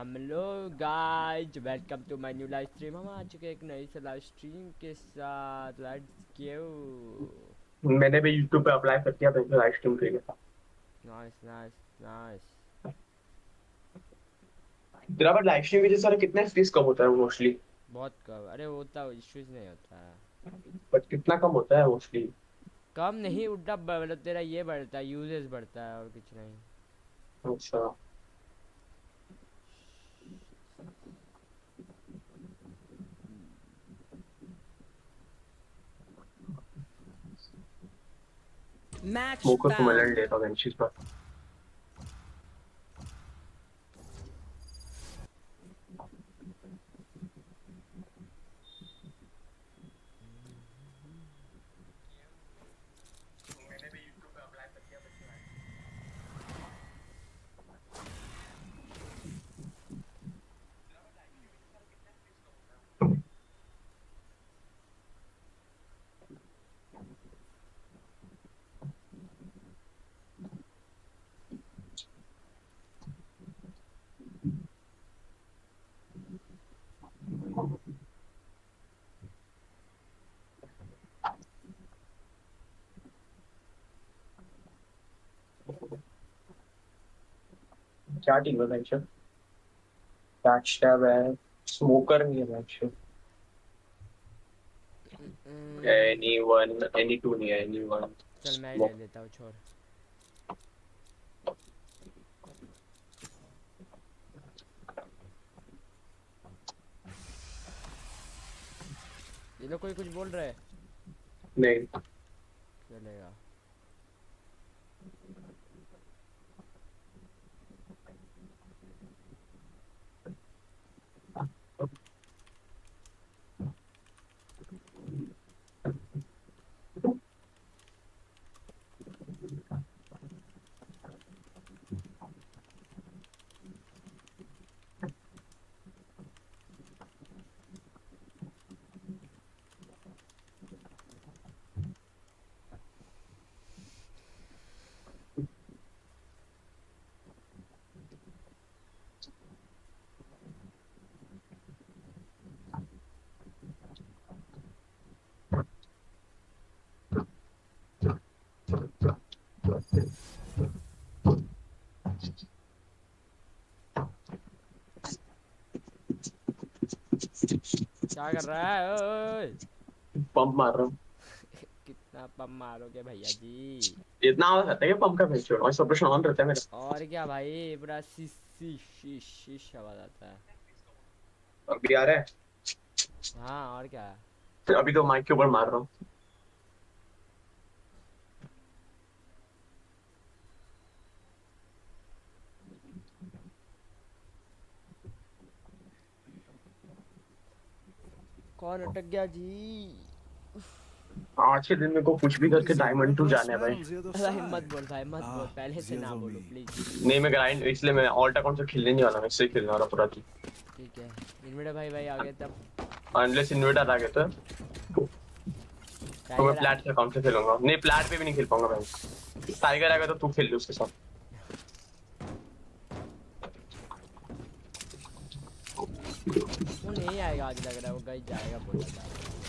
Hello guys, welcome to my new live stream. हम आ चुके हैं एक नई से लाइव स्ट्रीम के साथ। Let's go. मैंने भी YouTube पे अप्लाई कर दिया तो लाइव स्ट्रीम के लिए। Nice nice nice. तेरा पर लाइव स्ट्रीम की वजह से कितना फीस कम होता है मोस्टली? बहुत कम, अरे होता इश्यूज नहीं होता है। बट कितना कम होता है मोस्टली? कम नहीं, उल्टा मतलब तेरा ये बढ़ता है, यूजेस बढ़ता है और कुछ नहीं। अच्छा। Match मुझको तो मिलन found. लेता हूँ चीज पर। क्या टीम है बेंच? बैच टैब है। स्मोकर नहीं है बेंच। एनी टू नहीं है एनी वन। चल मैं ही ले स्मोक। लेता हूँ, छोड़। ये लोग कोई कुछ बोल रहे हैं? नहीं। चलेगा। क्या कर रहा है ओए? पंप मार रहा हूँ। कितना पम मारोगे भैया जी? इतना आवाज आता है कि पंप का बेंच और ऑपरेशन ऑन रहता है मेरा। और क्या भाई, पूरा शीश आवाज आता है। अभी आ रहा है। हाँ और क्या। अभी तो माइक के ऊपर मार रहा हूँ। कौन अटक गया जी? आज के दिन में को कुछ भी Could be करके some डायमंड टू reckless जाना है भाई। man on the other भाई मत side. बोल भाई, मत बोल, पहले से The ना other बोलो me. प्लीज। नहीं मैं ग्राइंड इसलिए मैं ऑल्ट अकाउंट से खेलने नहीं वाला, मैं इससे खेलने वाला पूरा चीज। ठीक है। इनमें भाई भाई आ गए तब। अनलेस इन्वर्टर आ गया तो मैं टाइगर प्लेट के अकाउंट से खेलूंगा। नहीं प्लेट पे भी नहीं खेल पाऊंगा भाई। टाइगर आएगा तो तू खेल ले उसके साथ। वो नहीं आएगा, आज लग रहा है वो गाइस जाएगा, बोला था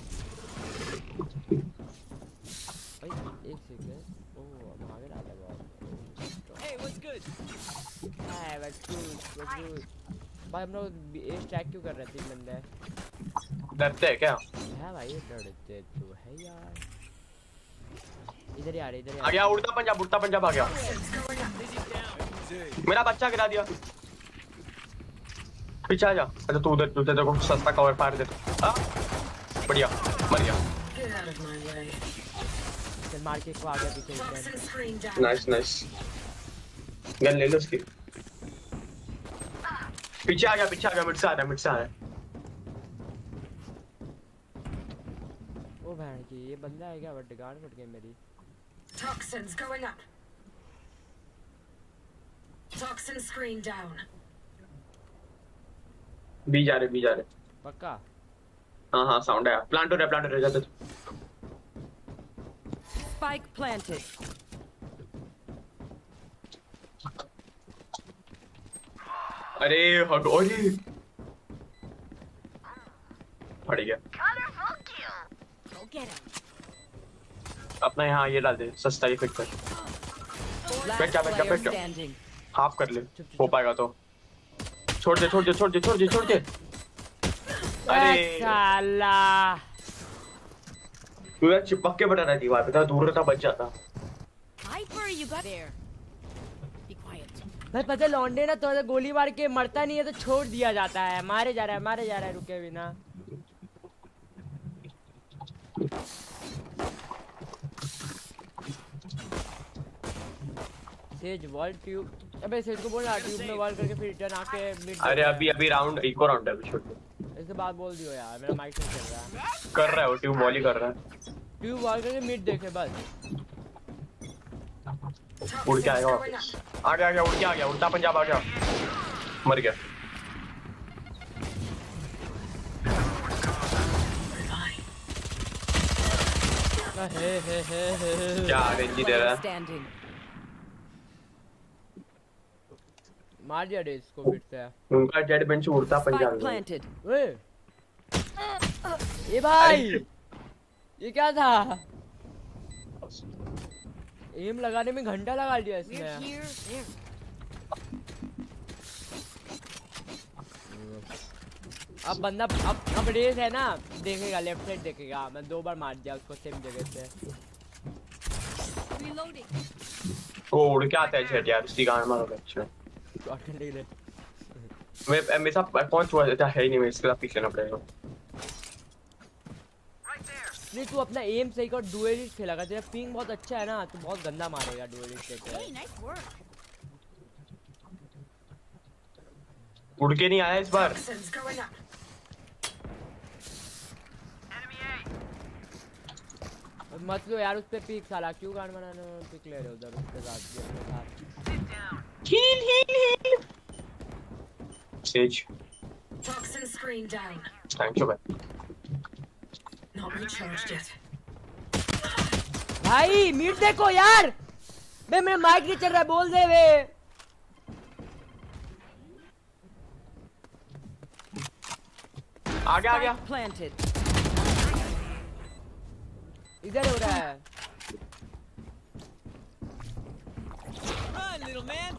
भाई। एक सेकंड। ओह अब भाग रहा था बहुत। Hey, what's good? Hi what's good. भाई हम लोग ए स्टैक क्यों कर रहे थे? 3 बंदे डरते है क्या? है भाई, डरते तो है यार। इधर ही आ रहे, इधर ही आ आ गया रहे। उड़ता पंजाब आ गया। मेरा बच्चा गिरा दिया। पीछे आ जा। अच्छा तू उधर तुझे देखो सस्ता कवर फाड़ दे। हाँ बढ़िया मर गया। चल मार के को आ गया पीछे। Nice nice. गन ले लो उसकी। पीछे आ गया मिड से आ रहा है। ओ बहन की, ये बंदा है क्या? बट गाड़ फट गई मेरी। Toxins going up. Toxin screen down. B जा रहे। पक्का? हाँ साउंड आया। प्लांट हो रहा जाते। Spike planted. अरे हग ओए फट गया। अपना यहाँ ये डाल दे, सस्ता ही फिट कर। बैठ जा बैठ जा बैठ जा, हाफ कर ले हो पाएगा तो। छोड़ दे छोड़ दे छोड़ दे छोड़ दे छोड़ दे। अरे साला तू यार चिपक के बैठा रहा दीवार पे, था दूर रहता बच जाता। भाई पता लौंडे ना तो गोली मार के मरता नहीं है तो छोड़ दिया जाता है, मारे जा रहा है रुके बिना। सेज वॉल ट्यूब, अबे सेज को बोल ट्यूब में वॉल करके फिर रिटर्न आके मिड। अरे अभी राउंड एक और राउंड है, अभी छोड़ दो। इसके बाद बोल दियो यार, मेरा माइक नहीं चल रहा है। कर रहा है वो, ट्यूब वॉल ही कर रहा है। ट्यूब वॉल करके मिड देखे बस। उड़ के आएगा वापस। आ गया उड़ के आ गया, उड़ता पंजाब आ गया, मर गया। क्या रेंजी दे रहा है? मार दिया डे इसको फिर से। उनका जेड बेंच उड़ता पंजाब। ओए ये भाई ये क्या था? एम लगाने में घंटा लगा दिया इसने। अब बंदा अब रेस है ना, देखेगा लेफ्ट साइड देखेगा। मैं 2 बार मार दिया उसको सेम जगह से। वो उड़ के आता है जेड यार, उसकी गान मारो अच्छा। मैं मेरे साथ पहुंच हुआ है ही नहीं, मैं इसके साथ पीछे ना पड़ेगा। नहीं तू अपना एम सही कर, डुएलिस्ट खेला कर, तेरा पिंग बहुत अच्छा है ना, तू बहुत गंदा मारेगा डुएलिस्ट से। उड़ के नहीं आया इस बार। मत लो यार उस पे पिक, साला क्यों गान बनाने पिक ले रहे हो उधर उसके साथ। Heal Sage Toxin screen down. Thank you भाई। Not recharged yet. भाई मीट देखो यार, बे मेरा माइक नहीं चल रहा है, बोल दे वे। आ गया planted. इधर हो रहा है। Run, little man.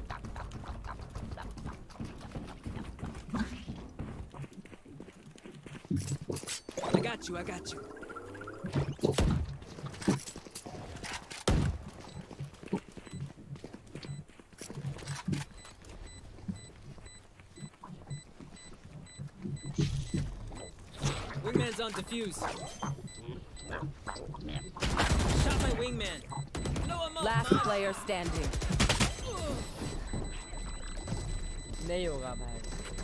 I got you. Wingman's on defuse. Shot my wingman. Blow him up. Last player standing. नहीं होगा भाई।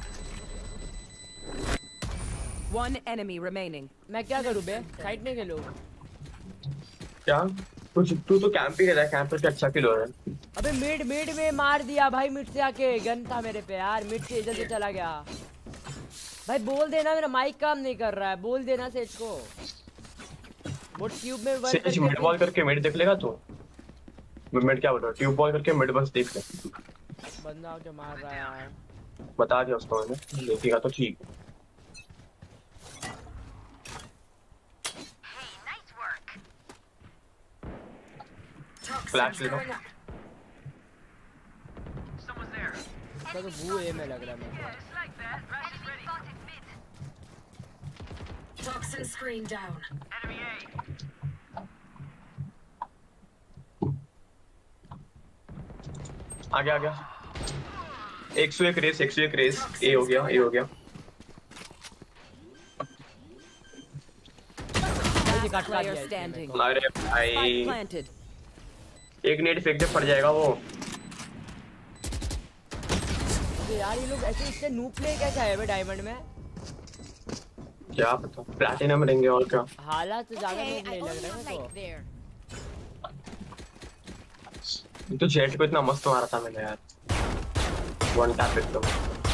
One enemy remaining. मैं क्या करूँ बे, साइड नहीं खेलूँ? क्या? तू तो कैंप ही खेला, कैंप पे अच्छा किल हो रहा है। अबे मिड में मार दिया भाई, मिड से आके गन था मेरे पे यार, मिड से इधर से चला गया। भाई बोल देना मेरा माइक काम नहीं कर रहा है, बोल देना सेज को। वो ट्यूब में बस सेज मिड बॉल करके मिड देख लेगा तो। मिड क्या बोल रहा है? ट्यूब बॉल करके मिड बस देख ले। बंदा आके मार रहा है यार। बता दिया उसको मैंने, देखेगा तो ठीक। फ्लैश ले लो। तो वो ए में लग रहा है मेरे को। Toxin screen down. आ गया 101 रेस ए हो गया अरे भाई एक नेट फेंक दे पड़ जाएगा वो। यार ये लोग ऐसे इससे नूप प्ले कैसा है बे डायमंड में? क्या पता, प्लैटिनम रहेंगे और क्या। हालात तो ज्यादा नूप नहीं लग रहा है मेरे को। तो जेट को इतना मस्त मारा था मैंने यार, वन टैप एकदम।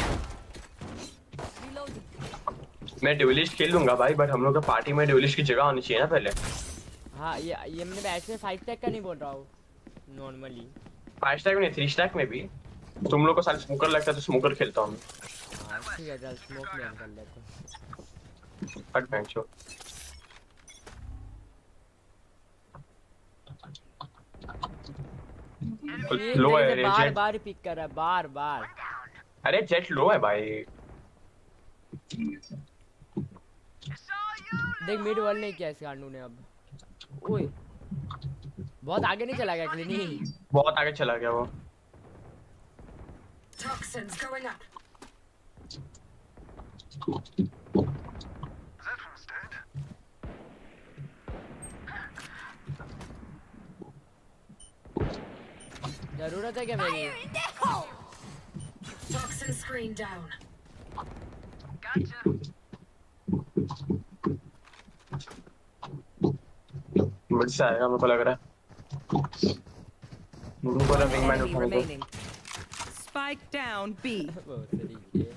मैं ड्यूलिस्ट खेल लूंगा भाई, बट हम लोग का पार्टी में ड्यूलिस्ट की जगह होनी चाहिए ना पहले। हाँ ये मैं ऐसे 5 स्टैक का नहीं बोल रहा हूँ, नॉर्मली 5 स्टैक में नहीं 3 स्टैक में भी। तुम लोग को सारे स्मोकर लगता है तो स्मोकर खेलता हूँ। हाँ ठीक है, चल स्मोक में कर लेते हैं। हट बेंच हो। लो है रे बार जेट। बार पिक कर रहा है, बार बार। अरे जेट लो है भाई। देख मिड वर्ल्ड नहीं किया इस गांडू ने अब। ओए बहुत आगे नहीं चला गया क्लिनी। बहुत आगे चला गया वो। Toxins going up. जरूरत है क्या मेरी? Toxin screen down. मिड से आएगा मेरे को लग रहा है। मुझे बोला विंगमैन Enemy उठाने को। remaining. Spike down B. बहुत तरीके।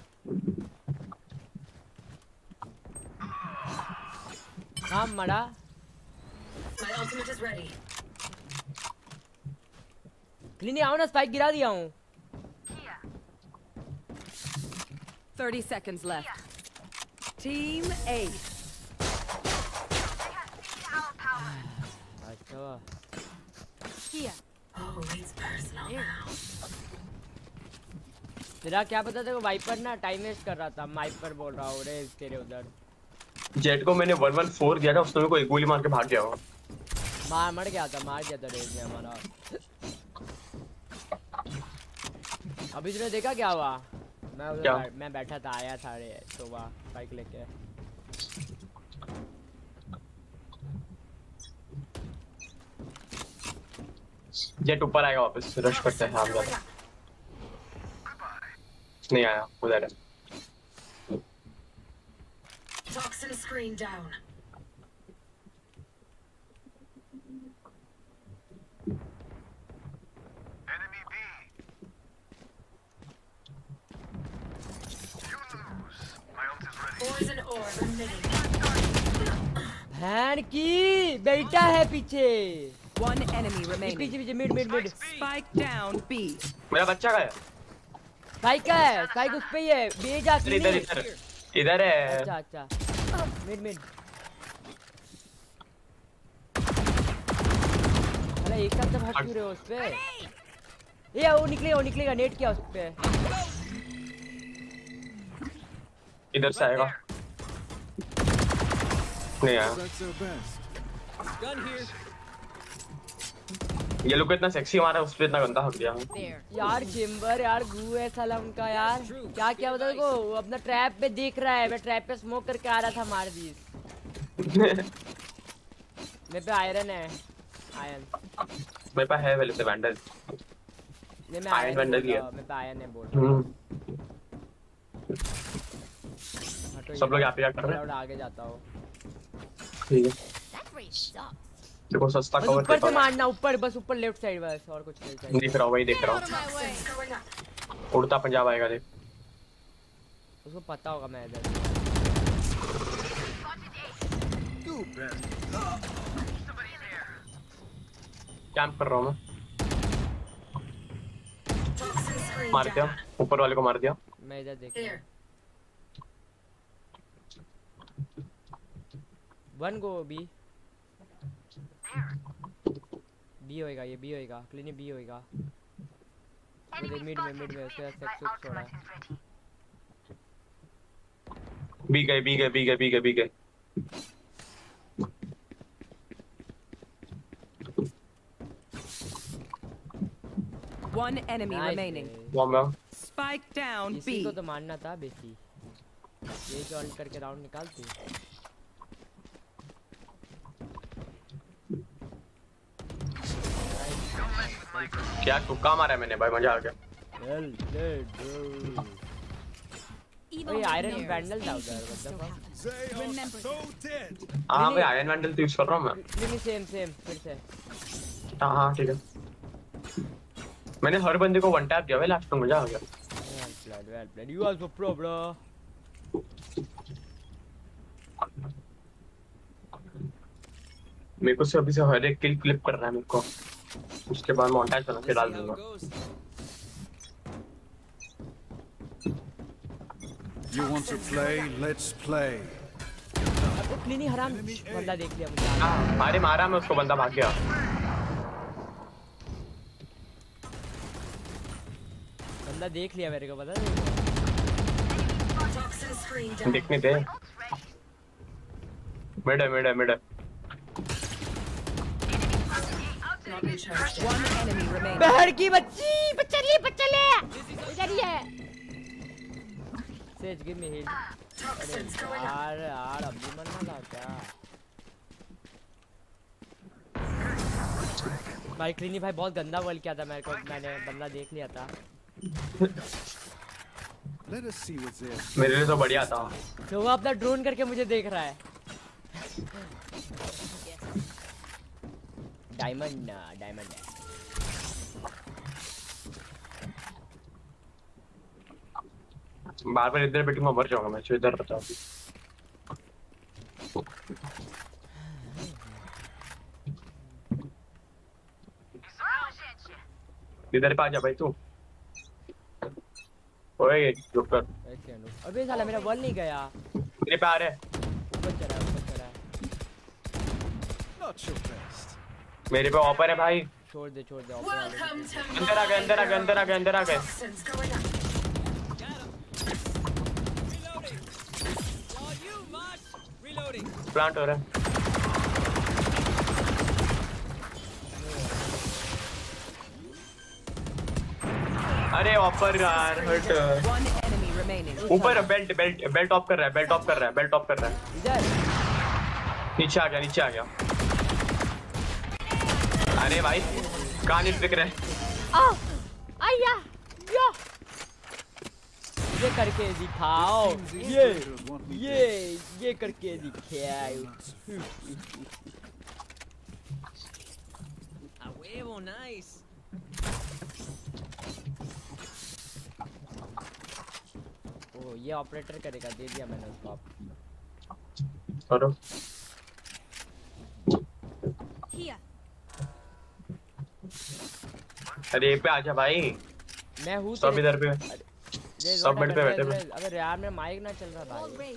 हाँ मरा। My ultimate is ready. क्लिनी आओ ना, स्पाइक गिरा दिया हूँ। 30 seconds left. Team Ace. अच्छा Oh, it's personal now. तेरा क्या पता तेरे को वाइपर ना टाइम वेस्ट कर रहा था। वाइपर बोल रहा हूँ रे तेरे उधर। जेट को मैंने 114 दिया था, उसने मेरे को एक गोली मार के भाग गया वो। मर गया था रेज में हमारा। अभी तुमने देखा क्या हुआ? मैं बैठा था, आया था रे सुबह बाइक लेके। जेट ऊपर आएगा वापस, रश करते हैं। हम ज्यादा नहीं आया, उधर है। Toxin screen down. Enemy B. You lose. My ult is ready. Poison orb emitting. बहन की बेटा है पीछे। One enemy पीछे remaining. पीछे मिड। Spike down B. मेरा बच्चा का है। स्पाइक का है, स्पाइक उस पे ही है। बेच आ इधर इधर है। अच्छा मिड। अरे एक साथ हट क्यों रहे हो उस पे? ये वो निकलेगा नेट किया उस पे। इधर से आएगा। नहीं आया। ये लोग इतना सेक्सी मारा है, उस पे इतना गंदा हक दिया। यार चेम्बर यार गू है साला उनका यार। क्या बता देखो, वो अपना ट्रैप पे देख रहा है। मैं ट्रैप पे स्मोक करके आ रहा था, मार दी। मेरे पे आयरन है। मेरे पास है पहले से वैंडल। मैं आयरन वैंडल ही है। मेरे पे आयरन है बोल रहा। सब लोग यहाँ पे क्या कर रहे हैं? आगे जाता हूँ। ठीक है। देखो सस्ता कवर ऊपर से मारना, ऊपर बस ऊपर लेफ्ट साइड बस, और कुछ नहीं चाहिए। देख रहा हूँ, वही देख रहा हूँ। Toxins going up. उड़ता पंजाब आएगा देख। उसको पता होगा मैं इधर। कैंप कर रहा हूँ मैं। Toxin screen मार दिया, down. ऊपर वाले को मार दिया। मैं इधर देख रहा Here. हूँ। वन गो बी होएगा, ये बी होएगा, क्लिनिक बी होएगा। वो देख मिड में उसके साथ सेक्स छोड़ा है। बी गए। One enemy remaining. Bomb Spike down इसी B. को तो मारना था बेसी। ये जो अल्ट करके राउंड निकालती। क्या तुक्का मारा है मैंने भाई, मजा आ गया। ओए आयरन वैंडल था उधर, मतलब हाँ भाई आयरन वैंडल यूज कर रहा हूँ मैं। नहीं सेम फिर से। हाँ ठीक है। मैंने हर बंदे को वन टैप दिया भाई, लास्ट में मजा आ गया। Well played. You also pro, bro. मेरे को से अभी से हर एक किल क्लिप करना है मेरे को, उसके बाद मोंटाज बना के डाल दूंगा। You want to play? Let's play. अब क्लीनी हराम बंदा देख लिया मुझे। अरे मारा मैं उसको, बंदा भाग गया। बंदा देख लिया मेरे को, पता नहीं। देखने दे। मिड है। One enemy remaining. बहर की बच्ची, बच्चा ले। इधर ही है। Sage give me heal. यार अब भी मरना था क्या? भाई क्लीनी भाई बहुत गंदा बॉल किया था मेरे को, मैंने बंदा देख लिया था। Let us see what's there. मेरे लिए तो बढ़िया था। तो वो अपना ड्रोन करके मुझे देख रहा है। डायमंड है। बार इधर बैठी मैं मर जाऊंगा, मैं इधर रहता हूँ। इधर पे आ जा भाई तू। ओए रुक कर। अबे साला मेरा बॉल नहीं गया। मेरे पे आ रहा है। ऊपर चढ़ा है। Not your best. मेरे पे ऑफर है भाई। छोड़ दे अंदर आ गए। प्लांट हो रहा है। अरे ऑफर यार हट। One enemy remaining. ऊपर बेल्ट ऑफ कर रहा है। इधर नीचे आ गया। अरे भाई कहाँ नहीं दिख रहे? आया यो ये करके दिखाओ। ये करके दिखाओ। A huevo, nice. ओ ये ऑपरेटर करेगा, दे दिया मैंने उसको। करो। अरे पे आजा भाई। मैं हूँ सब इधर पे। सब बेड पे बैठे। अबे यार मेरा माइक ना चल रहा भाई।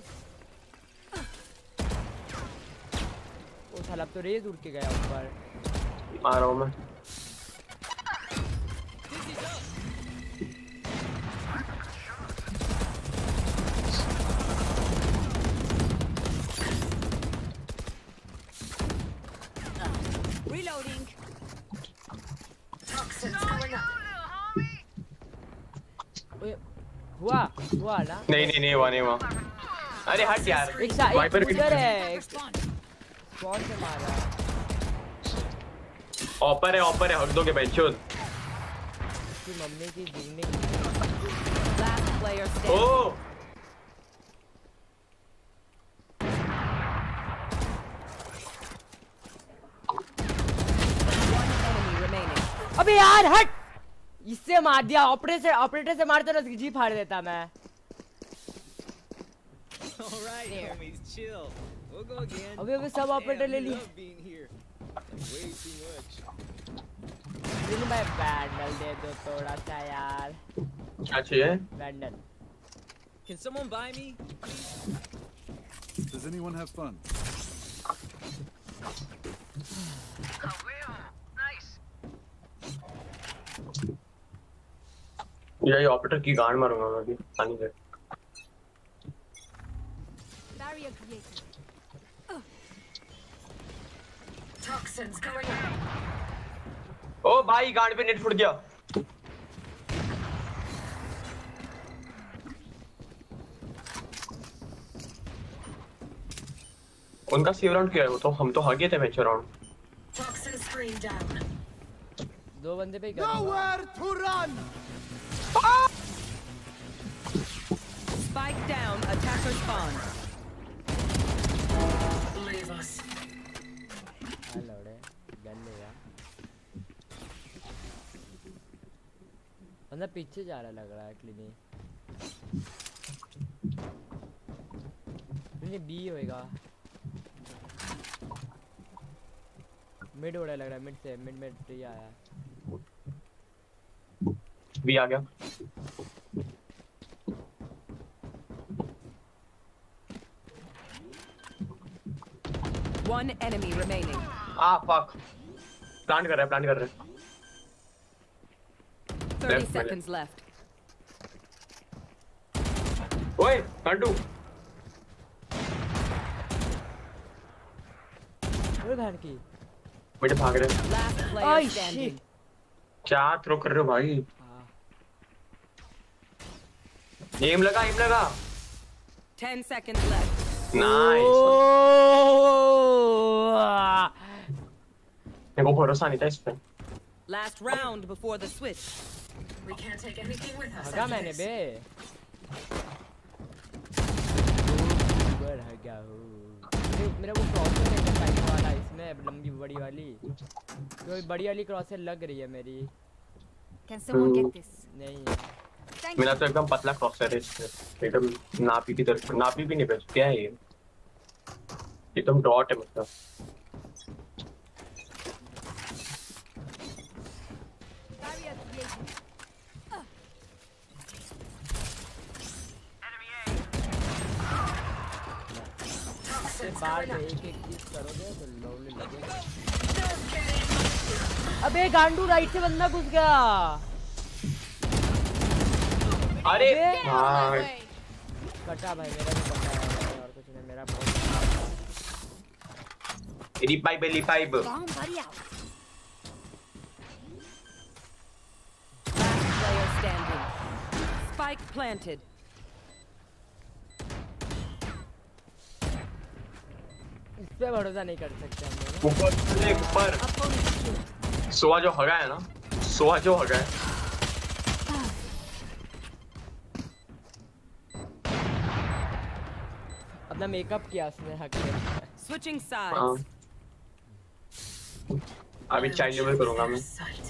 ओ साला अब तो रेज उड़ के गया ऊपर। आ रहा हूँ मैं। Reloading. हुआ ना? नहीं हुआ। अरे हट यार। एक उधर है। कौन से मार रहा है? ऑफर है हक दोगे बच्चों। की मम्मी की गिरने की। Last player standing. ओ One enemy remaining. अबे यार हट। इससे मार दिया। ऑपरेटर से मारता ना जी फाड़ देता मैं। All right, homies, chill. We'll go again. अबे सब ऑपरेटर ले लिए। Love being here. Way too much. दिन भाई बैंडल दे दो थोड़ा सा यार। क्या चाहिए? Vandal. Can someone buy me? Does anyone have fun? ये ऑपरेटर की गांड मारूंगा मैं अभी। पानी दे। Barrier created. Toxins going up. ओ भाई गांड पे नेट फुट गया। उनका सेव राउंड किया है वो तो। हम तो हार गए थे match round. Toxin screen down. दो बंदे पे Nowhere to run. Spike down. Attacker spawn. Leave us. Hello ray gun लेगा। बंदा पीछे जा रहा लग रहा है। क्लीनी बी होएगा। मिड हो रहा लग रहा है। मिड से आया। भी आ गया। One enemy remaining. Fuck plant कर रहा है 30 seconds left. ओए कांटू अरे बहन की बेटे भाग रहे Last Oh, player shit. standing. क्या थ्रो कर रहे हो भाई एम लगा 10 seconds left. नाइस मेरे को भरोसा नहीं था इस पे Last round before the switch. We can't take anything with us. हगा after मैंने this. बे हगा हूँ मेरा वो क्रॉसर है टाइप वाला इसमें लंबी बड़ी वाली तो बड़ी वाली क्रॉसर लग रही है मेरी Can someone get this? नहीं मेरा तो एकदम पतला क्रॉसर है इसमें एकदम नापी की तरफ नापी भी नहीं बच क्या है ये एकदम डॉट है मतलब बार एक चीज करोगे तो लवली लगेगा अबे गांडू राइट से बंदा घुस गया अरे हाँ कटा भाई मेरा भी कटा है और कुछ नहीं मेरा बहुत बेली पाइप Last player standing. Spike planted. इस पे भरोसा नहीं कर सकते हम लोग ऊपर सोआ जो हगा है ना सोआ जो हगा है अपना मेकअप किया उसने हक के Switching हाँ sides. अभी चाइल्ड लेवल करूंगा मैं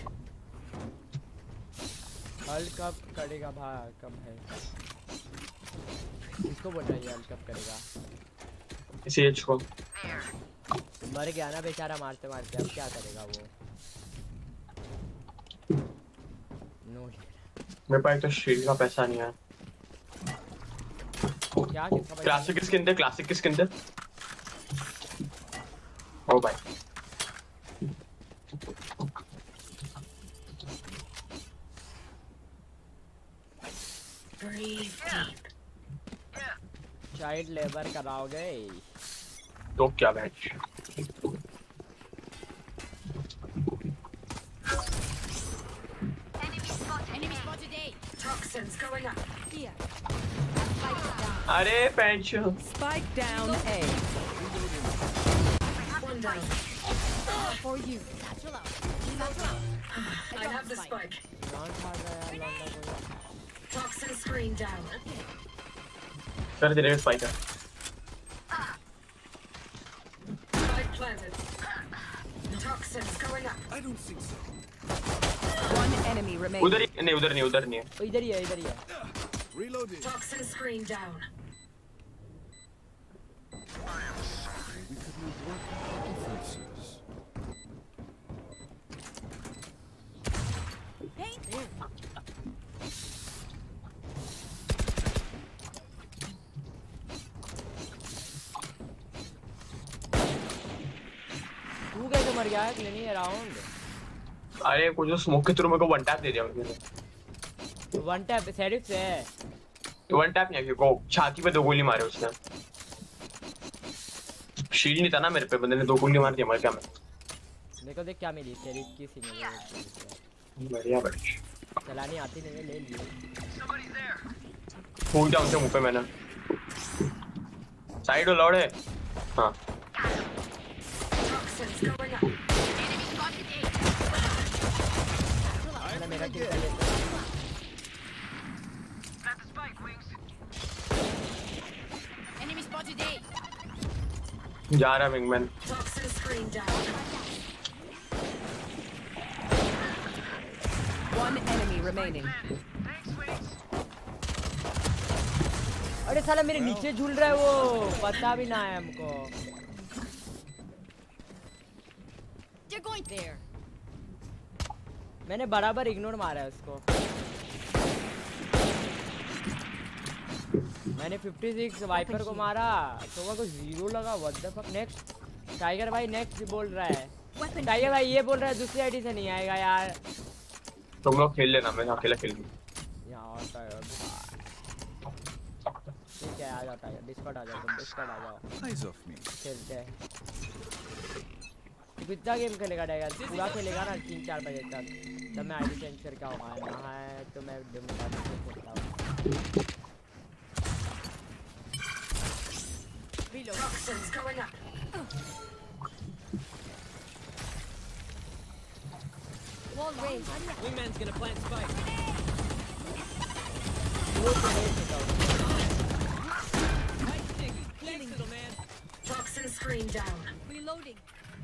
वर्ल्ड कप करेगा भाई कब है इसको बोल रहा है वर्ल्ड कप करेगा इसी एज को मर गया ना बेचारा मारते मारते अब क्या करेगा वो नो मेरे पास तो शील्ड का पैसा नहीं है क्या किसका भाई क्लासिक की स्किन दे ओ भाई Breathe deep. चाइल्ड लेबर कराओगे तो क्या बैच Enemy spotted A. Toxins going up. Here. अरे पैंच Spike down A. One down. For you. Natural out. I have the spike. नॉन मार रहा है लौंडा कोई Toxin screen down. कर दे रहे स्पाइकर Spike planted. Toxins going up. I don't think so. One enemy remaining. उधर नहीं है इधर ही है Reloading. Toxin screen down. We could not work out differences. तू कैसे मर गया है क्लिनी अराउंड अरे कुछ जो स्मोक के थ्रू मेरे को वन टैप दे दिया मैंने वन टैप सेरिफ से वन टैप नहीं है को छाती पे 2 गोली मारे उसने शील्ड नहीं था ना मेरे पे बंदे ने 2 गोली मार दिया मर गया मैं देखो देख क्या मिली सेरिफ की सिंगल बढ़िया चलानी आती नहीं है ले लिए फूल जाऊं से मुंह पे मैंने साइड हो लौड़े हां Toxins going up. मेरा किल कर लेता Enemy spotted A. जा रहा Wingman Toxin screen down. One enemy remaining. अरे साला मेरे नीचे झूल रहा है वो पता भी ना है हमको You're going there. मैंने बराबर इग्नोर मारा है उसको मैंने 56 वाइपर को मारा तो वो 0 लगा what the fuck next tiger भाई नेक्स्ट बोल रहा है। टाइगर भाई ये बोल रहा है दूसरी आईडी से नहीं आएगा यार। तुम लोग खेल लेना, मैं अकेला खेल लूँ। यार टाइगर ठीक है, आ जाओ टाइगर, डिस्कॉर्ड आ जाओ, तुम डिस्कॉर्ड आ जाओ, खेलते हैं। कितना गेम खेलेगा टाइगर? पूरा खेलेगा ना 3-4 बजे तक, तब मैं आईडी चेंज करके आऊँगा। यहाँ है तो मैं डेमो कार्ड से खेलता हूँ। Toxins going up. Wall raised. Wingman's gonna plant spike. Nice dig. Thanks, little man. Toxin screen down. Reloading.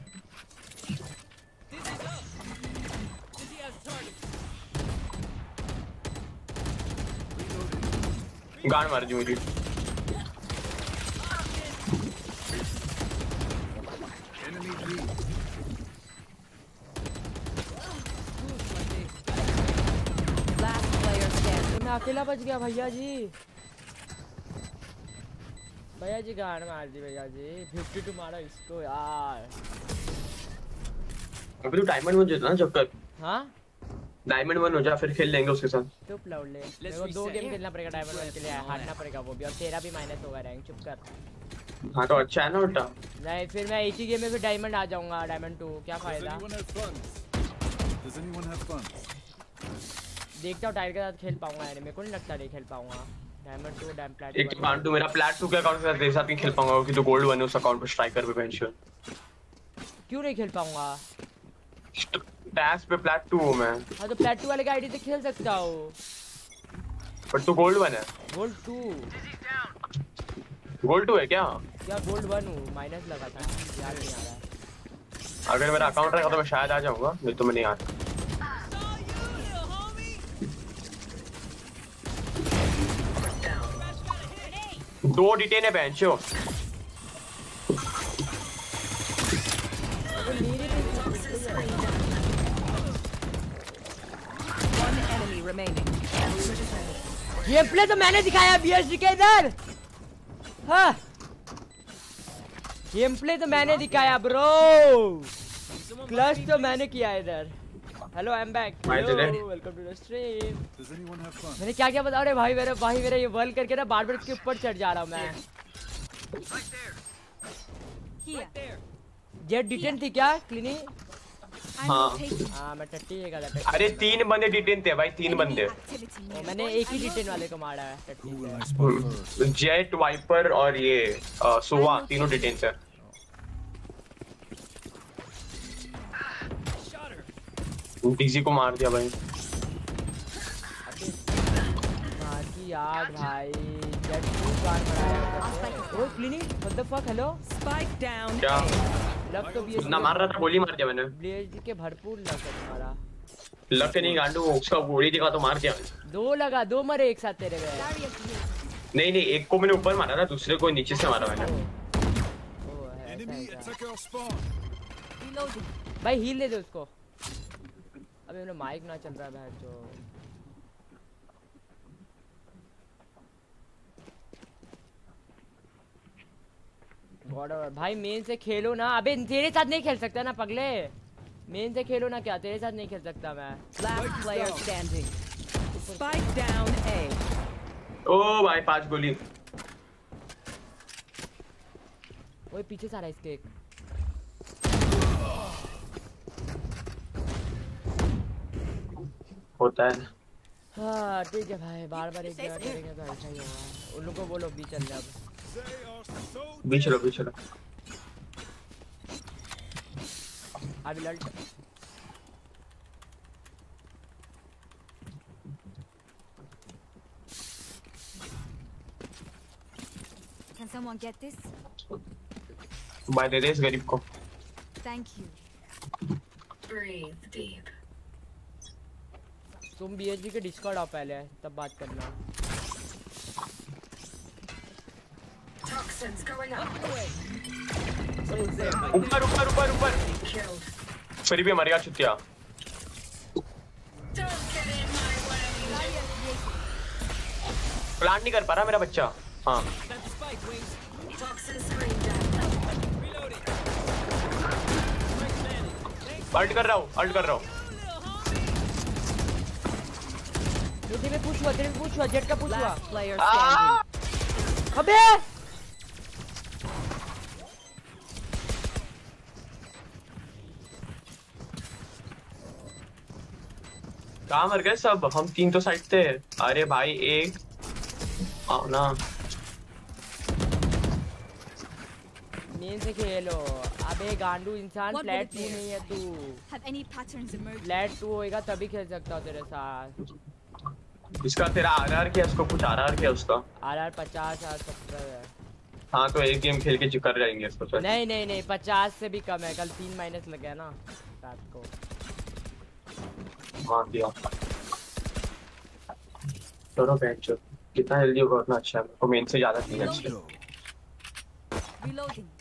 Dizzy's up. Dizzy has target. गान मार दी मुझे। Enemy B. Last player standing. मैं अकेला बच गया भैया जी। भैया जी गान मार दी भैया जी। 52 मारा इसको यार। अभी तो डायमंड 1 जीतना जब तक। हाँ डायमंड 1 हो जा, फिर खेल लेंगे उसके साथ। चुप लौड़े, मेरे को 2 गेम खेलना पड़ेगा डायमंड 1 के लिए, हारना पड़ेगा वो भी, और तेरा भी माइनस होगा रैंक। चुप कर। हाँ तो अच्छा है ना उल्टा। नहीं फिर मैं एक ही गेम में फिर डायमंड आ जाऊंगा, डायमंड 2 क्या Does फायदा। anyone have funds? Does anyone have funds? देखता हूँ टाइगर के साथ खेल पाऊंगा यार, मेरे को नहीं लगता नहीं खेल पाऊंगा डायमंड 2 डायमंड प्लैट। एक तो कांटू मेरा प्लैट 2 के अकाउंट के साथ तेरे साथ नहीं खेल पाऊंगा क्योंकि तो गोल्ड 1 है उस अकाउंट पे स्ट्राइकर पे पेंशन। क्यों नहीं खेल पाऊंगा? टैस पे प्लैट 2 हूं मैं। हाँ तो प्लैट 2 वाले का आईडी से खेल सकता हूँ। पर तू गोल्ड 1 है। गोल्ड 2 गोल्ड 2 है क्या? क्या गोल्ड 1 हूँ, माइनस लगा था याद नहीं आ रहा है। अगर मेरा अकाउंट रहेगा तो मैं शायद आ जाऊंगा, नहीं तो मैं नहीं आता। दो डिटेन है बेंचो। One enemy remaining. Game play तो मैंने दिखाया बीएसडी के इधर। हाँ गेम प्ले तो मैंने दिखाया ब्रो, क्लच तो मैंने किया इधर। Hello I am back, welcome to the stream. Does anyone have funds? मैंने क्या क्या बता रहे भाई, मेरे ये वर्ल्ड करके ना बार बार इसके ऊपर चढ़ जा रहा हूँ मैं। Here. जेट डिटेन थी क्या क्लिनी? हाँ हाँ मैं टट्टी है गलत। अरे 3 बंदे डिटेन थे भाई, 3 बंदे। मैंने एक ही डिटेन वाले को मारा है टट्टी Who will I से। spot first? जेट वाइपर और ये सोवा तीनों डिटेन थे। डीजी को मार दिया भाई। मार की याद भाई, जेट टू गान बनाया। ओ क्लिनी what the fuck, hello. Spike down. क्या लग तो भी ना मार रहा था, गोली मार दिया मैंने। ब्लेज के भरपूर लग है तुम्हारा। लग के नहीं गांडू, उसका गोली दिखा तो मार दिया मैंने। 2 लगा, 2 मरे एक साथ तेरे में। नहीं नहीं, एक को मैंने ऊपर मारा था, दूसरे को नीचे से मारा मैंने। ओ है Enemy ऐसा। attacker spawn. Reloading. भाई हील दे दे उसको। अबे मेरा माइक ना चल रहा है भाई जो। गॉड भाई मेन से खेलो ना। अबे तेरे साथ नहीं खेल सकता ना पगले, मेन से खेलो ना। क्या तेरे साथ नहीं खेल सकता मैं? Last player standing. Spike down A. ओ भाई 5 गोली। ओए पीछे से आ रहा है इसके एक। होता है। हाँ ठीक है भाई, बार बार एक जगह करेंगे तो ऐसा ही होगा। उन लोगों को बोलो बी चल जा। बीच लो बीच लो। अभी लल्ट Can someone get this? भाई दे दे इस गरीब को। Thank you. Breathe deep. तुम बीएचडी के डिस्कॉर्ड आओ पहले, तब बात करना। Toxins going up. ऊपर ऊपर ऊपर ऊपर। Killed. फिर भी मर गया चुतिया। Don't get in my way. Plan नहीं कर पा रहा मेरा बच्चा। हाँ Plant the spike, Wings. Toxin screen down. Reloading. Ult कर रहा हूँ तेरे में पूछ हुआ जेट का पूछ हुआ। Last player standing. अबे कहाँ मर गए सब? हम 3 तो साइड थे। अरे भाई एक आओ ना। मेन से खेलो। अबे गांडू इंसान, What flat would it 2 be? नहीं है तू। Have any patterns emerged? Flat 2 होएगा तभी खेल सकता हूँ तेरे साथ। इसका तेरा आरआर क्या? उसको कुछ आरआर क्या उसका? आरआर 50 और 70 है। हाँ तो एक गेम खेल के कर जाएंगे इसको तो। नहीं 50 से भी कम है। कल 3 माइनस लग गया ना रात को। मार दिया। चलो बेंच कितना जल्दी होगा उतना अच्छा है। वो मेन से ज्यादा नहीं अच्छा। Reloading.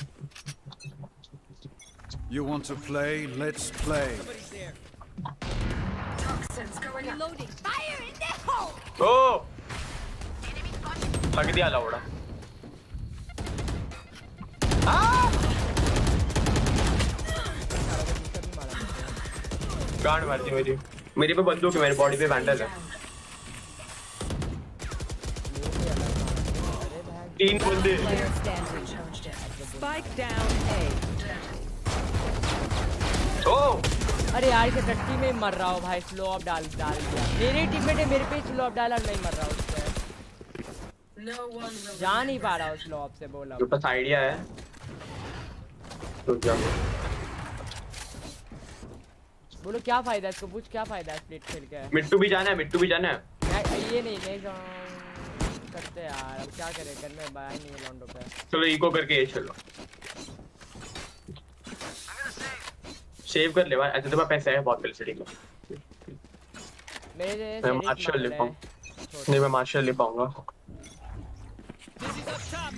You want to play? Let's play. Somebody's there. Toxins going up. Reloading. Fire in the hole! ओ थक दिया लौड़ा। गांड मारती मेरी पे बंदूक है, मेरी बॉडी पे वैंडल है। 3 बंदे। Player standing. Spike down A. ओ अरे यार इसे टट्टी में मर रहा हूँ भाई। स्लो अप डाल दिया। मेरे टीममेट है, मेरे पे स्लो अप डाला और नहीं मर रहा उससे। जा नहीं पा रहा स्लो अप से। बोला मेरे पास आइडिया है तो जा। बोलो क्या फायदा इसको पूछ। क्या फायदा है स्प्लिट खेल के? मिट्टू भी जाना है ये नहीं करते यार। अब क्या करें? करने बाय नहीं है लॉन्डो पे। चलो इको करके ये चलो सेव कर ले भाई। ऐसे तो मैं पैसे है बहुत पैसे ठीक है। मैं मार्शल ले पाऊँ? नहीं मैं मार्शल ले पाऊंगा। Dizzy's up top.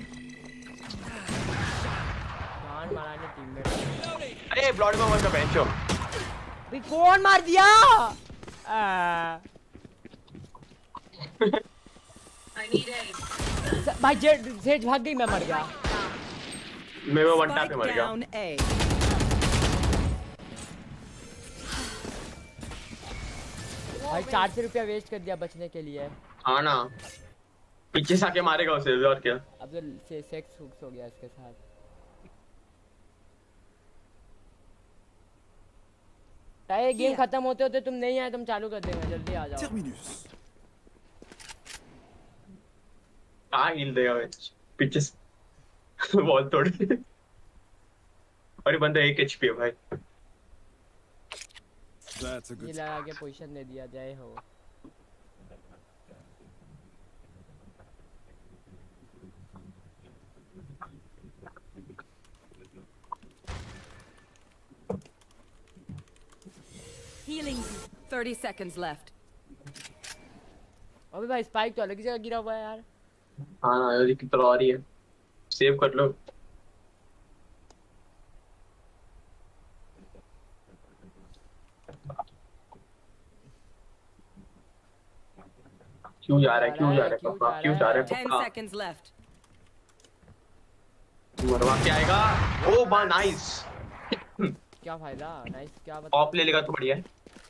जान मारने टीममेट। अरे ब्लड में मर का बेंचो। भाई कौन मार दिया? I need aid. भाई जेट भाग गई। मैं मर गया। मैं वो वन टैप पे Spike मर गया। down A. भाई 400 रुपया वेस्ट कर दिया बचने के लिए। हाँ ना पीछे से आके मारेगा उसे और क्या। अब तो सेक्स हुक्स हो गया इसके साथ। टाइम गेम खत्म होते होते तुम नहीं आए, तुम चालू कर देंगे। जल्दी आ जाओ। Terminus. कहाँ हिल देगा पीछे से बॉल तोड़ के। अरे बंदा 1 HP है भाई। That's a ये good. लगा के पोजीशन दे दिया। जय हो। Healing. 30 seconds left. अबे भाई स्पाइक तो अलग ही जगह गिरा हुआ है यार। हाँ ना यार की तलवार ही है। सेव कर लो। क्यों जा रहा है पापा? क्यों जा रहा है 10 पापा? seconds left. मरवा के आएगा। ओ बा नाइस। क्या फायदा? नाइस क्या बता। ऑफ ले लेगा तो बढ़िया है।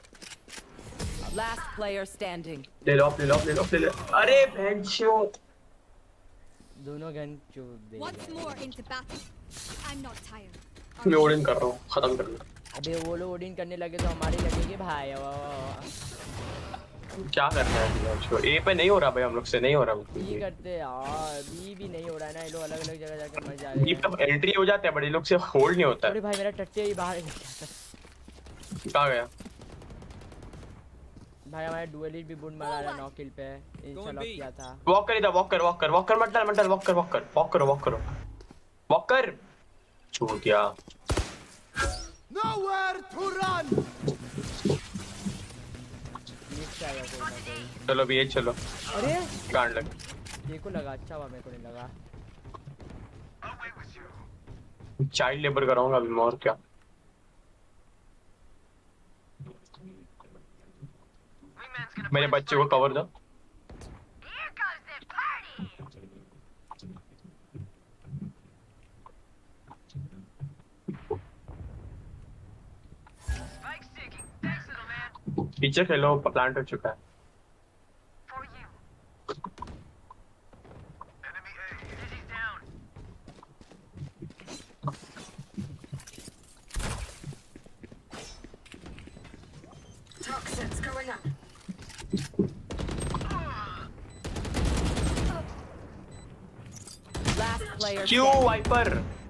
Last player standing. ले लो ले लो। अरे बेंचो दोनों गन चूक दे। Once more into battle. I'm not tired. मैं ओडिन कर रहा हूँ खत्म कर लो। अबे वो लोग ओडिन करने लगे तो हमारी लगेगी भाई। क्या करना है बेंचो? ए पे नहीं हो रहा भाई, हम लोग से नहीं हो रहा। बी करते यार। बी भी नहीं हो रहा है ना। ये लोग अलग अलग जगह जाके मर जा रहे ये हैं। तब एंट्री हो जाते हैं बड़े लोग से होल्ड नहीं होता है। अरे भाई मेरा टट्टे ही बाहर गया था। कहाँ गया? भाई हमारे डुएलिस्ट भी बुंड मारा रहा 9 किल पे। इंस्टॉल किया था। वॉक कर इधर। वॉक कर मत डाल वॉक कर। छोड़ दिया। Nowhere to run. लिफ्ट आया कोई ना कोई। चलो भी ये चलो। अरे गांड लग। देखो लगा। अच्छा हुआ मेरे को नहीं लगा। चाइल्ड लेबर कराऊंगा अभी मैं और क्या। मेरे बच्चे को कवर दो। Here goes the party. पीछे खेलो, प्लांट हो चुका है। For you. Enemy A. Dizzy's down. Toxins going up. Last player क्यों standing. वाइपर?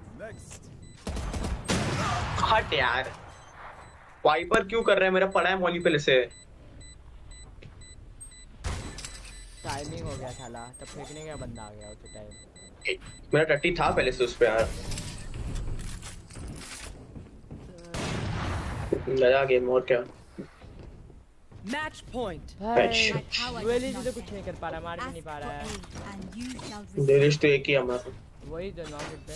हट यार, वाइपर क्यों कर रहा है? मेरा पड़ा है मॉली पहले से। टाइमिंग हो गया साला, तब फेंकने का बंदा आ गया उसी टाइम। मेरा टट्टी था पहले से उस पे यार। नया गेम और क्या। Match point. भाई वेली जी तो कुछ नहीं कर पा रहा, मार भी नहीं पा रहा है। डेरिश तो एक ही हमारा। वही तो नॉक पे।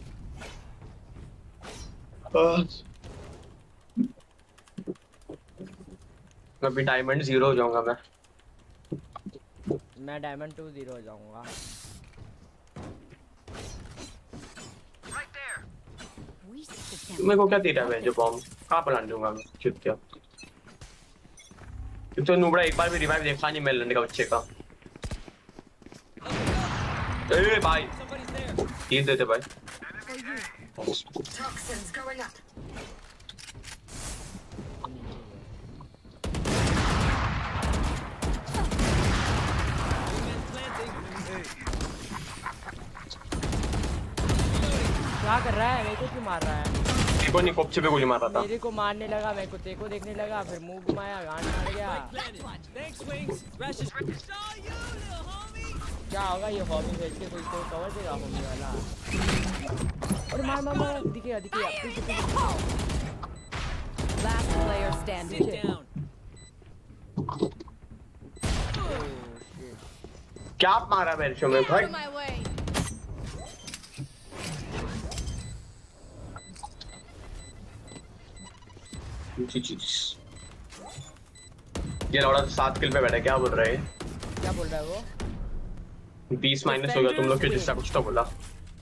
अभी डायमंड 0 हो जाऊंगा मैं। मैं डायमंड 2 0 हो जाऊंगा। Right there. मेरे को क्या तेरा है जो बॉम्ब कहां पर लान दूंगा मैं चुतिया। तो नुबड़ा एक बार भी रिवाइव देखा नहीं मिलने का बच्चे का। ए भाई Somebody's there. तीन देते भाई। Toxins going up. Wingman planting. क्या कर रहा है? मेरे को क्यों मार रहा है? देखो नहीं कोपचे पे गोली मार रहा था। मेरे को मारने लगा, मेरे को तेको देखने लगा, फिर मुंह घुमाया, गांड मार गया। Planted. Thanks, Wings. Rash is. Saw you, little homie. क्या होगा ये हॉबी भेज के कोई तो कवर देगा हॉबी वाला। और मार मार मार, दिखेगा दिखेगा पीछे पीछे। Last player standing. Sit down. क्या मारा मेरे शो में भाई? my way. ये लौड़ा तो 7 किल पे बैठा, क्या बोल रहे हैं? क्या बोल रहा है वो? 20 माइनस हो गया तुम लोग के, जिसका कुछ तो बोला।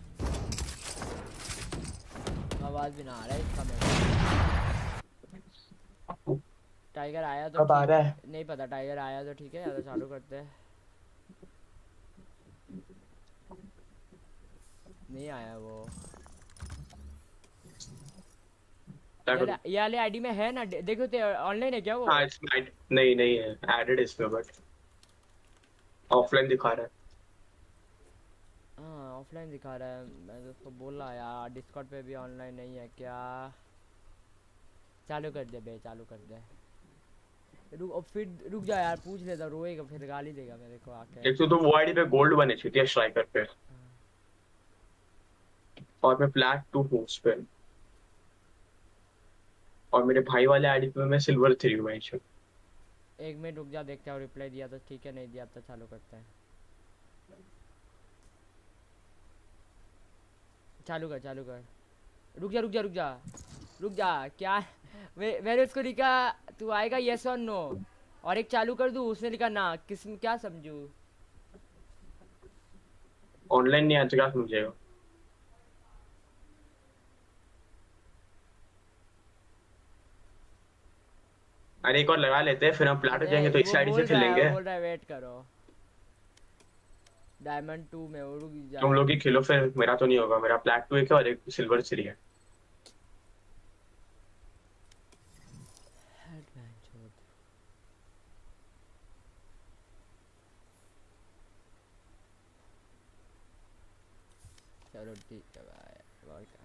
आवाज भी ना आ रहा है इसका मेरे। टाइगर आया तो अब आ रहा है। नहीं पता, टाइगर आया तो ठीक है, या तो चालू करते हैं। नहीं आया वो। ये वाले आईडी में है ना, देखो तो ऑनलाइन है क्या वो? हाँ इसमें नहीं नहीं है, एडेड इसमें बट ऑफलाइन दिखा रहा है। हाँ ऑफलाइन दिखा रहा है। मैं तो उसको बोला यार डिस्कॉर्ड पे भी ऑनलाइन नहीं है क्या। चालू कर दे बे, चालू कर दे। रुक जा यार, पूछ लेता, रोएगा फिर गाली देगा मेरे को आके। एक तो वो आईडी पे गोल्ड बने चाहिए स्ट्राइकर पे, और मैं फ्लैट 2 हूँ उस पे, और मेरे भाई वाले आईडी पे मैं सिल्वर 3 हूँ। एक मिनट रुक जा, देखते हैं रिप्लाई दिया तो ठीक है, नहीं दिया तो चालू करते हैं। चालू कर चालू कर। रुक जा रुक जा रुक जा रुक जा। क्या मैंने उसको लिखा तू आएगा यस और नो, और एक चालू कर दूं, उसने लिखा ना। किस क्या समझू? ऑनलाइन नहीं आता क्या समझेगा? अरे एक और लगा लेते हैं, फिर हम प्लाट हो जाएंगे तो इस आईडी से खेलेंगे। बोल रहा है वेट करो, डायमंड 2 में वो रुक जा। तुम लोग ही खेलो फिर, मेरा तो नहीं होगा। मेरा प्लाट 2 है और एक सिल्वर 3 है। चलो ठीक है भाई, और क्या।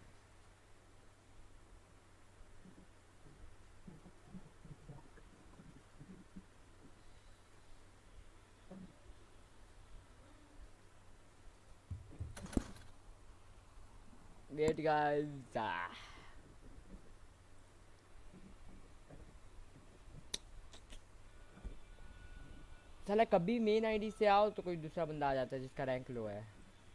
Wait guys. साला कभी मेन आईडी से आओ तो कोई दूसरा बंदा आ जाता है जिसका रैंक लो है।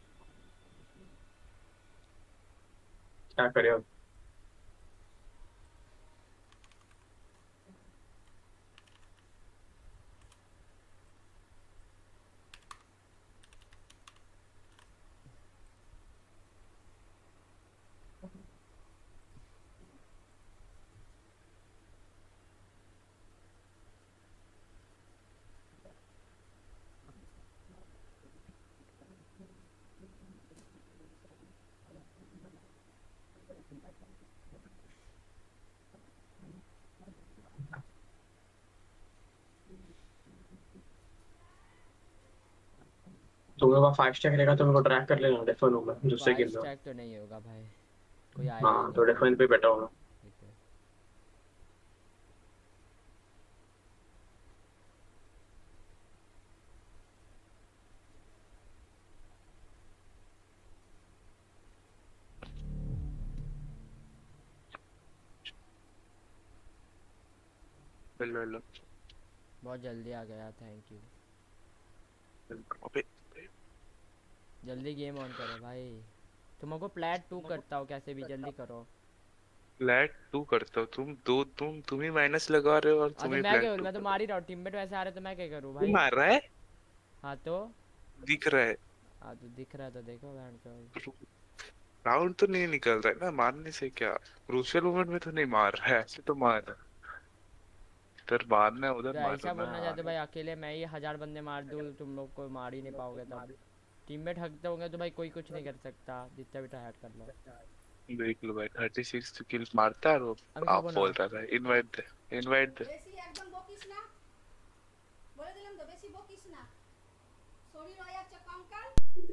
क्या करे अब? तुम्हें वहाँ 5 स्टैक रहेगा तो मेरे को ट्रैक कर लेना डेफन होगा दूसरे गेम 5 में। स्टैक तो नहीं होगा भाई, कोई आएगा ही हाँ तो नहीं। डेफन पे बैठा होगा। ठीक है। लो बहुत जल्दी आ गया, थैंक यू। अबे जल्दी गेम ऑन करो भाई, तुमको प्लेट 2 करता हो कैसे भी, जल्दी करो। फ्लैट टू करता हो तुम ही माइनस लगा रहे हो और हाँ तुम तो ही मैं क्या फ्लैट करूँ, टू मैं तो कर रहे मार ही रहा हूँ, टीममेट वैसे आ रहे तो मैं क्या करूँ हो। तू भाई। मार रहा है, हाँ तो दिख रहा है। हाँ तो दिख रहा है तो देखो बहन चोद। राउंड तो नहीं निकल रहा है ना, मारने से क्या, क्रूशियल मोमेंट में तो नहीं मार रहा है, ऐसे तो मार रहा है। इधर मारना है उधर तो मारो ऐसा ना बोलना चाहते हो यार। भाई अकेले मैं ही 1000 बंदे मार दूँ, तुम लोग को मार ही नहीं पाओगे, तब टीममेट हकते होंगे तो भाई कोई कुछ नहीं कर सकता, जितना भी ट्राई कर लो। देख लो भाई 36 किल मारता है और वो আমি आप খাবো না। बोल रहा है इनवाइट दे इनवाइट दे। বেশি একদম বকিস না, বলে দিলাম তো বেশি বকিস না, শরীর হয়ে যাচ্ছে কঙ্কাল।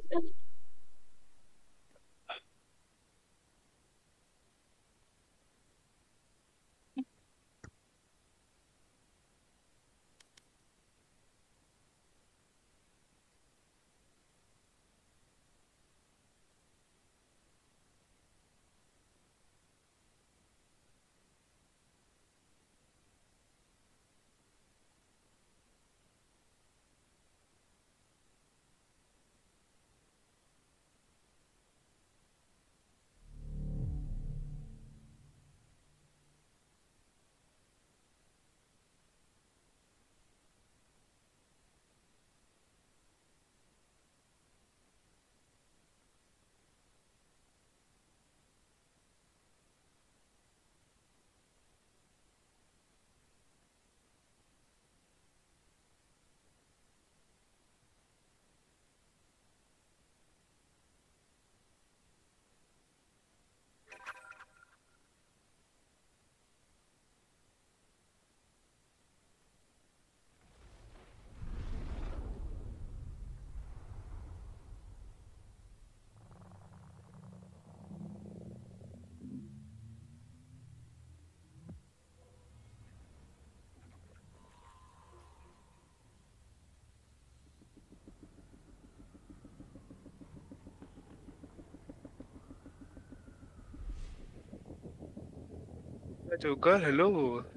Joker hello.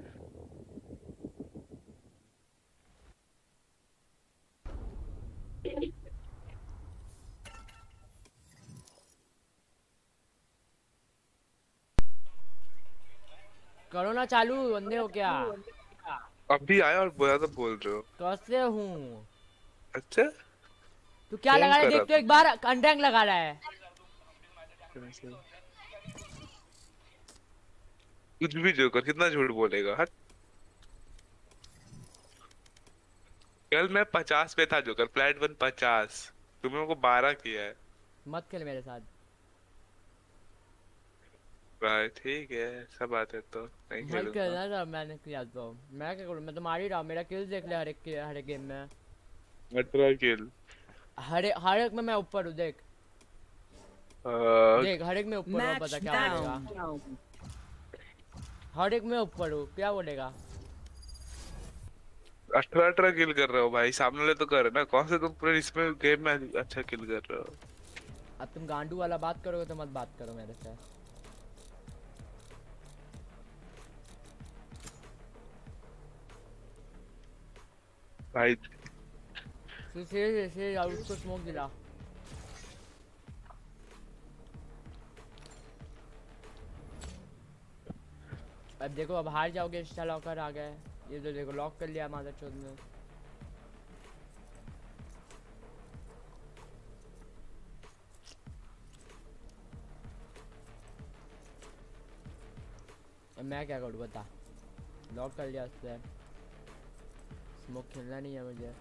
करो ना चालू, बंदे हो क्या? अभी आया और बोला तो बोल रहे हो। कैसे हूँ? अच्छा तू क्या फोन लगा रहा है कर देख रहा तो, एक बार अंडरैंक लगा रहा है। था कुछ भी, जोकर कितना झूठ बोलेगा हट। कल मैं 50 पे था जोकर, फ्लैट 1 50, तुमने को 12 किया है मत खेल मेरे साथ। भाई। ठीक है सब बात है तो नहीं मत खेलूंगा। खेलना था, मैंने किया तो मैं क्या करूँ, मैं तो मार ही रहा हूँ, मेरा किल्स देख ले हर एक गेम में। 18 किल। हर एक में मैं ऊपर हूँ, देख देख हर एक में ऊपर हूँ, पता क्या बोलेगा, हर एक में ऊपर हूँ, क्या बोलेगा। 18 किल कर रहे हो भाई, सामने वाले तो कर रहे ना, कौन से तुम पूरे इसमें गेम में अच्छा किल कर रहे हो। अब तुम गांडू वाला बात करोगे तो मत बात करो मेरे से। भाई से उसको स्मोक दिला। अब देखो, अब हार जाओगे, इंस्टा लॉकर आ गए, ये तो देखो लॉक कर लिया मादरचोद ने। अब मैं क्या करूँ बता, लॉक कर लिया उसने, स्मोक खेलना नहीं है मुझे।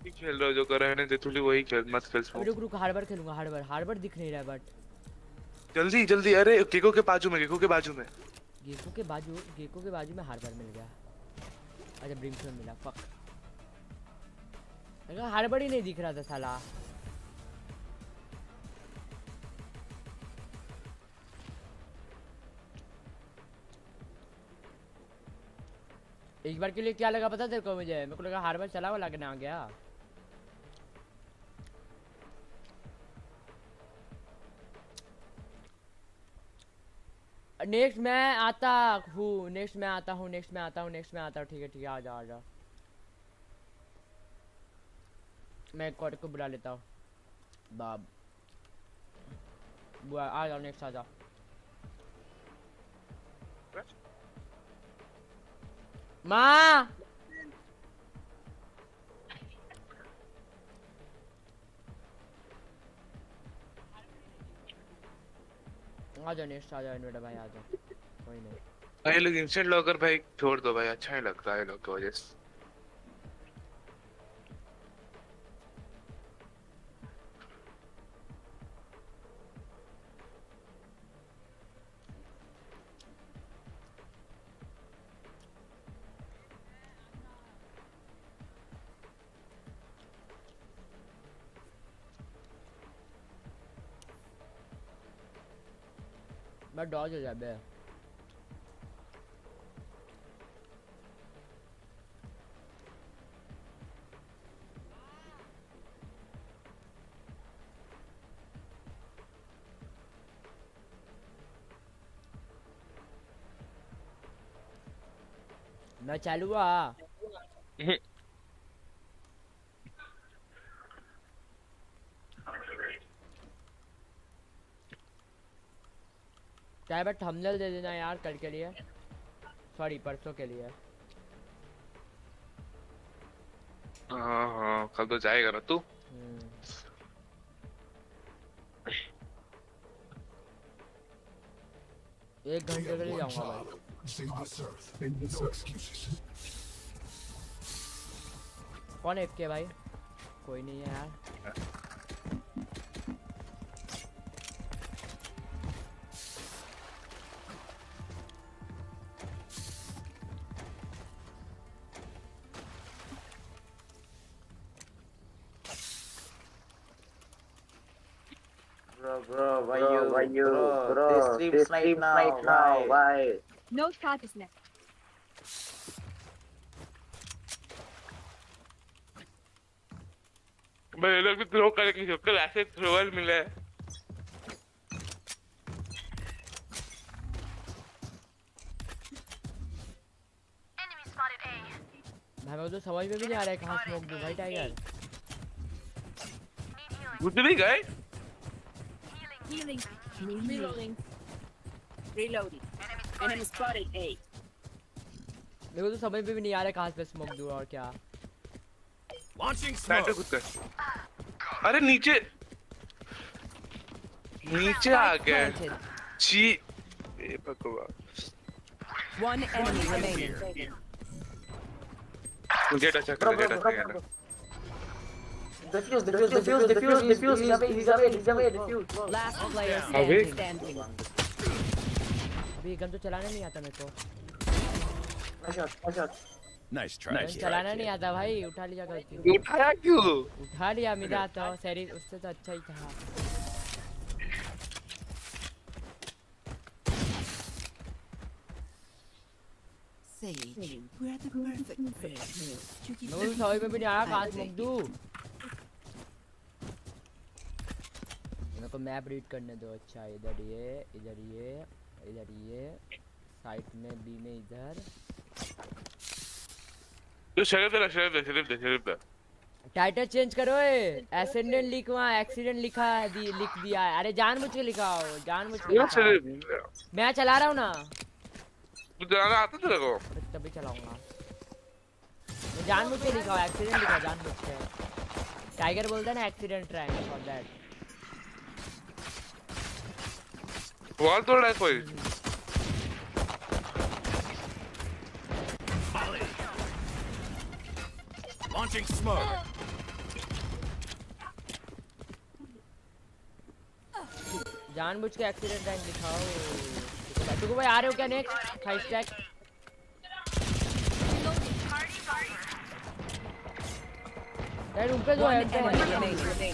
खेल रहे हो जो कर रहे हैं तेतुली वही खेल मत खेल स्मोक। रुक हार्बर खेलूंगा हार्बर दिख नहीं रहा है बट जल्दी जल्दी अरे गेको के बाजू में गेको के बाजू में हार्बर मिल गया। अच्छा ब्रिमस्टोन मिला फक हार्बर ही नहीं दिख रहा था साला। एक बार के लिए क्या लगा पता तेरे को मुझे मेरे को लगा हार्बर चला हुआ लगने आ गया। नेक्स्ट मैं आता हूँ ठीक है आ जा मैं कॉर्ड को बुला लेता हूँ बाब बुआ आ जाओ नेक्स्ट आ जाओ। माँ आ जाओ नेक्स्ट आ जाओ इन्वर्टर भाई आ जाओ कोई नहीं भाई लोग इंस्टेंट लॉकर भाई छोड़ दो भाई अच्छा ही लगता है लोग की वजह से। मैं डॉज हो जाबे मैं चालू हुआ चाहे बट थंबनेल दे देना यार कल के लिए सॉरी परसों के लिए। हाँ कल तो जाएगा ना तू। एक घंटे के लिए जाऊंगा भाई। कौन एफ के भाई कोई नहीं है यार। Bro, they sleep now, why? No shot is left. मैं लोग भी थ्रो करके कल ऐसे थ्रोअर मिले। भाई मैं तो समझ में भी नहीं आ रहा है कहाँ स्मोक दूं भाई टाइगर। कुछ नहीं गए। Healing. Reloading. Enemy spotted A. मेरे को तो समझ में भी नहीं आ रहा है कहाँ पे स्मोक दूं और क्या। Launching smoke. अरे नीचे आ गए। ची ये भगवान। One enemy remaining. मुझे टच कर Defuse. Last player standing. अभी गन तो चलाने नहीं आता मेरे को। One shot. Nice try. चलाना नहीं आता भाई उठा लिया गलती। उठाया क्यों? उठा लिया मिला तो सैरी उससे तो अच्छा ही था। Sage, we're the perfect fit. मैं तो सवाई में भी नहीं आया कहाँ स्मोक दूं। मेरे को मैप रीड करने दो। अच्छा इधर ये साइड में बी में इधर तो शरीफ दे टाइटल चेंज करो एसेंडेंट लिख वहाँ एक्सीडेंट लिख दिया है। अरे जानबूझ के लिखाओ मैं चला रहा हूँ ना तू चलाना आता तेरे को तभी चलाऊंगा मैं जानबूझ के लिखा एक्सीडेंट लिखा जानबूझ के। टाइगर बोलता है ना accident trying for that. Wall तोड़ रहा है कोई। Launching smoke. जानबूझ के एक्सीडेंट रैंक दिखाओ। तुमको भाई आ रहे हो क्या नेक्स्ट 5 स्टैक? यार रूम पे जो है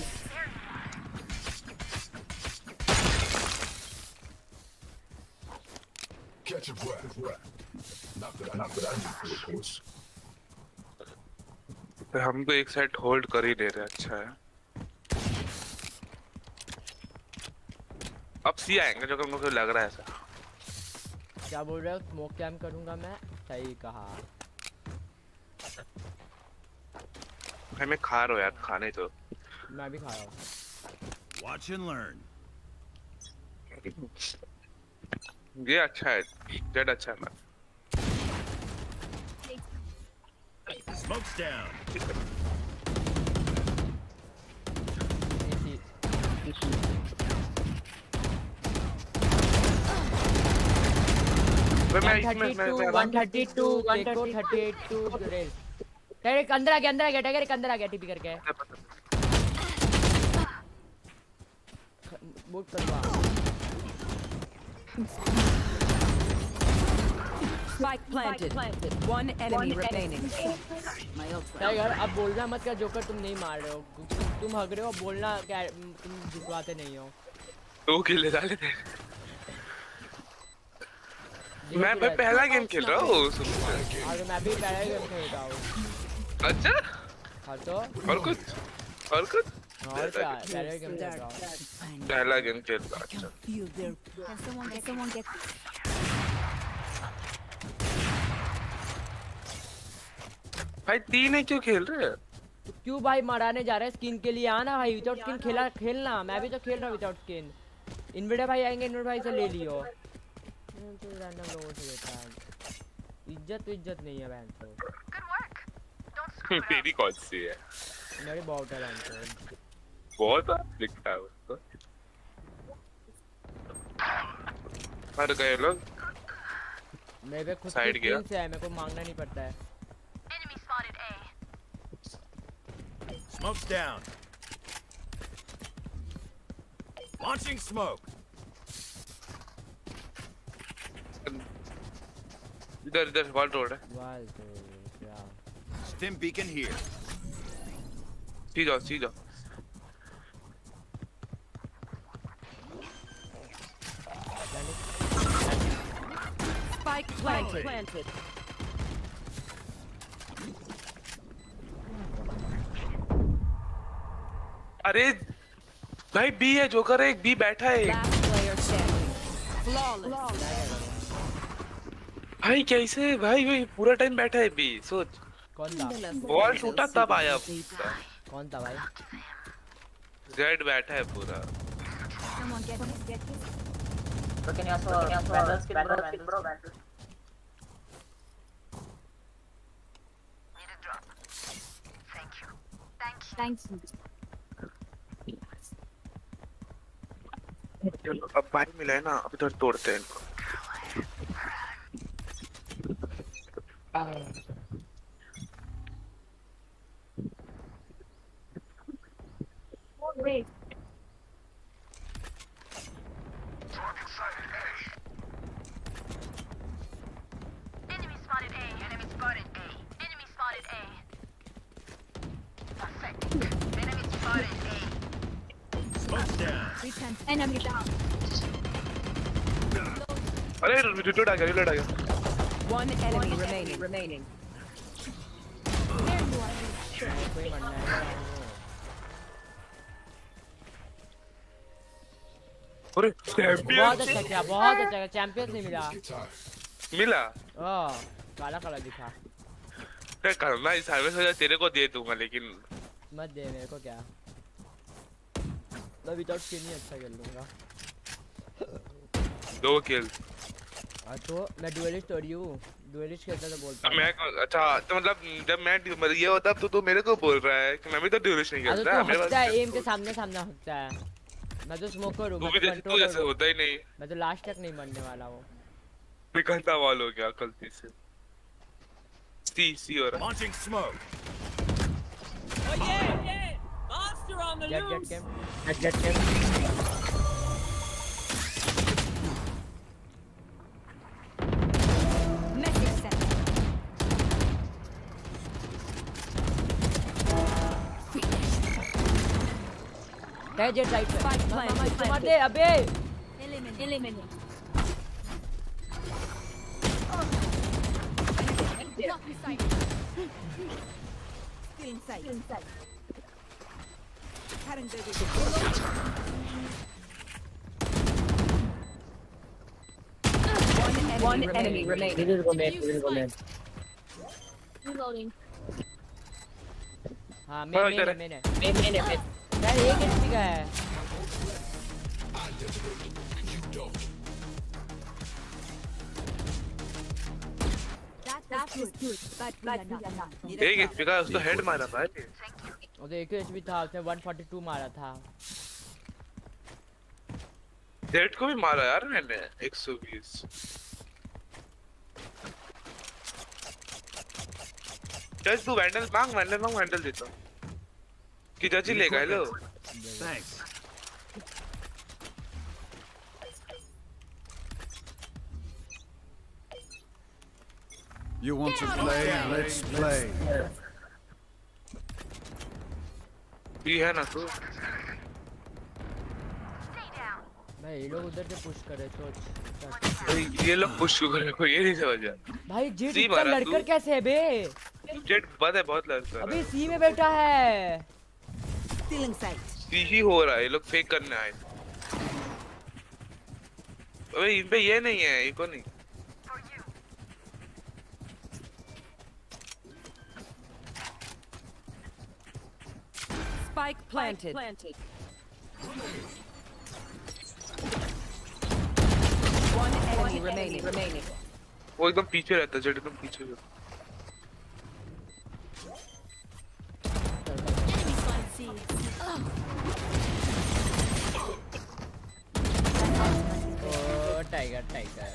Catch your breath. Not that I need for the course. हम तो एक साइड होल्ड कर ही ले रहे, अच्छा है। अब सी आएंगे जो कि मुझे लग रहा है ऐसा। क्या बोल रहे हो? स्मोक कैम करूंगा मैं? सही कहा। मैं खा रहा हूँ यार, खाने तो। मैं भी खा रहा हूँ। Watch and learn. ये अच्छा है, जेड अच्छा है। Smoke's down. अंदर आ गया टाइगर, अंदर आ गया टीपी करके बूट करवा। Spike planted. One enemy remaining. Tiger अब बोलना मत क्या जोकर तुम नहीं मार रहे हो, तुम हग रहे हो। बोलना क्या तुम जितवाते नहीं हो। तो किल डाले थे। मैं पहला गेम खेल रहा हूँ। और मैं भी पहला गेम खेल रहा हूँ। अच्छा? हाँ तो और कुछ? और क्या? पहला गेम खेल रहा हूँ। पहला गेम खेल रहा हूँ। अच्छा। भाई 3 है क्यों खेल रहे हैं? क्यों भाई मराने जा रहे हैं स्किन के लिए? आना भाई, विदाउट स्किन खेलना। मैं भी तो खेल रहा हूँ विदाउट स्किन। इनविडे भाई आएंगे, इनविडे भाई से ले लियो। तो रैंडम लोगों से लेता है। इज्जत नहीं है बहन तो। तेरी कौन सी है? मेरी बहुत है बहन तो। बहुत दिखता है उसको। हर गए लोग। मेरे खुद साइड गया से है, मेरे को मांगना नहीं पड़ता है। Smoke's down. Launching smoke. इधर वॉल रोड है। Stim beacon here. सीधा। Spike planted. अरे भाई बी है, जोकर है, एक बी बैठा है। Last player standing. Flawless. भाई कैसे भाई पूरा टाइम बैठा है बी, सोच। कौन था? बॉल टूटा तब आया। कौन था भाई? जेड बैठा है पूरा। So can you also vandals, bro? Need a drop. Thank you. चलो अब भाई मिला है ना, अब इधर तोड़ते हैं इनको। Enemy spotted A. Enemy spotted A. Enemy spotted A. Perfect. Enemy spotted A. Smoke's down. Enemy down. अरे रिलोड आ गया। One enemy remaining. कोई मरना है। अरे बहुत अच्छा किया, चैंपियंस नहीं मिला। काला दिखा। क्या करना, इस सर्विस वजह तेरे को दे दूंगा, लेकिन मत दे मेरे को। क्या मैं विदाउट स्किन ही अच्छा खेल लूंगा। 2 किल। तो मैं डुएलिस्ट हो रही हूँ, डुएलिस्ट खेलता तो बोलता मैं अच्छा तो मतलब जब मैं ये होता तो तू मेरे को बोल रहा है कि मैं भी तो डुएलिस्ट नहीं खेलता। मेरे पास एम के सामने होता है। मैं तो स्मोकर हूँ, तू जैसे होता ही नहीं। मैं तो लास्ट तक नहीं मरने वाला हूँ। निकलता वाल हो गया गलती से। सी हो रहा। Launching smoke. Oh yeah! Monster on the loose. Get. Jett right पे मार दे अबे Eliminate. Block the sight. Still inside. One enemy remaining. We will go main. Reloading. हाँ main है यार एक HP का है That was good. But एक HP का उसको हेड मारा भाई और एक HP था उसने 142 मारा था जेट को भी मारा यार मैंने 120 जज तू वैंडल मांग वैंडल देता कि जज ही लेगा hello Thanks. You want to play? Let's play. भी है ना तू भाई ये लोग उधर से पुश कर रहे सोच ये लोग पुश क्यों कर रहे को ये नहीं समझ आया भाई जेट इतना लड़कर कैसे है बे जेट बद है बहुत लड़का अभी सी में बैठा है Still inside. सी ही हो रहा है ये लोग फेक करने आए अबे इन पे ये नहीं है इको नहीं Spike planted. One enemy remaining. वो एकदम पीछे रहता है जेट एकदम पीछे रहता टाइगर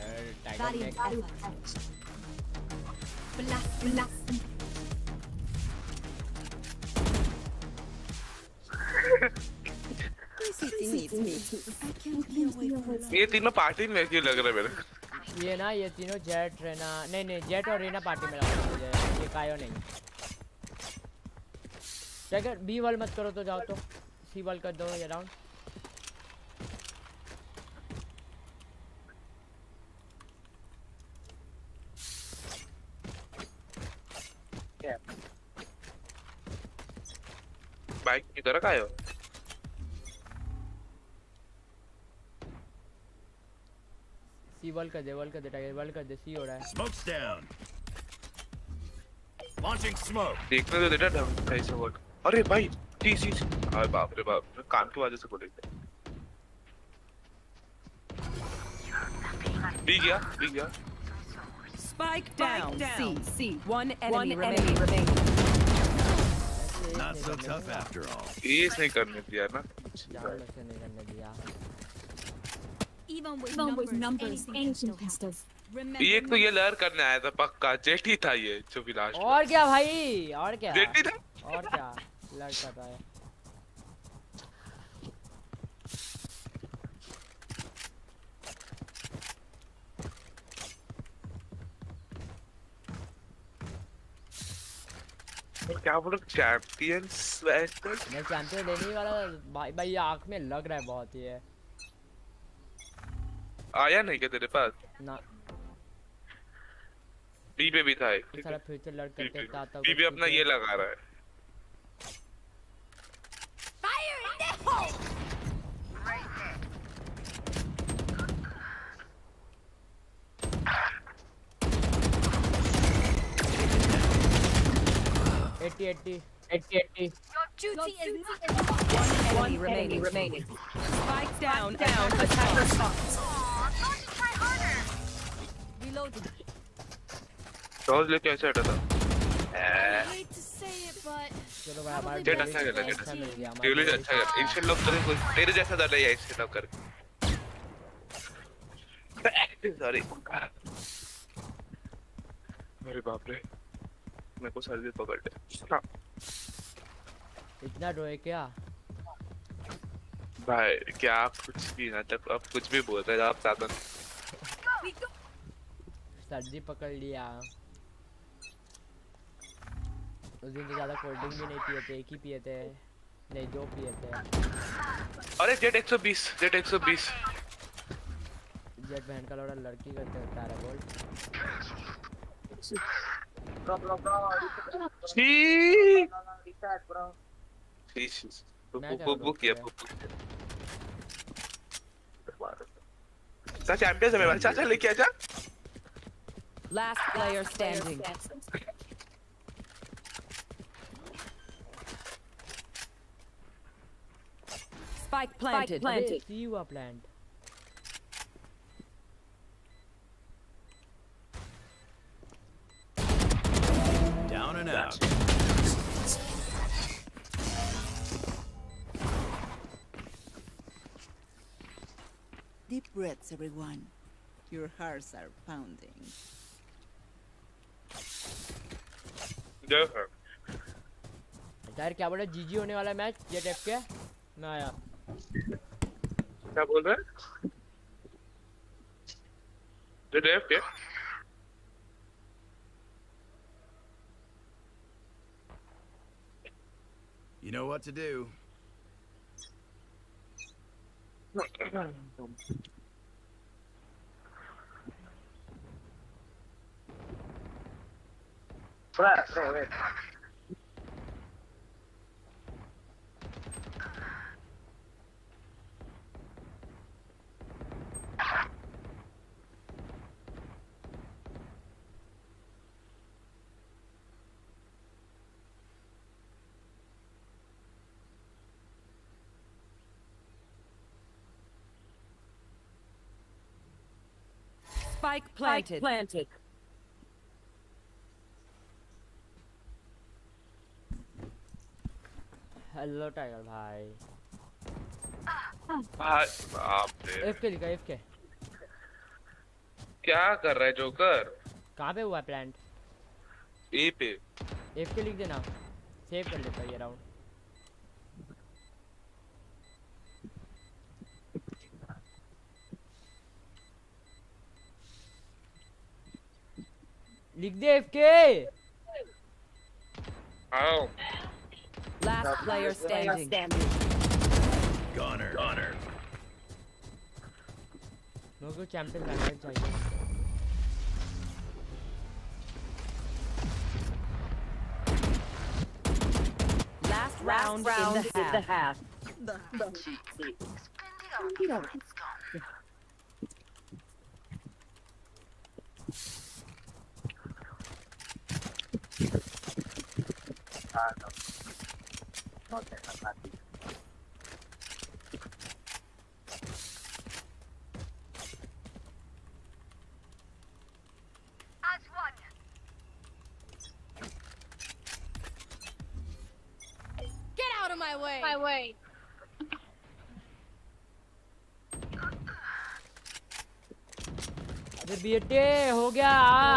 ये तीनों पार्टी में क्यों लग रहा है मेरे ये ना ये तीनों जेट रेना नहीं जेट और रेना पार्टी में लग रहा है ये कायो नहीं टाइगर बी वाल मत करो तो जाओ तो सी वाल कर दो ये राउंड बाइक की तरह का आयो सी वाल कर दे टाइगर वाल कर दे सी हो रहा है Smoke's down. Launching smoke. देखने तो देता ढंग ऐसे वर्ड अरे भाई सी अरे बाप रे बाप कान की वजह से बोले बी गया Spike down. C. One enemy remaining. Not so tough after all. ये नहीं करने दिया ना जान से नहीं करने दिया even with numbers, anything can still. ये तो ये लर्न करने आया था पक्का जेट ही था ये जो भी लास्ट और क्या भाई और क्या जेट ही था और क्या लड़ कर रहा है क्या बोलो चैंपियंस वैसे मैं चैंपियन लेने वाला भाई आँख में लग रहा है बहुत ही है आया नहीं क्या तेरे पास ना बी पे भी था एक सारा फिर से लड़ करके आता बी भी अपना ये लगा रहा है Fire in the hole! Eighty. Your duty is not One enemy remaining. Spike down. Attacker spot. Don't you try harder. reloading. Toss लेके ऐसे हटा था I hate to say it, but चलो भाई हमारा जेट अच्छा खेला जेट ड्यूलिट अच्छा खेला इंशन लोग तेरे जैसा डाला है ऐसे सेटअप करके सॉरी अरे बाप रे मेरे को सर्दी पकड़ ले इतना रोए क्या भाई क्या आप कुछ भी ना तक अब कुछ भी बोल रहे हैं आप साधन सर्दी पकड़ लिया उस दिन तो ज़्यादा कोल्ड ड्रिंक भी नहीं पिए थे एक ही पिए थे नहीं 2 पिए थे। अरे जेट 120 जेट 120 जेट बहन का लौड़ा लड़की करते होता है बोल। शी बुक किया चैंपियंस है मेरा चाचा लेके आजा। Last player standing. Spike planted. See you are plant. Down and out. Deep breaths, everyone. Your hearts are pounding. यार क्या बोल रहे जीजी होने वाला मैच जेट एफ के मैं आया। क्या बोल रहे Jett F K You know what to do. Wait. Spike planted. Hello tiger भाई। बाप रे एफके लिखा एफके। क्या कर रहा है जोकर? कहाँ पे हुआ प्लांट? ए पे। एफके लिख देना, सेव कर लेता ये राउंड। लिख दे एफके। आओ। Last player standing. Gunner. मेरे को चैंपियन बनना चाहिए। Last round in the half. Get out of my way. अबे बेटे हो गया।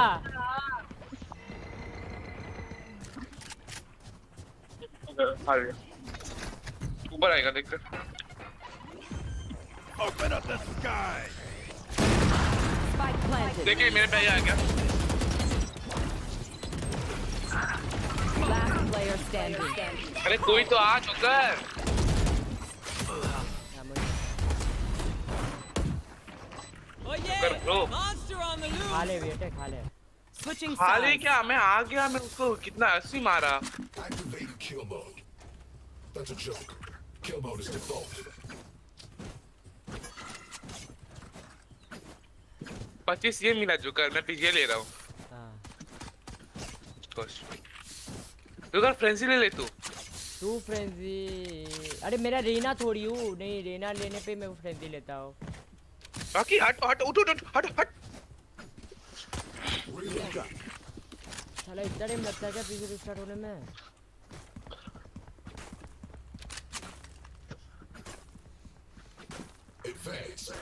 ऊपर आएगा देख कर। Open up the sky. Spike planted. देखिए मेरे पे आ गया। Last player standing. अरे कोई तो आ joker. Oh yeah! Monster on the loose. खा ले बेटे खा ले। Switching हाले sides. क्या मैं आ गया मैं उसको कितना 80 मारा। Activate kill mode. That's a joke. Kill mode is default. 25 ये मिला जोकर मैं पीछे ले रहा हूँ। हाँ। जोकर फ्रेंजी ले ले तू। तू फ्रेंजी। अरे मेरा रेना थोड़ी हूँ नहीं रेना लेने पे मैं फ्रेंजी लेता हूँ। बाकी हट साला इतना टाइम लगता है क्या पीछे रिस्टार्ट होने में? Advance.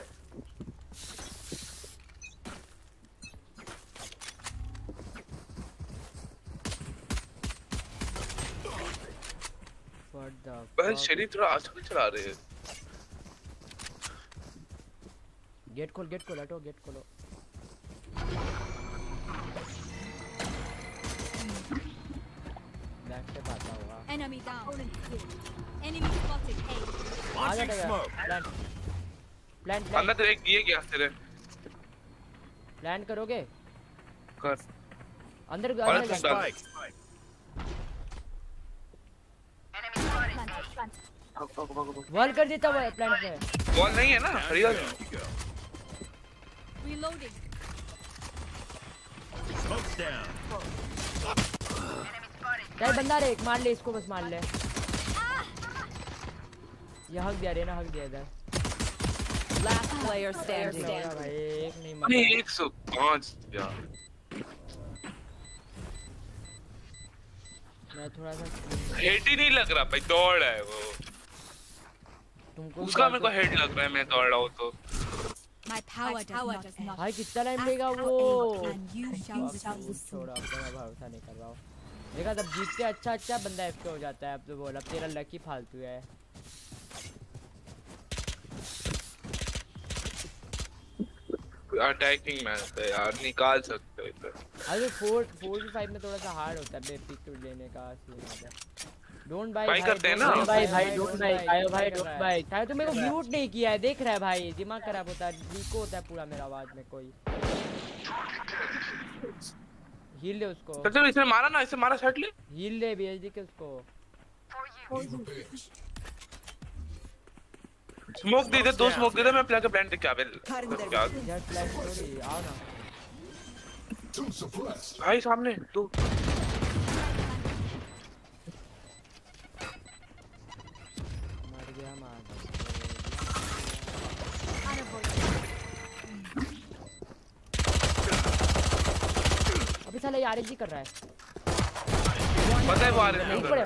What the बहन fuck? शरीर थोड़ा आसान चला रहे हैं। गेट खोल हटो गेट खोलो। बैक से आता हुआ। Enemy down. Enemy spotted. A. आ जाएगा प्लांट अंदर तेरे किए क्या तेरे प्लांट करोगे कर अंदर वॉल कर देता हुआ प्लांट में वॉल नहीं है ना रियल Reloading. यार बंदा रे एक मार ले इसको बस मार ले ये हक दिया रे ना हक दिया इधर Last player standing. भाई एक नहीं मार नहीं 105 यार मैं थोड़ा सा हेड ही नहीं लग रहा भाई दौड़ है वो तुमको उसका मेरे को हेड लग रहा है मैं दौड़ रहा हूँ तो My power does not. भाई कितना टाइम लेगा वो And you shall receive. छोड़ा अब मैं भरोसा नहीं कर रहा हूँ देखा तब जीतते अच्छा बंदा एफके हो जाता है अब तो बोल अब तेरा लकी फालतू है अटैकिंग मैच है यार निकाल सकते हो इधर अरे 4-5 में थोड़ा सा हार्ड होता है पिक टू लेने का सीन होता है डोंट बाय भाई करते हैं ना भाई डोंट बाय भाई डोंट बाय चाहे तो मेरे को म्यूट नहीं किया है देख रहा है भाई दिमाग खराब होता है लीको होता है पूरा मेरा आवाज में कोई हील ले उसको चल इसने मारा ना इसे मारा शॉट ले हील ले बीएचडी के उसको स्मोक दे दे दो स्मोक दे दे मैं प्लान का प्लान देख के आवे यार प्लान थोड़ी आओ ना भाई सामने तू मर गया मार अभी साला आरएजी कर रहा है पता है वो आ रहे हैं ऊपर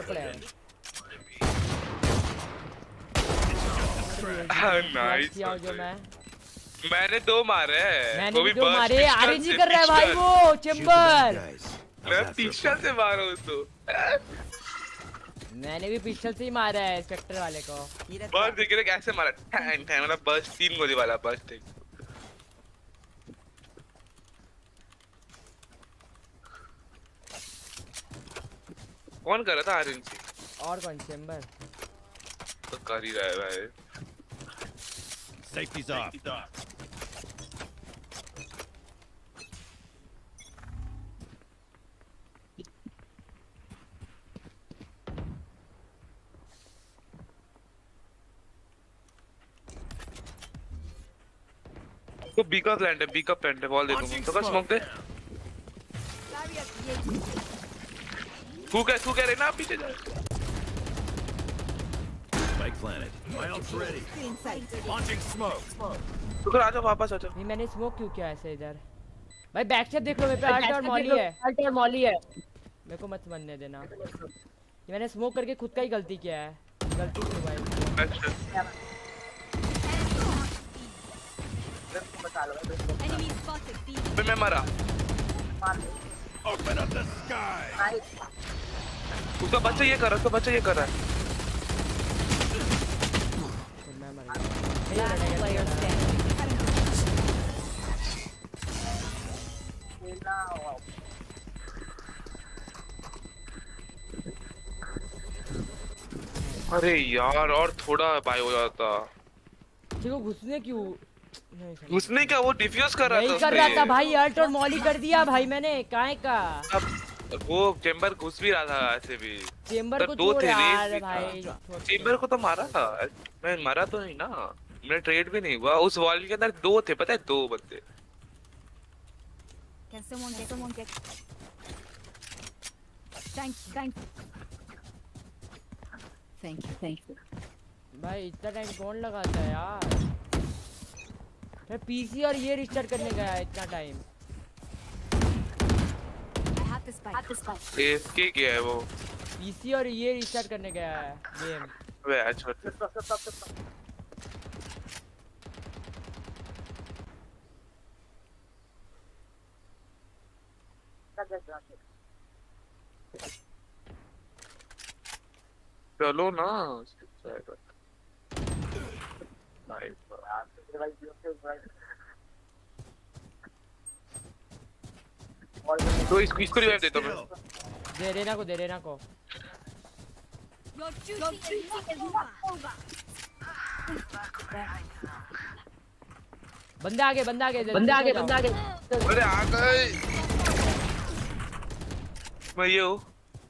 नाइस जो मैंने 2 मारे हैं वो भी 2 मारे आरएजी कर रहा है भाई वो चेंबर मैं पिस्टल से मारा हूं तो मैंने भी पिस्टल से ही मारा है स्पेक्टर वाले को बस देख रहे कैसे मारा टाइम मतलब बस 3 गोली वाला बस देख कौन कर रहा था आरएनसी और कौन चेंबर तो कर ही रहा है भाई Safety's off. तो बी का प्लांट है बी का प्लांट है बॉल दे दूंगा तो का स्मोक दे तू क्या रे ना पीछे जा Spike planted. My ult's ready. Launching smoke. तू कर आजा वापस आजा नहीं मैंने स्मोक क्यों किया ऐसे इधर भाई बैक स्टेप देख लो मेरे पे अल्ट और मॉली है मेरे को मत बनने देना ये मैंने स्मोक करके खुद का ही गलती किया है गलती से भाई Enemy spotted. B. मैं मरा Open up the sky. उसका बच्चा ये कर रहा है उसका बच्चा ये कर रहा है मैं मर Last player standing. अरे यार और थोड़ा बाय हो जाता देखो घुसने क्यों घुसने क्या वो डिफ्यूज कर रहा था नहीं कर रहा था भाई अल्ट और मॉली कर दिया भाई मैंने काहे का अब वो चेंबर घुस भी रहा था ऐसे भी चेंबर को दो छोड़ थे यार भाई चेंबर को तो मारा था मैं मरा तो नहीं ना मेरा ट्रेड भी नहीं हुआ उस वॉल के अंदर 2 थे पता है 2 बंदे Can someone get? Thank you. भाई इतना टाइम कौन लगाता है यार मैं पीसी और ये रिस्टार्ट करने गया इतना time I have the spike. F K क्या है वो पीसी और ये रिस्टार्ट करने गया है गेम वे अच्छा चलो ना तो इसको रिवाइव देता हूं मैं दे रेना को Your duty is not over. बंदे आगे अरे आ गए मैं ये हूँ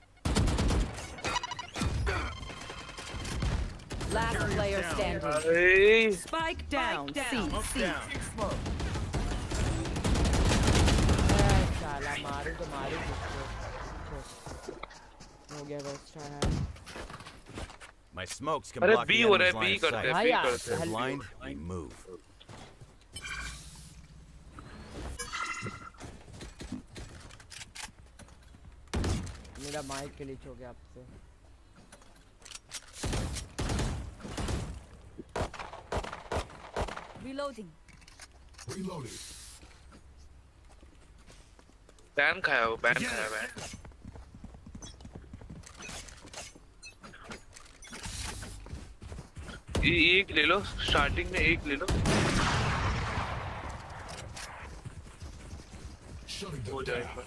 Last player standing. Hey. Spike down. C. साला मारू तो मारू किसको हो गया बस My smokes can अरे block B the हो रहा enemy's है line B of करते sight. हैं B करते हैं Blind, we move. मेरा माइक ग्लिच हो गया आपसे Reloading. बैन खाया वो बैन एक ले लो स्टार्टिंग में एक ले लो हो जाएगा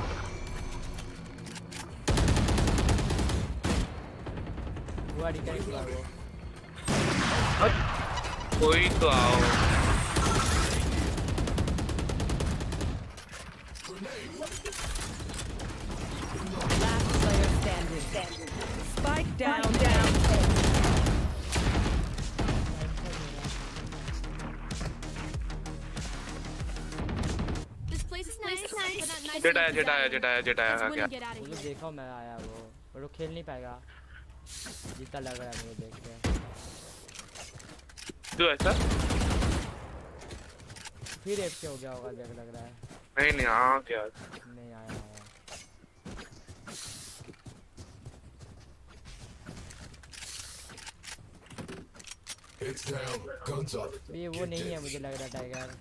वो डिटेक्ट हुआ वो कोई तो आओ Last player standing. Spike down. This place is nice. But not nice. Jett आया Let's win क्या and get out वो of तो here. देखा मैं आया वो खेल नहीं पाएगा जितना लग रहा है मुझे देख के जो ऐसा फिर एफ हो गया होगा देख लग रहा है नहीं हाँ क्या नहीं आया It's down. Guns up. ये वो नहीं है मुझे लग रहा टाइगर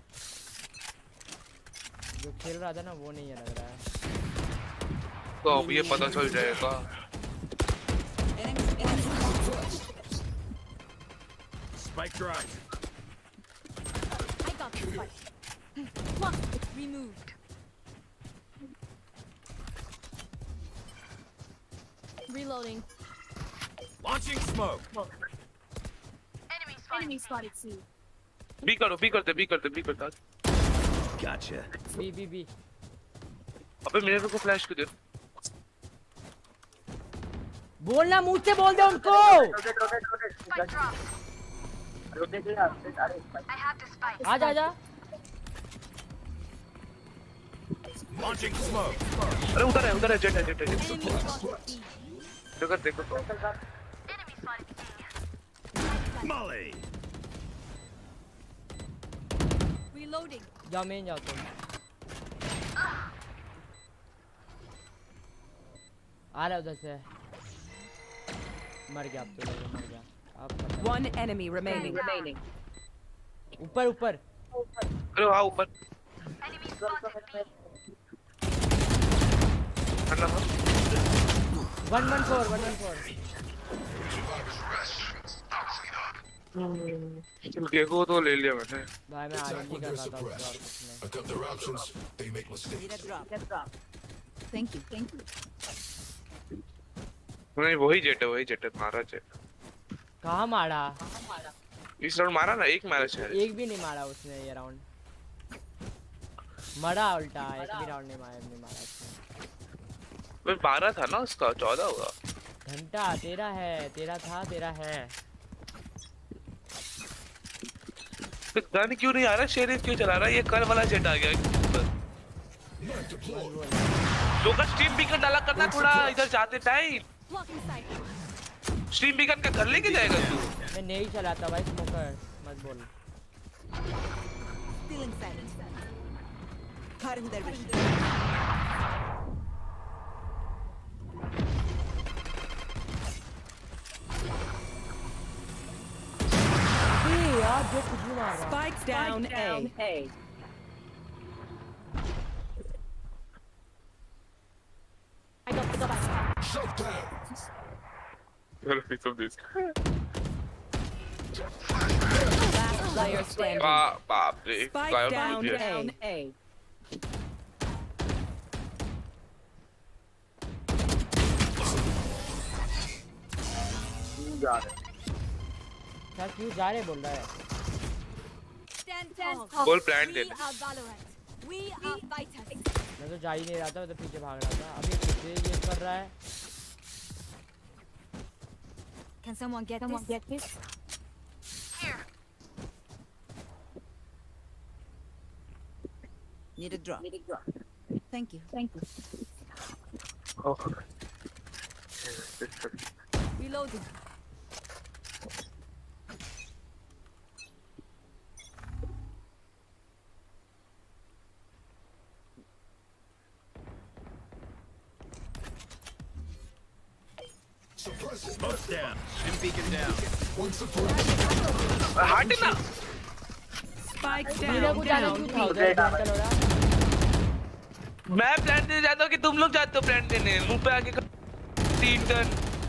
जो खेल रहा था ना वो नहीं है लग रहा है तो अब ये पता चल जाएगा Spike drive. I got this fight. Removed. Reloading. Launching smoke. Enemy spotted C. B करते Gotcha. बी अबे मेरे को फ्लैश क्यों दे बोलना मुंह से बोल दे उनको आजा Launching smoke. अरे उधर है जेट है देखो Molly. Reloading. जाओ मेन जाओ तुम आ रहा उधर से मर गया अब तो मर गया अब One enemy remaining. ऊपर अरे हाँ ऊपर 114 चल गेको तो ले लिया मैंने भाई मैं आरएनडी कर रहा था और कुछ I cut their options. They make mistakes. Thank you. नहीं वही जेट है मारा जेट कहाँ मारा इस राउंड मारा ना एक मारा शायद एक भी नहीं मारा उसने ये राउंड मरा उल्टा एक भी राउंड नहीं मारा उसने मैं 12 था ना उसका 14 होगा घंटा तेरा है तो गन क्यों नहीं आ रहा शेरिफ क्यों चला रहा है ये कल वाला जेट आ गया तो का स्ट्रीम बीकन डाला करना थोड़ा इधर जाते टाइम स्ट्रीम बीकन का घर लेके जाएगा तू मैं नहीं चलाता भाई स्मोकर मत बोल Still inside. Cutting their vision. यार जो कुछ नहीं मार रहा Spike down A. I got the back. Shut down. What a piece of this. Last player standing. बाप रे Spike down A. क्यों जा रहे? क्या क्यों जा रहे बोल रहा है? बोल प्लान दे। मैं तो जा ही नहीं रहा था, मैं तो पीछे भाग रहा था। अभी पीछे ये कर रहा है। Can someone get this? Here. Need a drop. Thank you. Oh. Reloading. Smoke's down. Stim beacon down. हट ना। Spike मेरा down. को जाना क्यों था उधर? मेंटल हो रहा। मैं प्लान देने जाता हूँ कि तुम लोग जाते हो प्लान देने। मुंह पे आके 3 टर्न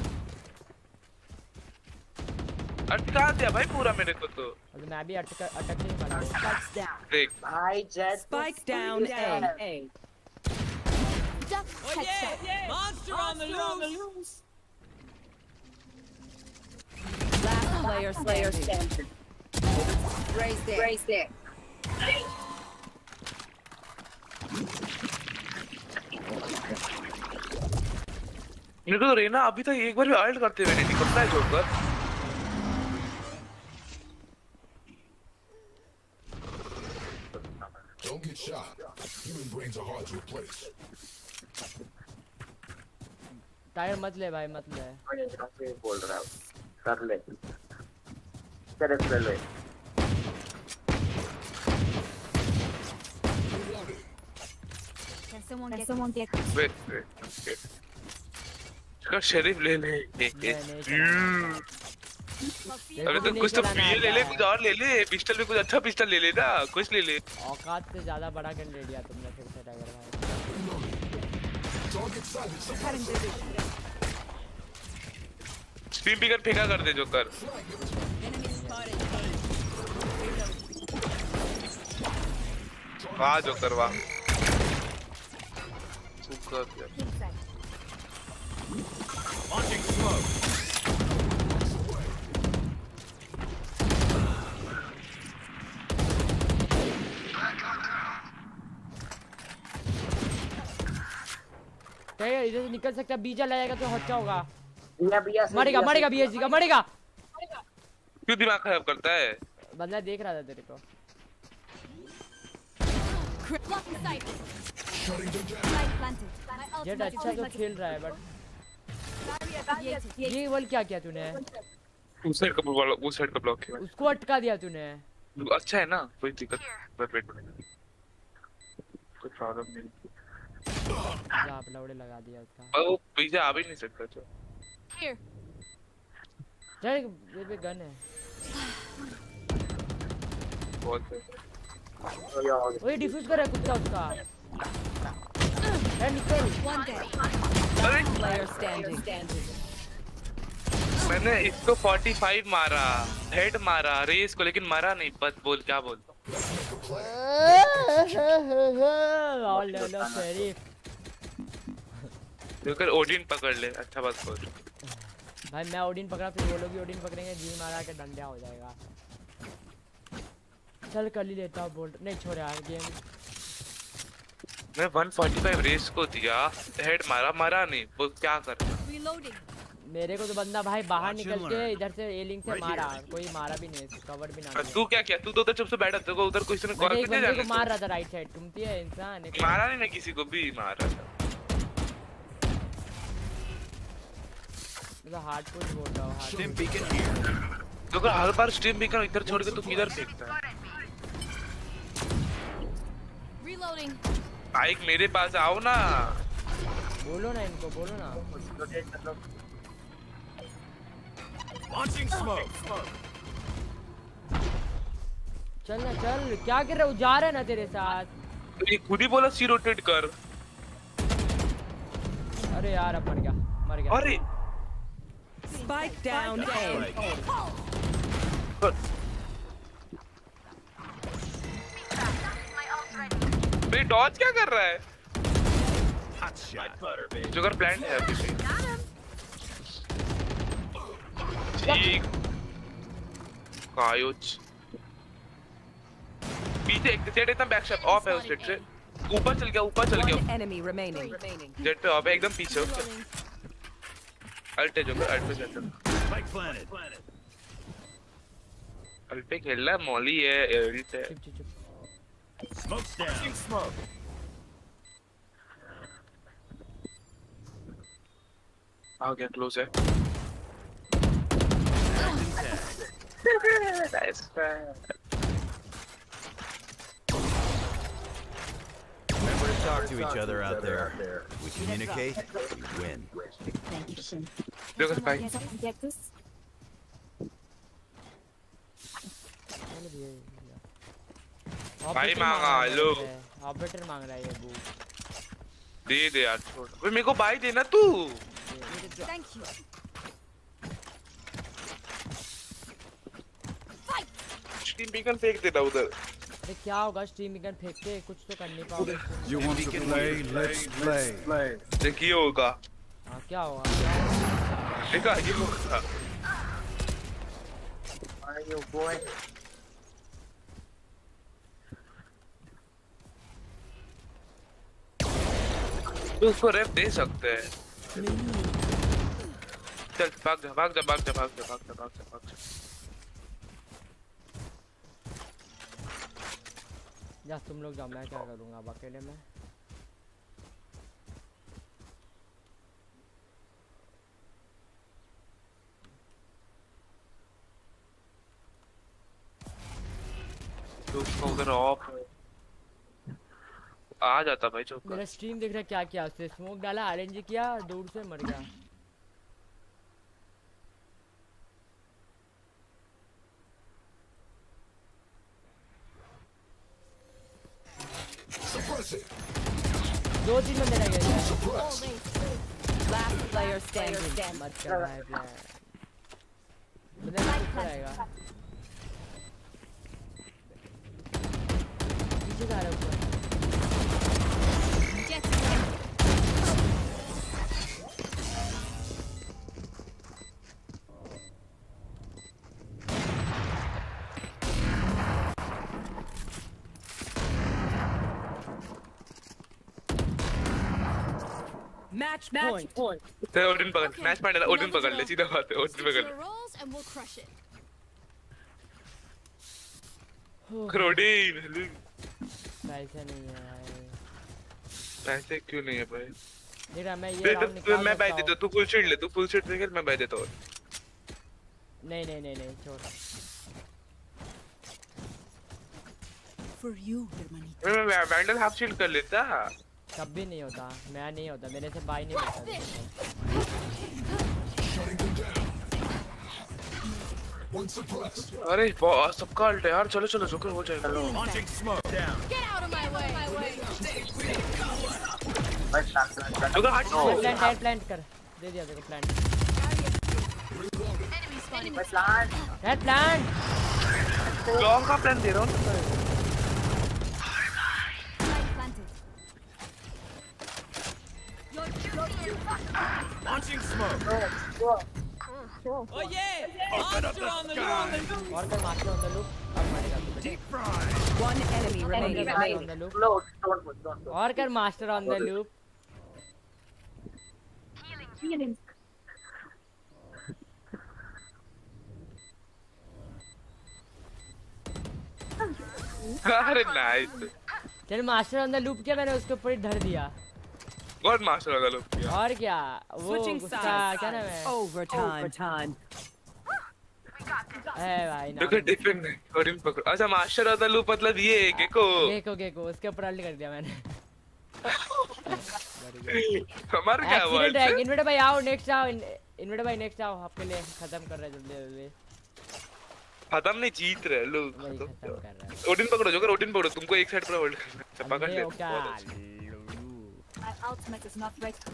अटका दिया भाई पूरा मेरे को तो। अभी मैं भी अटक नहीं पा रहा। देख भाई Jett Spike down A. Oh yeah! Monster on the loose! Last player standing. Raise there. मेरे को तो रेना अभी तक एक बार भी अल्ट करते हुए नहीं दिखता है joker. Don't get shot. Human brains are hard to replace. Tyre मत ले भाई, मत ले। बोल रहा है कर ले तेरे से ले। Can someone get this? Wait इसका शेरिफ ले ले। अरे तो कुछ तो ले ले, कुछ और ले ले। पिस्टल में कुछ अच्छा पिस्टल ले ले ना, कुछ ले ले। औकात से ज्यादा बड़ा गन ले लिया तुमने फिर से टाइगर भाई। स्टीम पिकर फेंका कर दे जोकर। वाह जोकर वाह। सुपर। Launching smoke. टाइगर इधर से निकल सकता, बीजा लाएगा तो अच्छा होगा। मरेगा बीएसजी का मरेगा। क्यों दिमाग खराब करता है? बंदा देख रहा था तेरे को। जेट अच्छा तो खेल रहा है बट ये बॉल क्या किया तूने? उस साइड का ब्लॉक किया। उसको अटका दिया तूने। अच्छा है ना, कोई दिक्कत वेट कोई प्रॉब्लम नहीं। आप लौड़े लगा दिया उसका। वो पीछे आ भी नहीं सकता जो। चल ये पे गन है। बहुत ओए डिफ्यूज कर रहा है कुत्ता उसका। निकल। Player standing. मैंने इसको 45 मारा, हेड मारा रेस को, लेकिन मरा नहीं। बस बोल क्या बोल। जोकर ओडिन पकड़ ले। अच्छा बात बोल भाई। मैं ओडिन पकड़ा फिर वो लोग भी ओडिन पकड़ेंगे, जी मारा के डंडा हो जाएगा। चल कर ही लेता हूँ बोल्ट। नहीं छोड़ यार गेम। मैं 145 रेस को दिया, हेड मारा नहीं। वो क्या कर? मेरे को तो बंदा भाई बाहर निकल के इधर से ए लिंक से मारा, कोई मारा भी नहीं, कवर भी ना। तू क्या किया? तू तो उधर चुप से बैठा था, उधर कोई ने कॉल करके जाने को मार रहा था राइट साइड। तुम थी इंसान मारा नहीं, मैं किसी को भी मार रहा था। मतलब हार्ड पुश बोल रहा हूं। Stim beacon here. तो अगर हर बार स्टीम बीकन इधर छोड़ के तू किधर फेंकता है? बाइक मेरे पास आओ ना। बोलो ना इनको, बोलो ना। Launching smoke. चल ना चल, क्या कर रहा हूँ? जा रहा है ना तेरे साथ। तो ये खुद ही बोला सी रोटेट कर। अरे यार अब मर गया। अरे Spike down A. भाई डॉज क्या कर रहा है? Hot shot. Butter, baby. Joker plan है अभी से। ठीक कायोच पीछे एक जेट एकदम बैक शॉट ऑफ है उस जेट से ऊपर चल गया enemy remaining. जेट पे ऑफ है एकदम पीछे अल्टे जो अल्ट पे जाता Spike planted. अल्ट पे खेल रहा है मॉली है एल्ट है चुप Smoke's down. Smoke. आ गया क्लोज है Nice. Remember to talk to each other out there. We communicate, we win. Thank you, Shin. देखो स्पाइक Get this? भाई मांगा लो ऑपरेटर मांग रहा है ये बू दे यार छोड़ भाई मेरे को बाई देना तू Thank you. स्टीम बीकन फेंक देना उधर अरे क्या होगा स्ट्रीम गन फेंक के कुछ तो कर नहीं पाओगे You want to play? Let's play. देखिए होगा हां क्या होगा देखा ये होगा Mario boy. तू उसको रेप दे सकते हैं चल भाग जा जा तुम लोग जाओ मैं क्या करूंगा अब अकेले में तो उसको उधर ऑफ आ जाता भाई चौक मेरा स्ट्रीम देख रहा क्या किया उसने स्मोक डाला आरएनजी किया दूर से मर गया दो तीन बंदे रह गए Last player standing. मत कर भाई प्लान बंदा ऊपर आएगा पीछे जा रहा है ऊपर Match point. तो ओडिन पकड़ मैच पॉइंट है ओडिन पकड़ ले सीधा बात है ओडिन पकड़ ले and we'll crush it. क्रोडिन पैसे नहीं है भाई पैसे क्यों नहीं है भाई देख रहा मैं ये राउंड निकाल मैं बाय देता तू फुल शील्ड ले तू फुल शील्ड खेल मैं बाय देता हूं नहीं छोड़ For you, hermanito. मैं वैंडल हाफ शील्ड कर लेता कभी नहीं होता मैं नहीं होता मेरे से बाई नहीं होता अरे सबका अल्ट यार चलो जोकर हो जाएगा Launching smoke down. Get out of my way. Joker हट प्लांट कर दे दिया देखो प्लांट प्लांट लॉन्ग का प्लान दे रहा हूं Launching smoke. Oh yeah! Monster on the loop! और कर मास्टर ऑन द लूप अब मारेगा तू Deep fry. One enemy remaining. On the loop Don't. और कर मास्टर ऑन द लूप अरे नाइस चल मास्टर ऑन द लूप किया मैंने उसके ऊपर ही धर दिया गॉड मास्टर वाला लोग किया और क्या वो Switching उसका sides. क्या नाम है Overtime. भाई ना देखो डिफरेंट है ओडिन पकड़ अच्छा मास्टर वाला लूप मतलब ये है गेको उसके ऊपर अल्ट कर दिया मैंने हमारा क्या हुआ इन्वेटर भाई आओ नेक्स्ट आओ इन्वेटर भाई नेक्स्ट आओ आपके लिए खत्म कर रहे हैं जल्दी खत्म नहीं जीत रहे लोग वही खत्म कर रहा है ओडिन पकड़ो जोकर ओडिन पकड़ो तुमको एक साइड पर होल्ड करना है पकड़ ले My ultimate is not ready.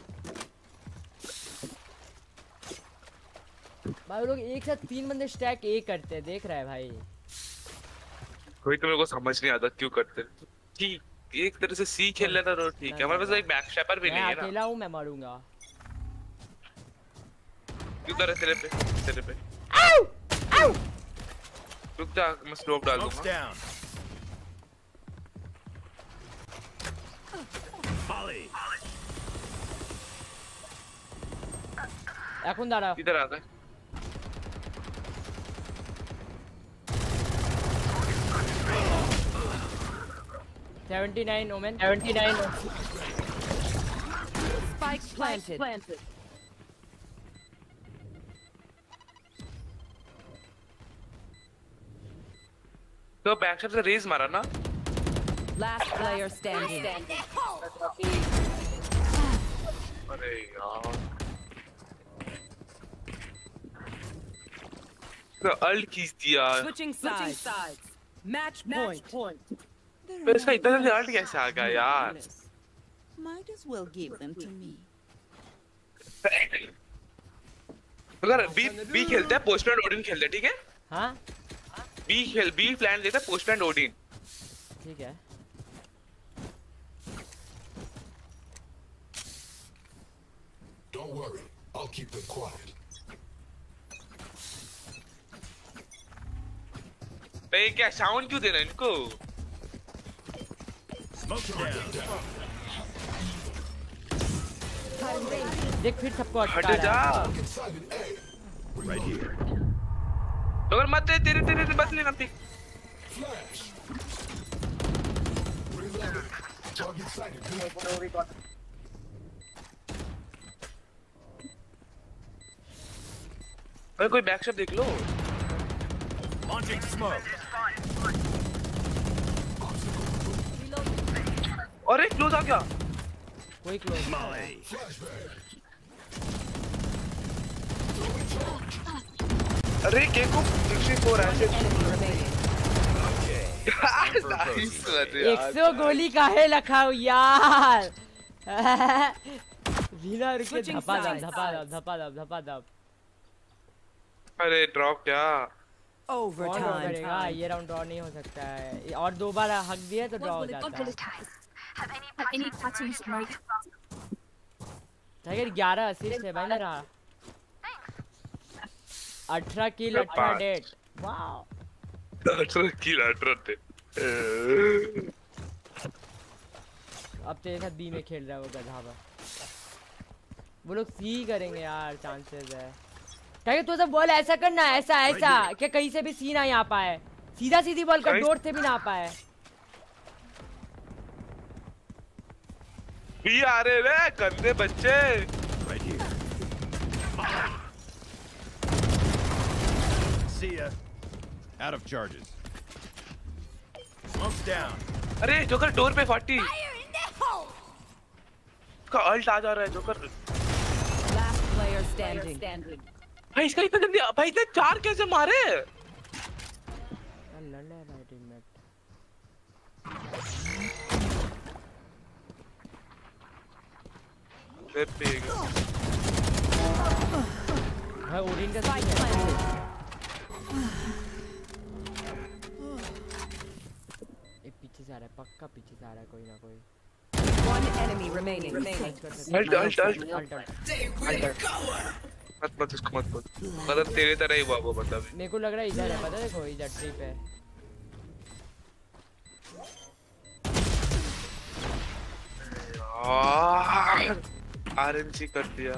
भाई लोग एक साथ 3 बंदे स्टैक ए करते हैं देख रहा है भाई कोई तो मेरे को समझ नहीं आता क्यों करते ठीक एक तरह से सी खेल लेना तो ठीक है हमारे पास एक बैक शैपर भी नहीं है ना मैं अकेला हूं मैं मारूंगा क्यों कर तेरे पे रुक जा, मैं स्लोप डाल दूंगा। এখন দাঁড়া, इधर आ गए। Omen 79 Spike planted. तो बैकशॉट से रेज मारा ना। Last player standing. अरे यार तो अल्ट खींच दिया। Switching sides. Match point. पर इसका इतना जल्दी अल्ट कैसे आ गया यार? Might as well give them to me. अगर बी खेलते हैं, पोस्टमैन ओडिन खेलते हैं, ठीक है? हाँ? बी प्लान देता है, पोस्टमैन ओडिन। ठीक है। Don't worry, I'll keep them quiet. भाई क्या साउंड क्यों दे रहे हैं इनको? देख फिर सबको हट जा। Right here. अगर मत दे, तेरे बस लेना पिक। Target sighted. अरे कोई बैकशॉट देख लो। Launching smoke. अरे क्लोज आ गया। कोई क्लोज अरे केको 64 ऐसे 100 गोली काहे लखाओ यार। वीना रुके, धपा दब। अरे ड्रॉप क्या? overtime. ये राउंड ड्रॉ नहीं हो सकता है, और 2 बार हक दिए तो ड्रॉ हो जाता है। टाइगर 11 असिस्ट है भाई मेरा, 18 kill 18 dead. Wow 18 kill 18 dead. अब तेरे साथ बी में खेल रहा है वो गधा। वो लोग सी करेंगे यार, चांसेस है। टाइगर तू सब बॉल ऐसा करना, ऐसा कि कहीं से भी सी ना आ पाए, सीधी बॉल कर, डोर से भी ना आ पाए। भी आ रहे रे गंदे बच्चे। Right here. See ya. Out of charges. Smoke's down. अरे जोकर डोर पे 40। उसका अल्ट आ जा रहा है जोकर। Last player standing. भाई इसका इतना जल्दी, भाई इतने 4 कैसे मारे? लड़ने भाई टीममेट। भाई ओडिन का स्पाइक प्लांटेड। एक पीछे से आ रहा है, पक्का पीछे से आ रहा है कोई ना कोई। One enemy remaining. मत उसको मत बोल, मतलब तेरे तरह ही हुआ वो बंदा भी। मेरे को लग रहा है इधर है, पता है देखो इधर ट्री पे। आरएनसी कर दिया।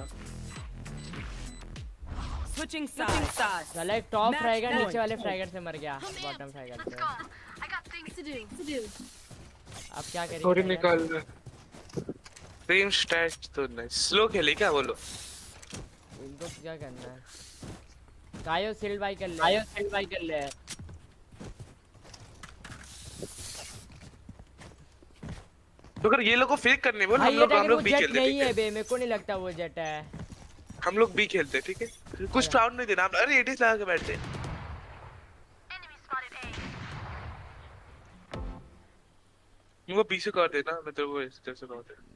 Switching sides. साला एक टॉप फ्रैगर नीचे वाले फ्रैगर से मर गया, बॉटम फ्रैगर से। अब क्या करेंगे? थोड़ी निकाल फ्रेम स्टैट तो नहीं, स्लो खेले क्या बोलो? इनको क्या करना है? कायो सील्ड बाय कर ले। तो अगर ये लोग को फेक करने बोल, हम लोग भी खेलते नहीं है बे, मेरे को नहीं लगता वो जेट है। हम लोग भी खेलते ठीक है, कुछ प्राउड नहीं देना। अरे 80 लगा के बैठते। इनको पीछे कर देना, मैं तेरे को इस तरह से कहता हूं।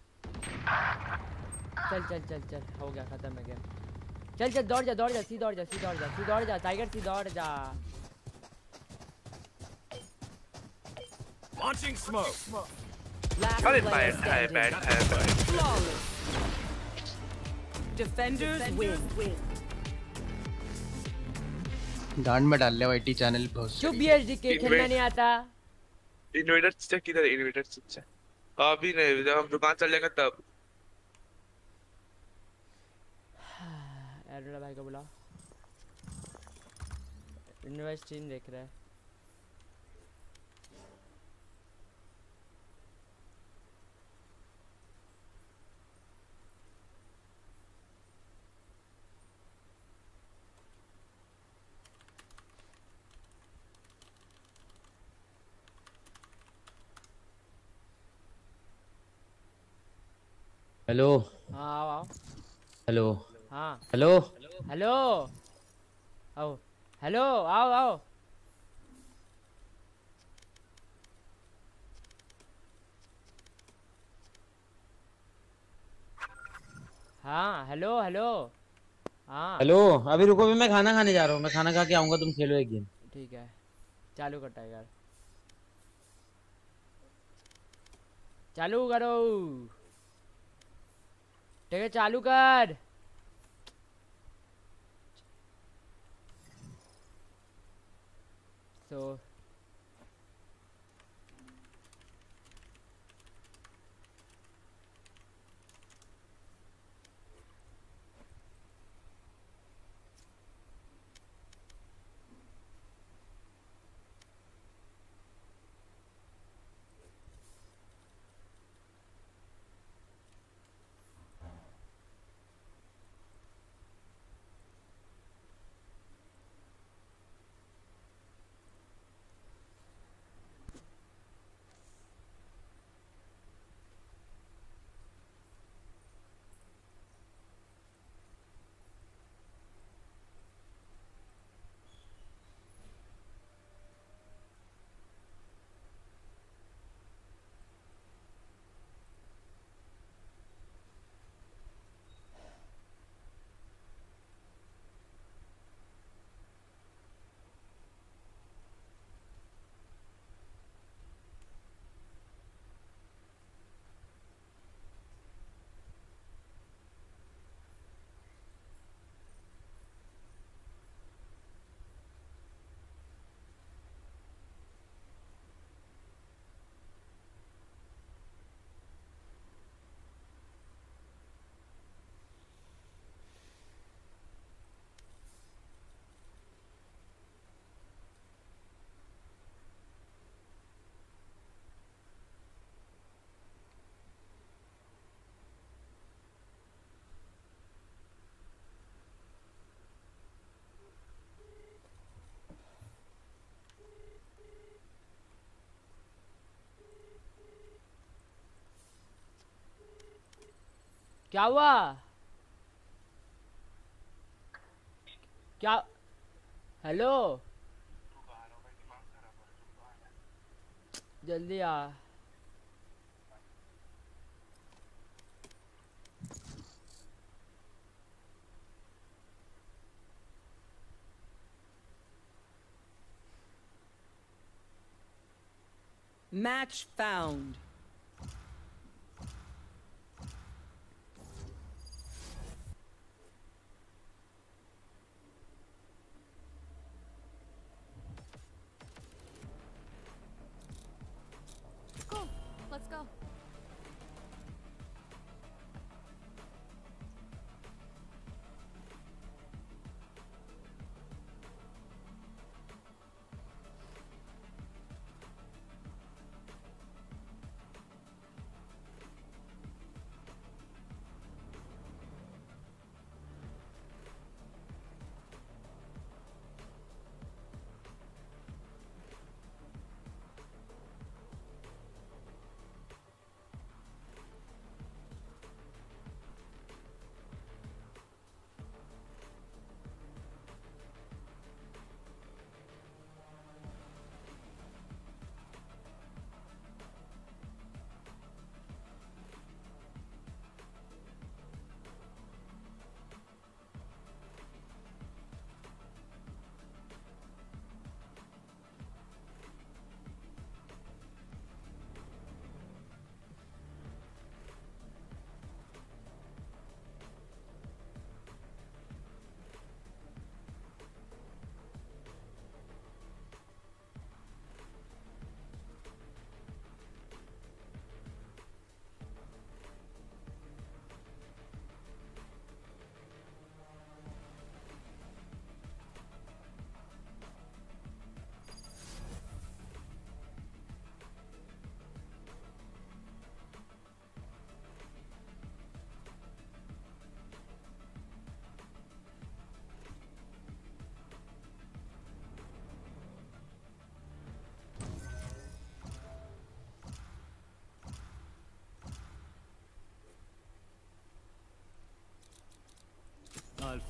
चल हो गया, खत्म है गेम। चल दौड़ जा, सी दौड़ जा टाइगर, सी दौड़ जा। Launching smoke. अरे बैड है। Defenders win. गांड में डाल ले वाईटी चैनल बहुत चुप बीएचडी के खेलना नहीं आता। इन्वेटर चेक किधर, इन्वेटर चेक अभी नहीं, जब हम दुकान चल जाएगा तब। एरोना भाई को बुलाओ, इन्वेस्ट स्ट्रीम देख रहा है। हेलो। हाँ आओ आओ। हेलो। हाँ हेलो। हेलो आओ, हेलो आओ आओ। हाँ हेलो हेलो। हाँ हेलो अभी रुको, भी मैं खाना खाने जा रहा हूँ, मैं खाना खा के आऊंगा, तुम खेलो एक गेम। ठीक है चालू कर टाइगर, चालू करो। ठीक है चालू कर। तो क्या हुआ? क्या? हेलो जल्दी आ। Match found. Cool. Let's go.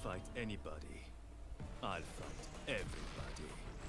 fight anybody. I'll fight everybody.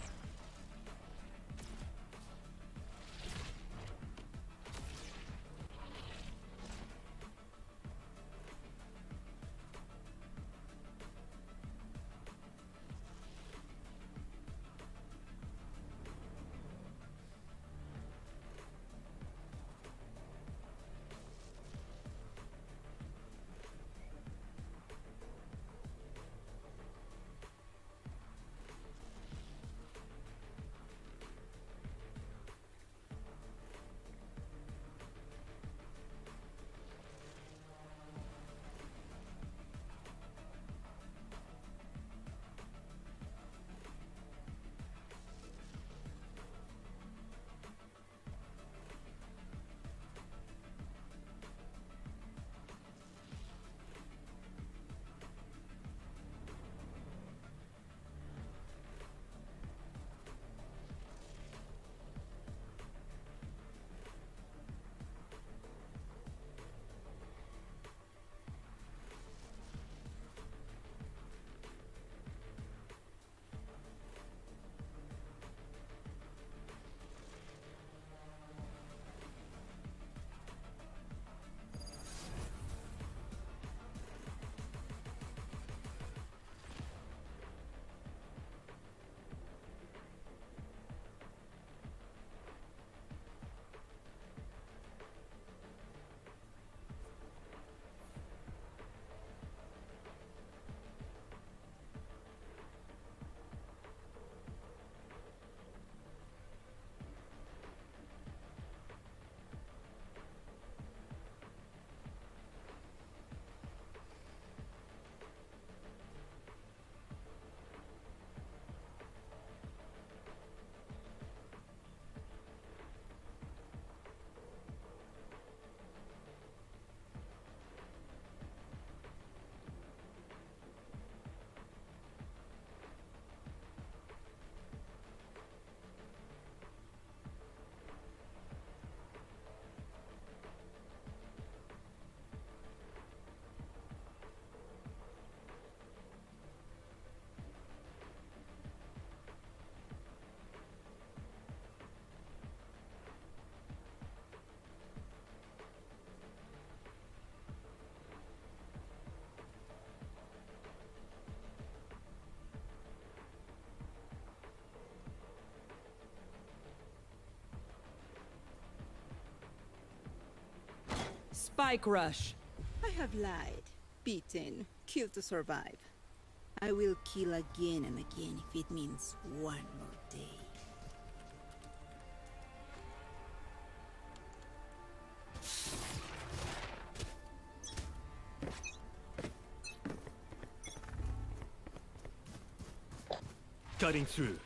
Spike rush. I have lied, beaten, killed to survive. I will kill again and again if it means one more day. Cutting through.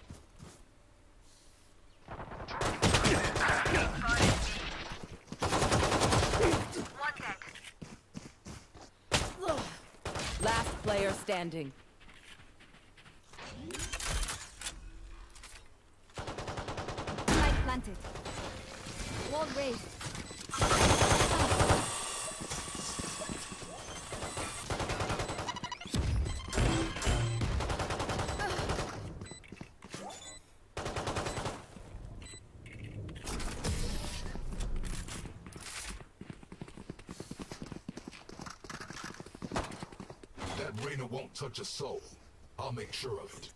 Last player standing. Light planted. Wall raised. That Reyna won't touch a soul. I'll make sure of it.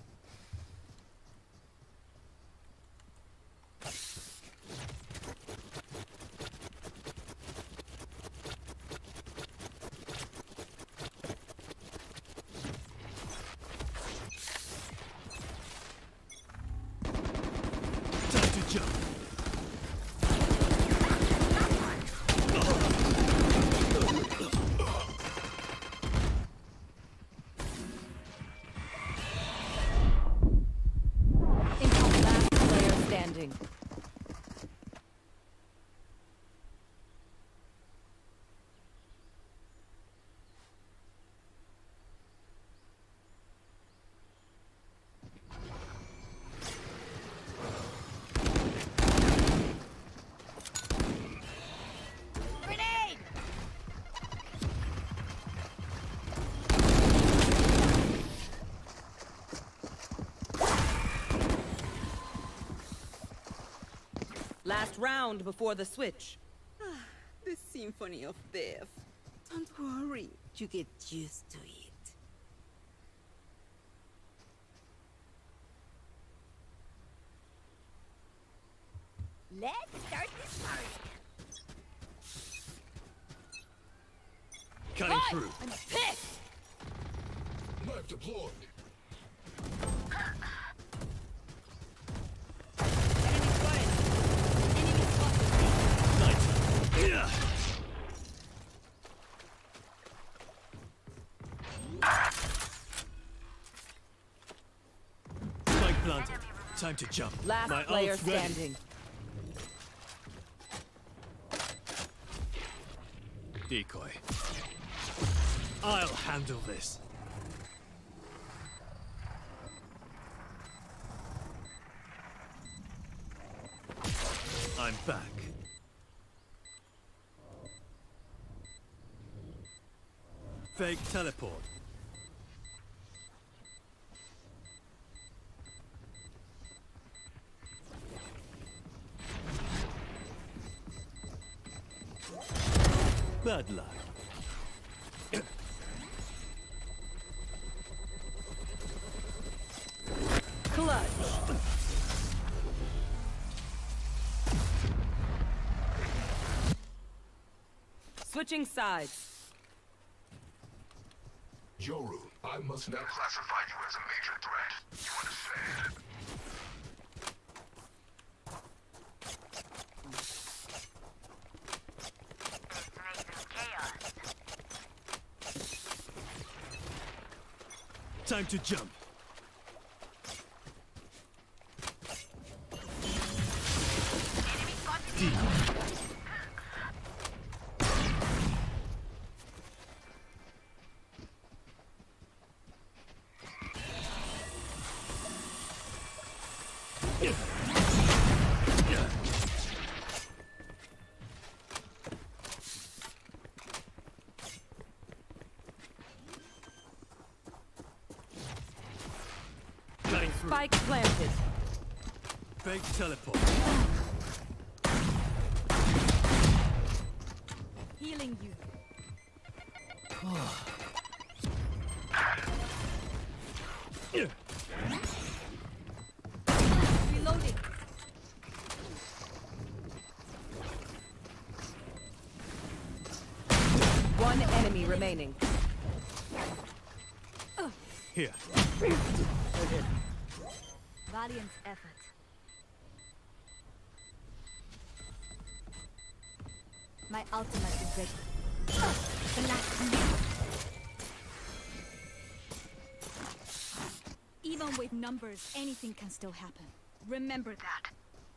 Time to jump. Last round before the switch. The symphony of death. Don't worry, you get used to it. Let's start this party. Cutting through. I'm pissed. Knife deployed. Spike planted. Time to jump. Last My player ult's ready. standing. Decoy. I'll handle this. I'm back. Fake teleport. Bad luck. Clutch. Switching sides. Yoru, I must now classify you as a major threat. You understand? Time to jump. Spike planted. Fake teleport. Healing you. Reloading. One enemy remaining. Here. Valiant effort. My ultimate is ready. The last minute. Even with numbers, anything can still happen. Remember that.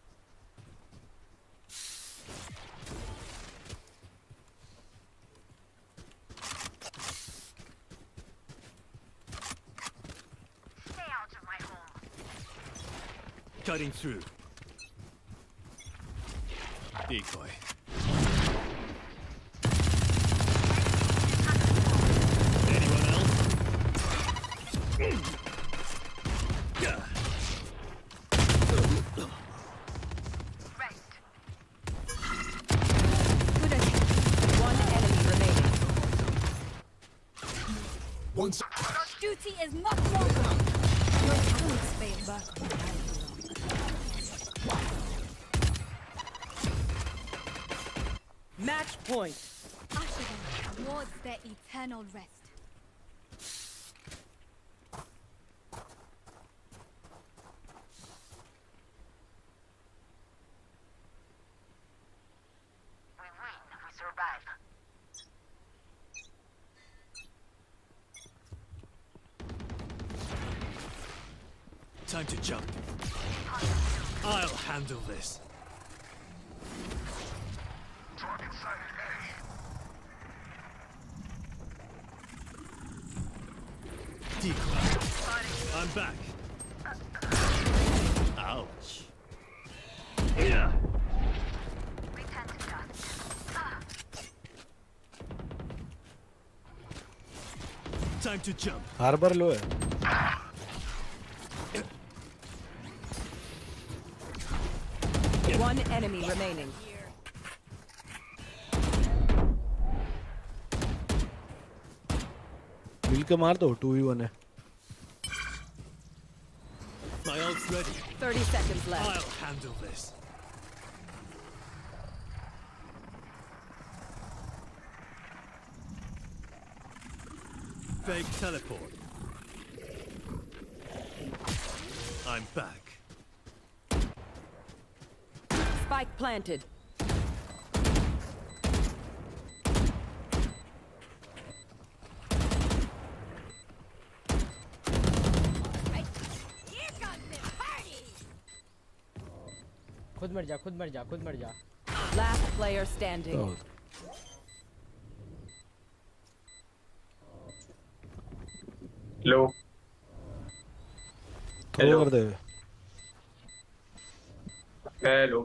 Cutting through. Decoy. Anyone else? One enemy remaining. Once. Duty is not over. Your talents fail back. Match point. Usher them towards their eternal rest. We win, we survive. Time to jump. I'll handle this. Target sighted A. Decoy. I'm back. Ouch. Yeah. Time to jump. Harbor लो है. One enemy remaining. मिल के मार दो 2v1 है. My ult's ready. 30 seconds left. I'll handle this. Fake teleport. I'm back. Spike planted. खुद मर जा, खुद मर जा, खुद मर जा. Last player standing. लो. हेलो कर दे. हेलो.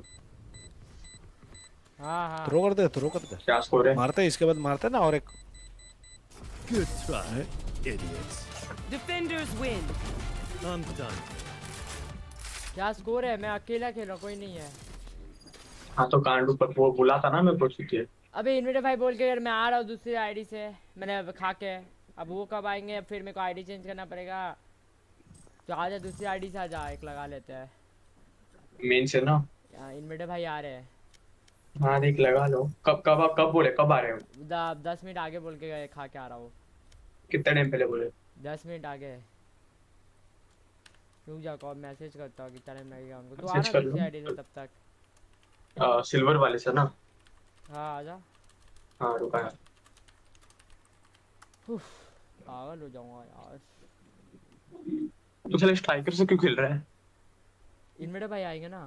हाँ. थ्रो कर दे, थ्रो कर दे. क्या स्कोर है? मारते हैं, इसके बाद मारते हैं ना और एक. Good try, idiots. Defenders win. I'm done. क्या स्कोर है? मैं अकेला खेल रहा, कोई नहीं है. हाँ तो कांडू पर वो बुला था ना मैं पूछी थी. अबे इनविटर भाई बोल के यार मैं आ रहा हूँ दूसरी आईडी से, मैंने अब खा के. अब वो कब आएंगे? फिर मेरे को आईडी चेंज करना पड़ेगा. तो आजा दूसरी आईडी से आजा, एक लगा लेते हैं. मेन से ना. इनविटर भाई आ रहे हैं. हाँ देख लगा लो. कब बोले कब आ रहे हो? 10 मिनट आगे बोल के गए, खा के आ रहा हूँ. कितने टाइम पहले बोले? 10 मिनट आगे. रुक जा, कॉल मैसेज करता हूँ कितना टाइम लगेगा उनको. तो आना दूसरी आईडी से तब तक. सिल्वर वाले से ना. हाँ आजा. हाँ रुका यार. पागल हो जाऊंगा यार. तो चल स्ट्राइकर से क्यों खेल रहा है? इनविटर भाई आएंगे ना.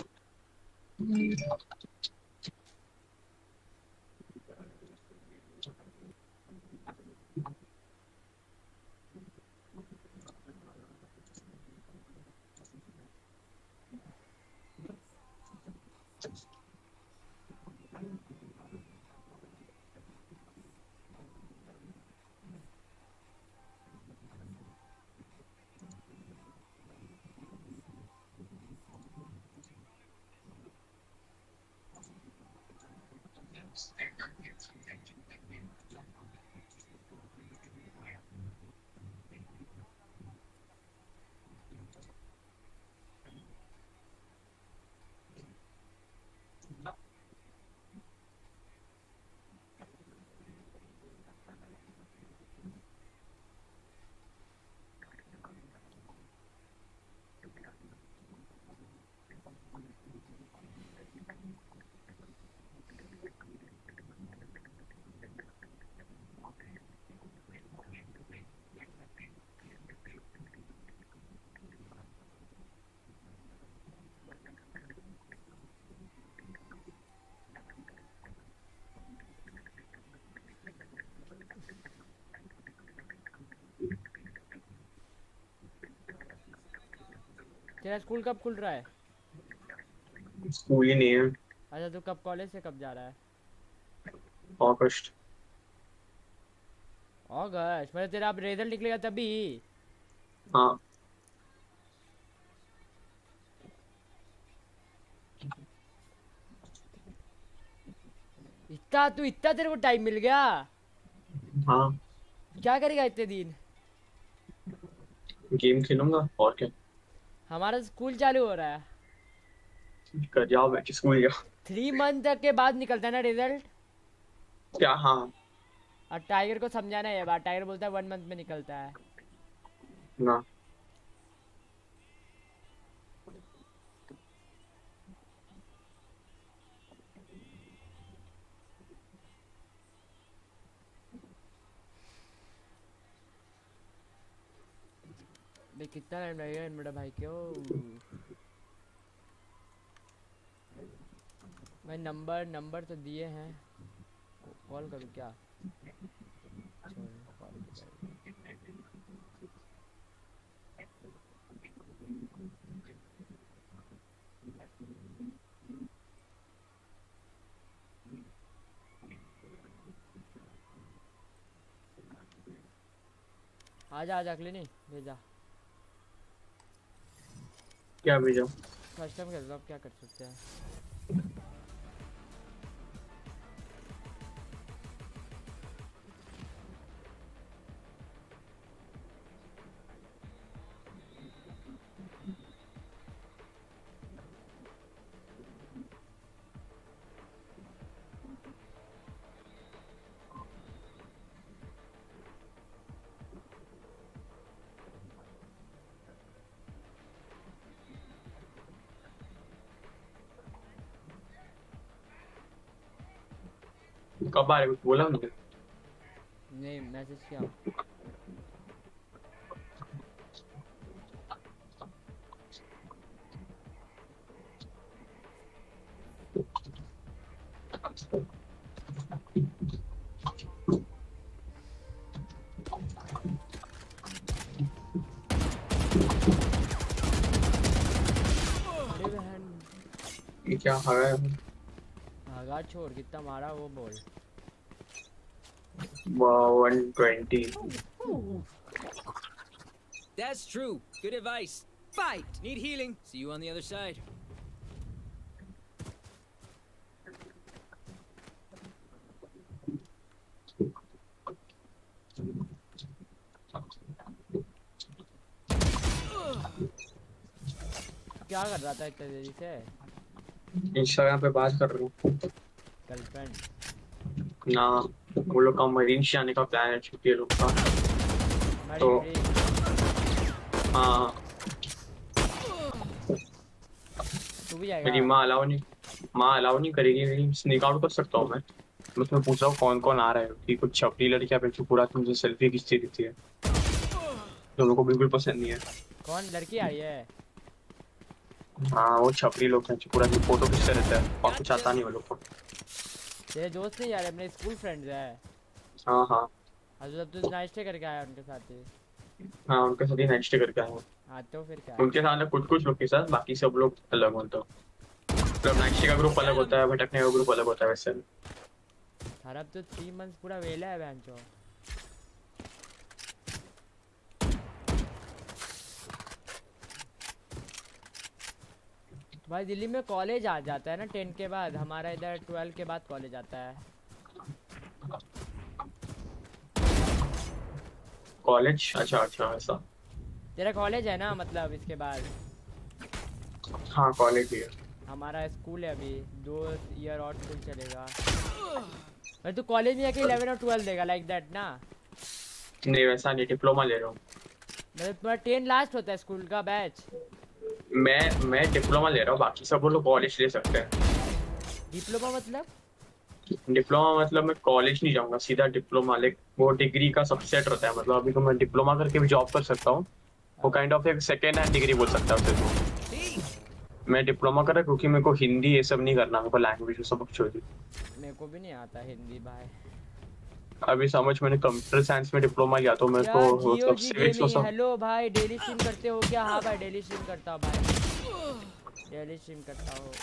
तेरा स्कूल कब खुल रहा है? स्कूल ही नहीं है. अच्छा तो कब कॉलेज से कब जा रहा है? अगस्त. अगस्त मतलब तेरा अब रिजल्ट निकलेगा तभी. हाँ. इतना तेरे को टाइम मिल गया? हाँ. क्या करेगा इतने दिन? गेम खेलूंगा और क्या. हमारा स्कूल चालू हो रहा है. कर जाओ मैं स्कूल जाओ. 3 मंथ के बाद निकलता है ना रिजल्ट? क्या? हाँ. और टाइगर को समझाना है ये बात. टाइगर बोलता है 1 मंथ में निकलता है ना. भाई कितना टाइम लगेगा इनविटर भाई क्यों? भाई नंबर तो दिए हैं. कॉल करूँ क्या? आजा अगले नहीं भेजा. क्या भेजा? फर्स्ट टाइम खेल रहा हूँ, क्या कर सकते हैं. कब आ रहे कुछ बोला मुझे? नहीं मैसेज किया। ये क्या है? आगा छोड़ कितना मारा वो बोल। 120. That's true. Good advice. Fight. Need healing. See you on the other side. क्या कर रहा था इतनी देरी से? इंस्टाग्राम पे बात कर रहा हूँ। गर्लफ्रेंड? ना, वो लोग का मरीन जाने का प्लान है छुट्टी लोग का। तो हाँ। तू भी जाएगा? मेरी माँ अलाउ नहीं करेगी। मेरी स्नीक आउट कर सकता हूँ मैं उसमें पूछ रहा हूँ कौन कौन आ रहा है कि कुछ छपरी लड़कियाँ पे जो पूरा तुमसे सेल्फी खींचती रहती है जो मेरे को बिल्कुल पसंद नहीं है। कौन लड़की आई है? हाँ वो छपरी लोग हैं जो पूरा फोटो खींचते रहता है और कुछ आता नहीं वो लोग को। तेरे दोस्त नहीं यार अपने स्कूल फ्रेंड्स है? हाँ हाँ। जब तू नाइट स्टे करके आया उनके साथ ही? हाँ उनके साथ ही नाइट स्टे करके आया हूँ। हाँ तो फिर क्या? उनके साथ कुछ लोग के साथ, बाकी सब लोग अलग होते हैं। मतलब नाइट स्टे का ग्रुप अलग होता है, भटकने का ग्रुप अलग होता है वैसे। यार अब तो 3 मंथ्स पूरा वेला है बहनचो। भाई दिल्ली में कॉलेज आ जाता है ना 10 के बाद, हमारा इधर 12 के बाद कॉलेज आता है। कॉलेज? अच्छा ऐसा। तेरा कॉलेज है ना मतलब इसके बाद? हाँ कॉलेज ही है। हमारा स्कूल है अभी 2 ईयर और स्कूल चलेगा। भाई तू कॉलेज में जाके 11 और 12 देगा लाइक दैट ना? नहीं वैसा नहीं, डिप्लोमा ले रहा हूँ। मतलब तुम्हारा 10 लास्ट होता है स्कूल का बैच? मैं डिप्लोमा ले रहा हूँ, बाकी सब लोग कॉलेज ले सकते हैं। डिप्लोमा मतलब? डिप्लोमा मतलब मैं कॉलेज नहीं जाऊंगा, सीधा डिप्लोमा। लाइक वो डिग्री का सबसेट होता है। मतलब अभी तो मैं डिप्लोमा करके भी जॉब कर सकता हूँ, वो काइंड ऑफ एक सेकेंड हैंड डिग्री बोल सकता हूँ उसे। मैं डिप्लोमा कर रहा क्योंकि मेरे को हिंदी ये सब नहीं करना, मेरे को लैंग्वेज सब छोड़ दी। मेरे को भी नहीं आता हिंदी भाई। अभी समझ मैंने कंप्यूटर साइंस में डिप्लोमा लिया तो मेरे को सब सिविक्स और सब। हेलो भाई डेली स्ट्रीम करते हो क्या? हाँ भाई डेली स्ट्रीम करता हूँ भाई, डेली स्ट्रीम करता हूँ।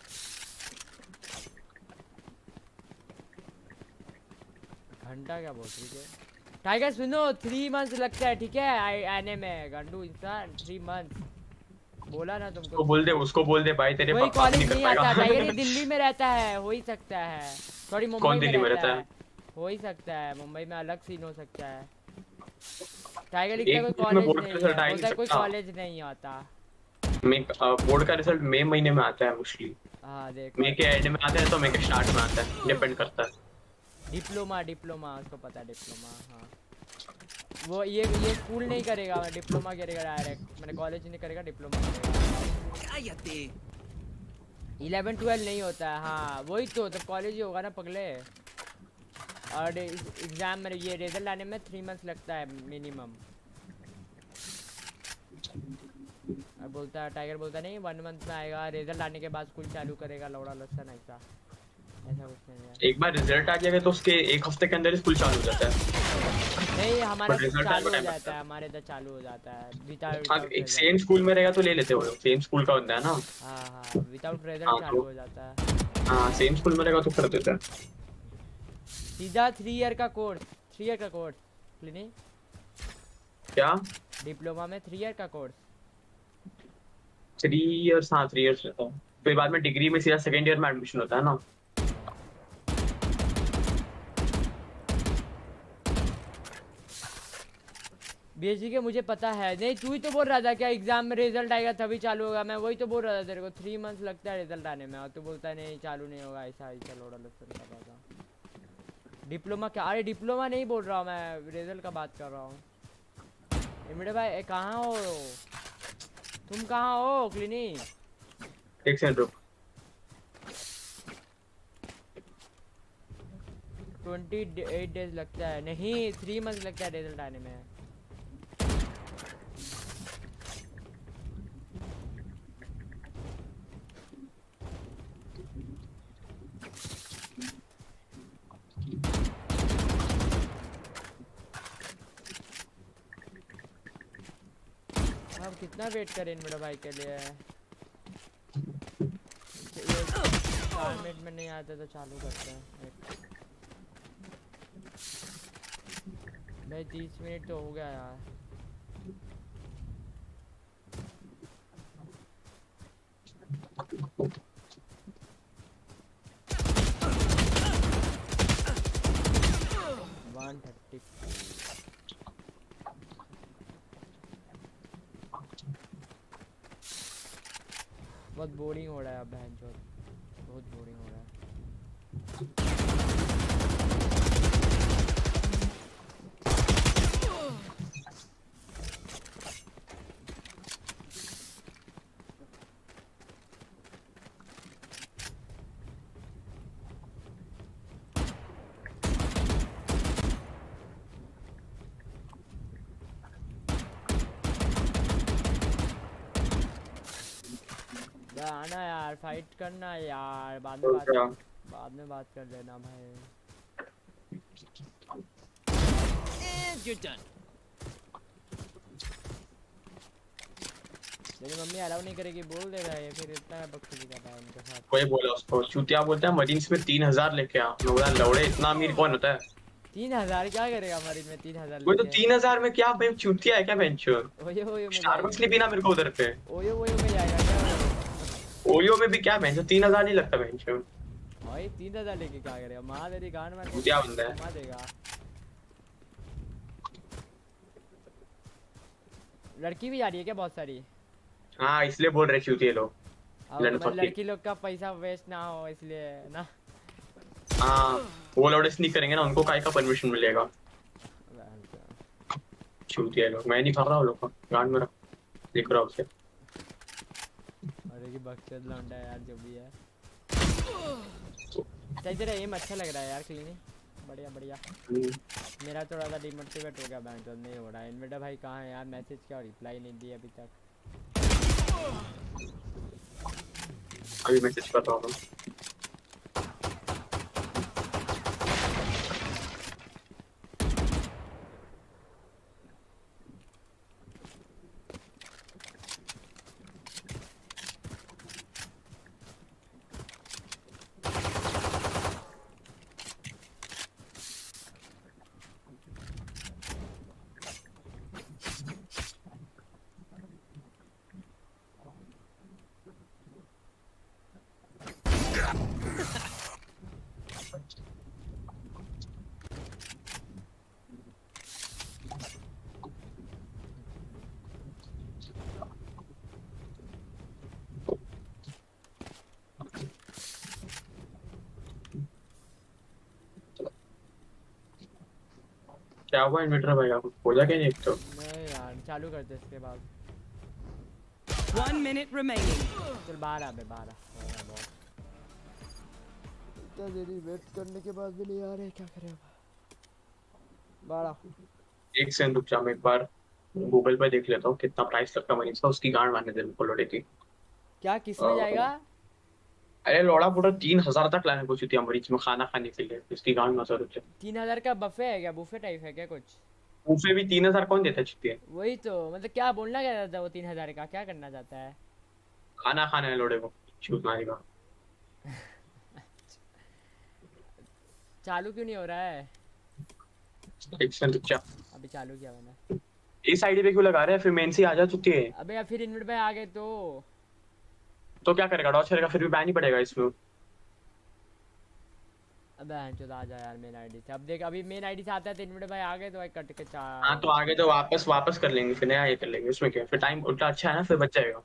घंटा क्या बोल रही है? टाइगर सुनो 3 मंथ्स लगता है ठीक है आने में। गंडू इंसान 3 मंथ्स बोला ना तुमको। उसको बोल दे भाई तेरे कोई कॉलेज नहीं आता। टाइगर ये दिल्ली में रहता है, हो ही सकता है। सॉरी मुंबई में रहता है, हो ही सकता है। मुंबई में अलग सीन हो सकता है। टाइगर लिखता कोई कॉलेज नहीं होता, कोई कॉलेज नहीं आता। बोर्ड का रिजल्ट मई महीने में आता है मोस्टली। हाँ देख मई के एंड में आता है तो मई के स्टार्ट में आता है, डिपेंड करता है। डिप्लोमा उसको पता है डिप्लोमा। हाँ वो ये स्कूल नहीं करेगा, मैं डिप्लोमा करेगा डायरेक्ट। मैंने कॉलेज नहीं करेगा, डिप्लोमा करेगा। 11-12 नहीं होता है। हाँ वही तो तब कॉलेज ही होगा ना पगले। और एग्जाम में ये रिजल्ट आने में 3 मंथ्स लगता है मिनिमम। और बोलता है टाइगर बोलता नहीं 1 मंथ में आएगा, रिजल्ट आने के बाद स्कूल चालू करेगा लौड़ा लसन। ऐसा कुछ नहीं है। एक बार रिजल्ट आ जाएगा तो उसके 1 हफ्ते के अंदर स्कूल चालू हो जाता है। नहीं हमारा चालू हो जाता है, हमारे इधर चालू हो जाता है विदाउट। एक सेम स्कूल में रहेगा तो ले लेते हो, सेम स्कूल का होता है ना। हाँ विदाउट रिजल्ट चालू हो जाता है। हाँ सेम स्कूल में रहेगा तो कर देता है सीधा 3 ईयर का कोर्स। 3 ईयर का कोर्स क्लिनिक क्या? डिप्लोमा में 3 ईयर का कोर्स। 3 इयर्स? हाँ 3 इयर्स रहता है। फिर बाद में डिग्री में सीधा सेकंड ईयर में एडमिशन होता है ना। बीएससी के मुझे पता है। नहीं तू ही तो बोल रहा था क्या एग्जाम में रिजल्ट आएगा तभी चालू होगा। मैं वही तो बोल रहा था तेरे को 3 मंथ्स लगता है रिजल्ट आने में, और तू बोलता है नहीं चालू नहीं होगा। ऐसा लोड़ा लसन कर रहा था। डिप्लोमा क्या? अरे डिप्लोमा नहीं बोल रहा हूँ मैं, रिजल्ट का बात कर रहा हूँ। मेरे भाई कहाँ हो तुम? कहाँ हो क्लिनिक? एक सेकंड रुक। 28 डेज लगता है, नहीं 3 मंथ लगता है रिजल्ट आने में। अब कितना वेट करें इन बड़ा भाई के लिए। 4 मिनट में नहीं आते तो चालू करते हैं भाई। 30 मिनट तो हो गया यार। बहुत बोरिंग हो रहा है अब बहनचोद, बहुत बोरिंग हो रहा है। आना यार, फाइट करना यार, बाद में बात कर लेना भाई। And you're done. मेरी मम्मी अलाउ नहीं करेगी, बोल दे रहा है फिर इतना बकचोदी कर रहा है उनके साथ। कोई बोला उसको चूतिया, बोलता है मरीन्स में 3000 लेके आ। मैं बोला लौड़े इतना अमीर कौन होता है? 3000 क्या करेगा मरीन में 3000? वो तो 3000 में क्या भाई चूतिया है क्या बेंचर? ओयो स्टारबक्स नहीं पीना मेरे को उधर पे। ओयो में जाएगा क्या? ओयो में भी क्या बेंचर 3000 नहीं लगता बेंचर भाई। 3000 लेके क्या करेगा? मां तेरी गांड मार के क्या बंदा है? मार देगा। लड़की भी आ रही है क्या बहुत सारी? हाँ इसलिए बोल रहे चूतिए लोग। लड़की लोग का पैसा वेस्ट ना हो इसलिए ना। हाँ वो लौड़े स्नीक करेंगे ना, उनको काय का परमिशन मिलेगा? चूतिए लोग। मैं नहीं कर रहा हूँ लोग का गांड मेरा लिख रहा हूँ उसे। अरे की बकचोद लौंडा यार जो भी है। चल तेरा एम अच्छा लग रहा है यार, क्लीन बढ़िया बढ़िया। मेरा थोड़ा सा डिमोटिवेट हो गया बैंक तो नहीं हो रहा है। इनवेटर भाई कहाँ है यार? मैसेज क्या रिप्लाई नहीं दिया अभी तक। अभी मैसेज कर रहा हूँ। क्या हुआ इन्वर्टर भाई? आपको बोला क्या नहीं? तो नहीं यार चालू करते इसके बाद। 1 minute remaining. चल बाहर आ बे, बाहर आ। इतना देरी वेट करने के बाद भी नहीं आ रहे, क्या करें अब? बाहर आ। एक सेकंड रुक जा, मैं एक बार गूगल पे देख लेता हूँ कितना प्राइस लगता है मरीज का। उसकी गांड मारने दे को लोड़े की। क्या किस में जाएगा? अरे लोड़ा पूरा 3000 तक लाने को चुतिया मरीज में खाना खाने के लिए। इसकी गांड मार रुक जा। 3000 का बफे है क्या? बुफे टाइप है क्या कुछ? बुफे भी 3000 कौन देता है चुतिया? वही तो मतलब क्या बोलना क्या चाहता है वो? 3000 का क्या करना चाहता है? खाना खाना है लोड़े को, छूट मारेगा। चालू क्यों नहीं हो रहा है? एक सेकंड रुक जा। अभी चालू किया मैंने। इस आईडी पे क्यों लगा रहे हैं? फिर मेन से आ जा चुकी है। अबे या फिर इनविट पे आ गए तो क्या करेगा? डॉच करेगा फिर भी बैन ही पड़ेगा इसमें। अबे चलो आ जा यार मेन आईडी से। अब देख अभी मेन आईडी से आता है तो इनविट भाई आ गए तो कट के हाँ तो आगे तो वापस कर लेंगे फिर नया ये कर लेंगे। उसमें क्या फिर टाइम उल्टा अच्छा है ना, फिर बच जाएगा।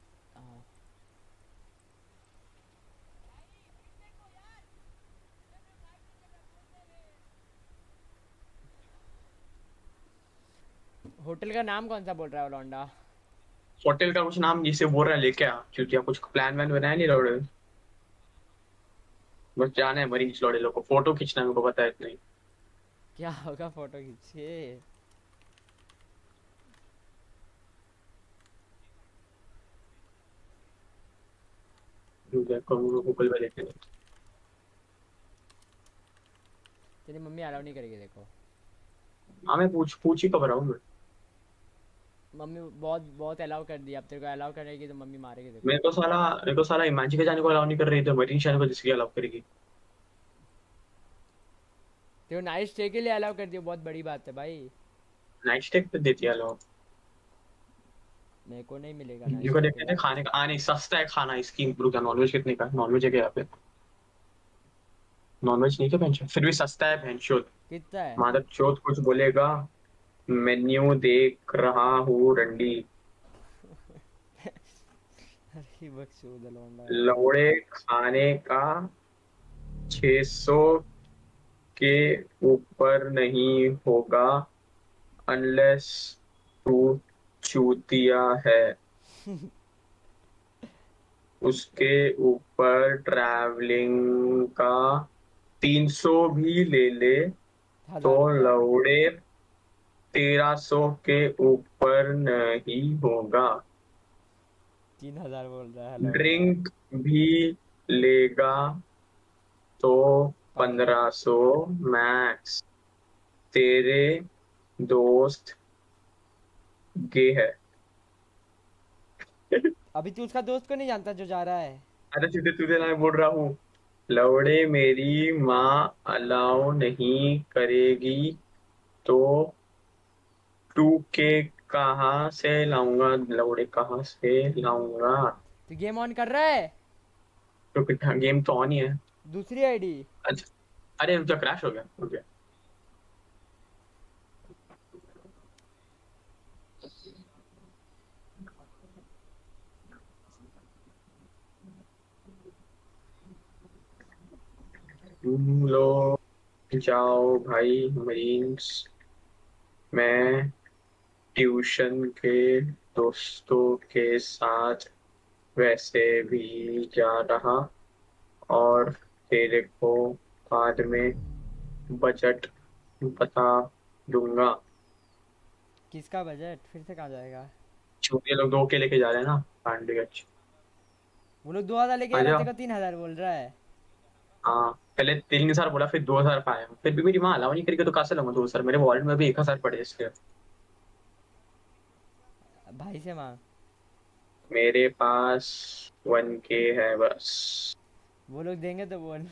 होटल का नाम कौन सा बोल रहा है लौंडा? होटल का कुछ नाम जिसे बोल रहा है लेके आ चुतिया। कुछ प्लान वैन बनाया नहीं रहा। बस जाना है मरीज लौड़े लोग को, फोटो खींचना है, मेरे को पता है इतना ही। क्या होगा फोटो खींचे? गूगल पे देख ले। तेरी मम्मी अलाउ नहीं करेगी देखो। हाँ मैं पूछ ही कब रहा हूँ मैं। मम्मी बहुत बहुत अलाउ कर दिया, अब तेरे को अलाउ करेगी तो मम्मी मारेगी देखो। मेरे को साला इमाजी के जाने को अलाउ नहीं कर रही, तो मरीज जाने को जिसकी अलाउ करेगी। तेरे को नाइट स्टे के लिए अलाउ कर दिया, बहुत बड़ी बात है भाई। नाइट स्टे पे देती है अलाउ। मेरे को नहीं मिलेगा मेरे को देखते थे खाने का, नहीं सस्ता है खाना इसकी। रुका, नॉनवेज कितने का? नॉनवेज है क्या यहाँ पे? नॉनवेज नहीं क्या पेंशन, फिर भी सस्ता है पेंशन। कितना है? माधव चौथ कुछ बोलेगा। मेन्यू देख रहा हूँ रंडी। अरे बकचोद लौंडा। लौड़े खाने का 600 के ऊपर नहीं होगा अनलेस तू चूतिया है। उसके ऊपर ट्रैवलिंग का 300 भी ले ले तो लौड़े 1300 के ऊपर नहीं होगा। 3000 बोल रहा है। ड्रिंक भी लेगा तो 1500 मैक्स। तेरे दोस्त गे है। अभी तू उसका दोस्त को नहीं जानता जो जा रहा है? अरे सीधे तुझे ना बोल रहा हूँ। लौड़े मेरी माँ अलाउ नहीं करेगी तो 2K कहाँ से लाऊंगा? लौड़े कहाँ से लाऊंगा? तू गेम ऑन कर रहा है? तो गेम तो ऑन ही है। दूसरी आईडी? अच्छा, अरे रुक जा, क्रैश हो गया, रुक गया। तुम लोग जाओ भाई मरीन्स, मैं ट्यूशन के दोस्तों के साथ वैसे भी जा रहा, और तेरे को बाद में बजट बता दूंगा। किसका बजट? फिर से कहाँ जाएगा? छोटे लोग 2 के लेके जा रहे हैं ना पांडेगंज। वो लोग 2000 लेके आ रहे थे, 3000 बोल रहा है। हाँ पहले 3000 बोला, फिर 2000 पाया, फिर भी मेरी माँ अलाउ नहीं करेगी तो कहाँ से लूंगा 2000? मेरे वॉलेट में भी 1000 पड़े इसलिए। भाई से मांग। मेरे पास 1K है बस। वो लोग देंगे तो बोल।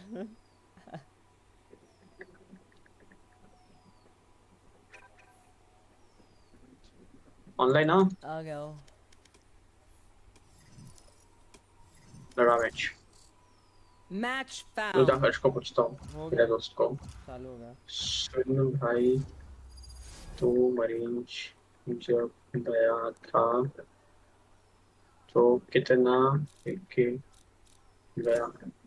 ऑनलाइन आ गया हो। लड़ा मैच। Match तो found. हर्ष को पूछता हूँ, मेरे दोस्त को। चालू हो गया। सुन भाई, तू मरीज जब गया था तो कितना के गया?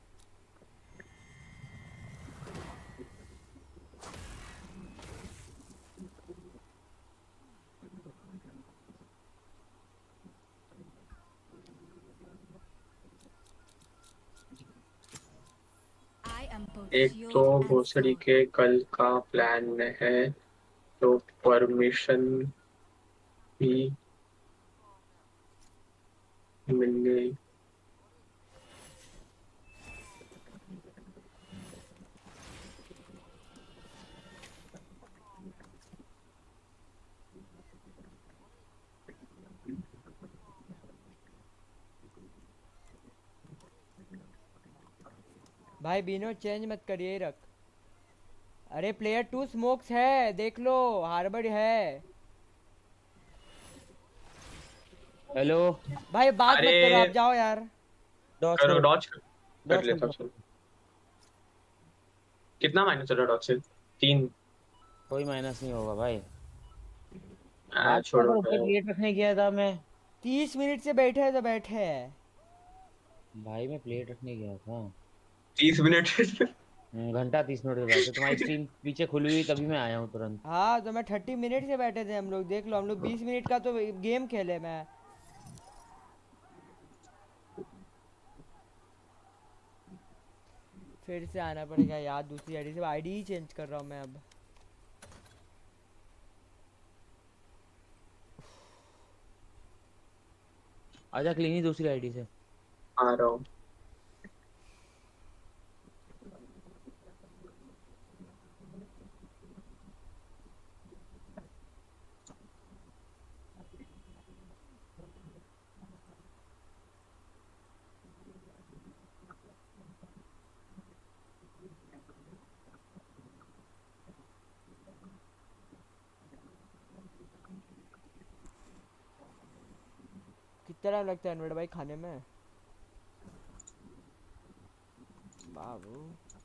एक तो भोसड़ी के कल का प्लान है, तो परमिशन भी मिल गई। भाई बीनो चेंज मत करिए, रख। अरे प्लेयर 2 स्मोक्स है, देख लो, हार्बर्ड है। हेलो भाई बात मत करो, आप जाओ यार। करो डॉज कर लेता हूँ। कितना माइनस चल रहा डॉज से? 3। कोई माइनस नहीं होगा भाई। छोड़ो, प्लेट रखने गया था मैं। 30 मिनट से बैठे हैं तो बैठे हैं भाई। मैं प्लेट रखने गया था 30 मिनट। घंटा 30 मिनट के बाद तुम्हारी स्ट्रीम पीछे खुली हुई, तभी मैं आया हूँ तुरंत। हाँ तो मैं 30 मिनट से बैठे थे हम लोग, देख लो। हम लोग 20 मिनट का तो गेम खेले। मैं फिर से आना पड़ेगा यार दूसरी आईडी से। आईडी ही चेंज कर रहा हूँ मैं अब। आजा क्लीनी दूसरी आईडी से। आ रहा हूँ। कितना टाइम लगता है अनवर भाई खाने में? बाबू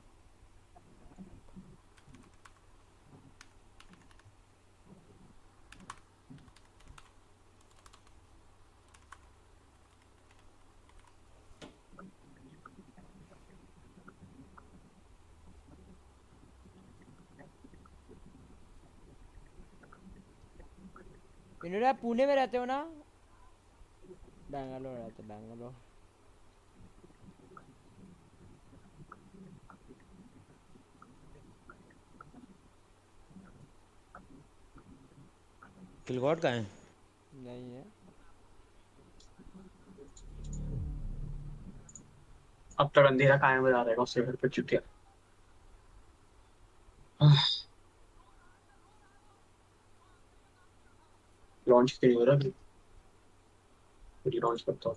इन्होंने आप पुणे में रहते हो ना? बैंगलोर रहते, बैंगलोर। किलगॉट कहाँ है? नहीं है। अब तक अंधेरा कायम बजा रहेगा उसके घर पे चुतिया। लॉन्च नहीं हो रहा अभी। लॉन्च करता हूँ।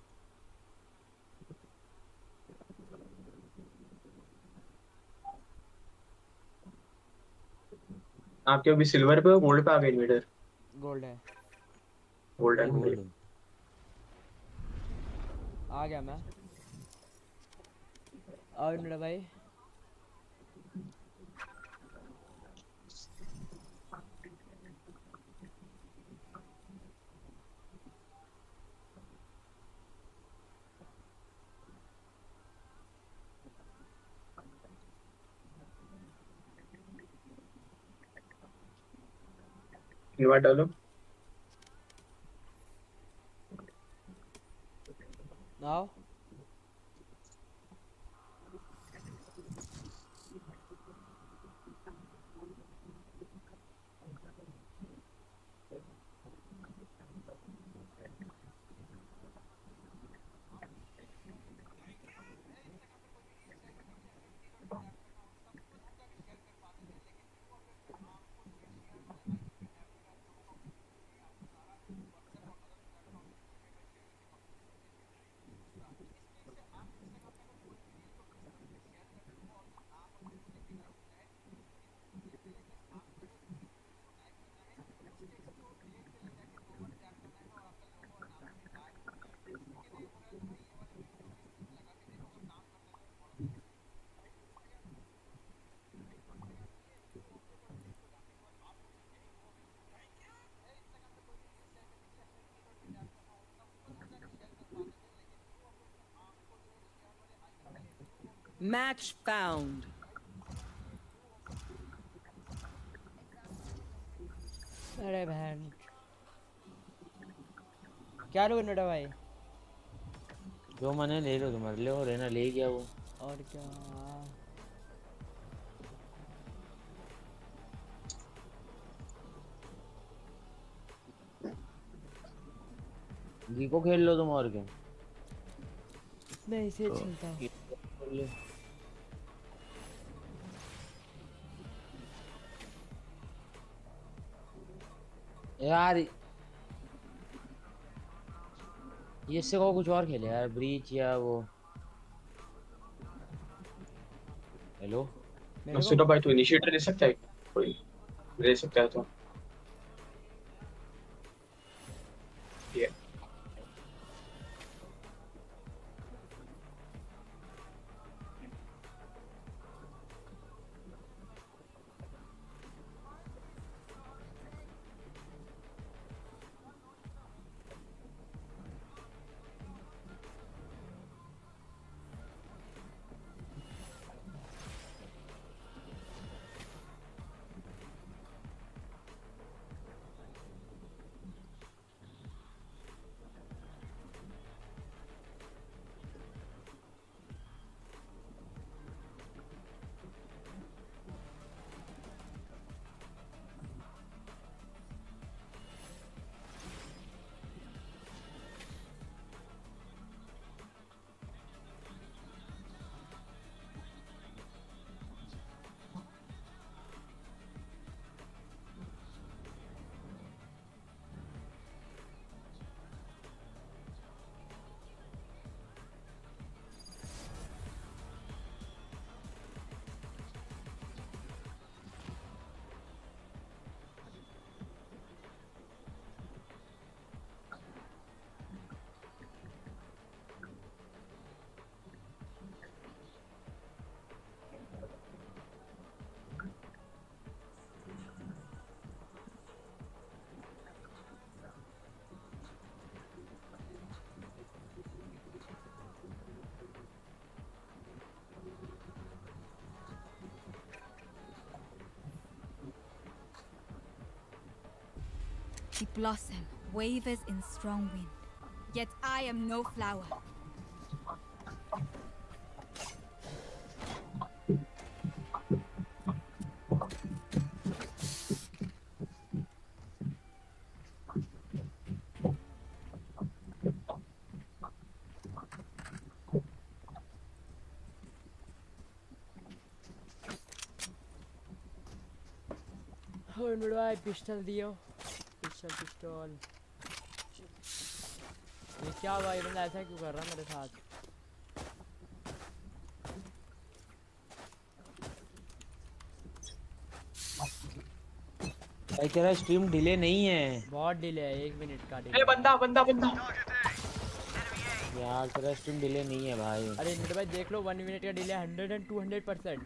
आपके अभी सिल्वर पे गोल्ड पे आ गए इन्वेडर? गोल्ड है। गोल्ड है। गोल्ड आ गया मैं। और मेरा भाई इनवाइट डालो। आओ। Match found. अरे बहन क्या लोगे नोटा भाई? जो मैंने ले लो तुम्हारे ले और रहना ले गया वो। और क्या जी को खेल लो तुम और क्या? मैं इसे चलता हूँ। यार ये इससे को कुछ और खेले यार, ब्रीच या वो। हेलो सुनो भाई, तो इनिशिएटर ले सकता है कोई? ले सकता है तो ये The blossom wavers in strong wind, yet I am no flower. और मेरे भाई पिस्टल दियो, पिस्टल। ये क्या हुआ? ये बंदा ऐसा क्यों कर रहा है मेरे साथ? भाई तेरा स्ट्रीम डिले नहीं है। बहुत डिले है, 1 मिनट का डिले। ए बंदा यार तेरा स्ट्रीम डिले नहीं है भाई। अरे मेरे भाई देख लो 1 मिनट का delay 100 and 200%।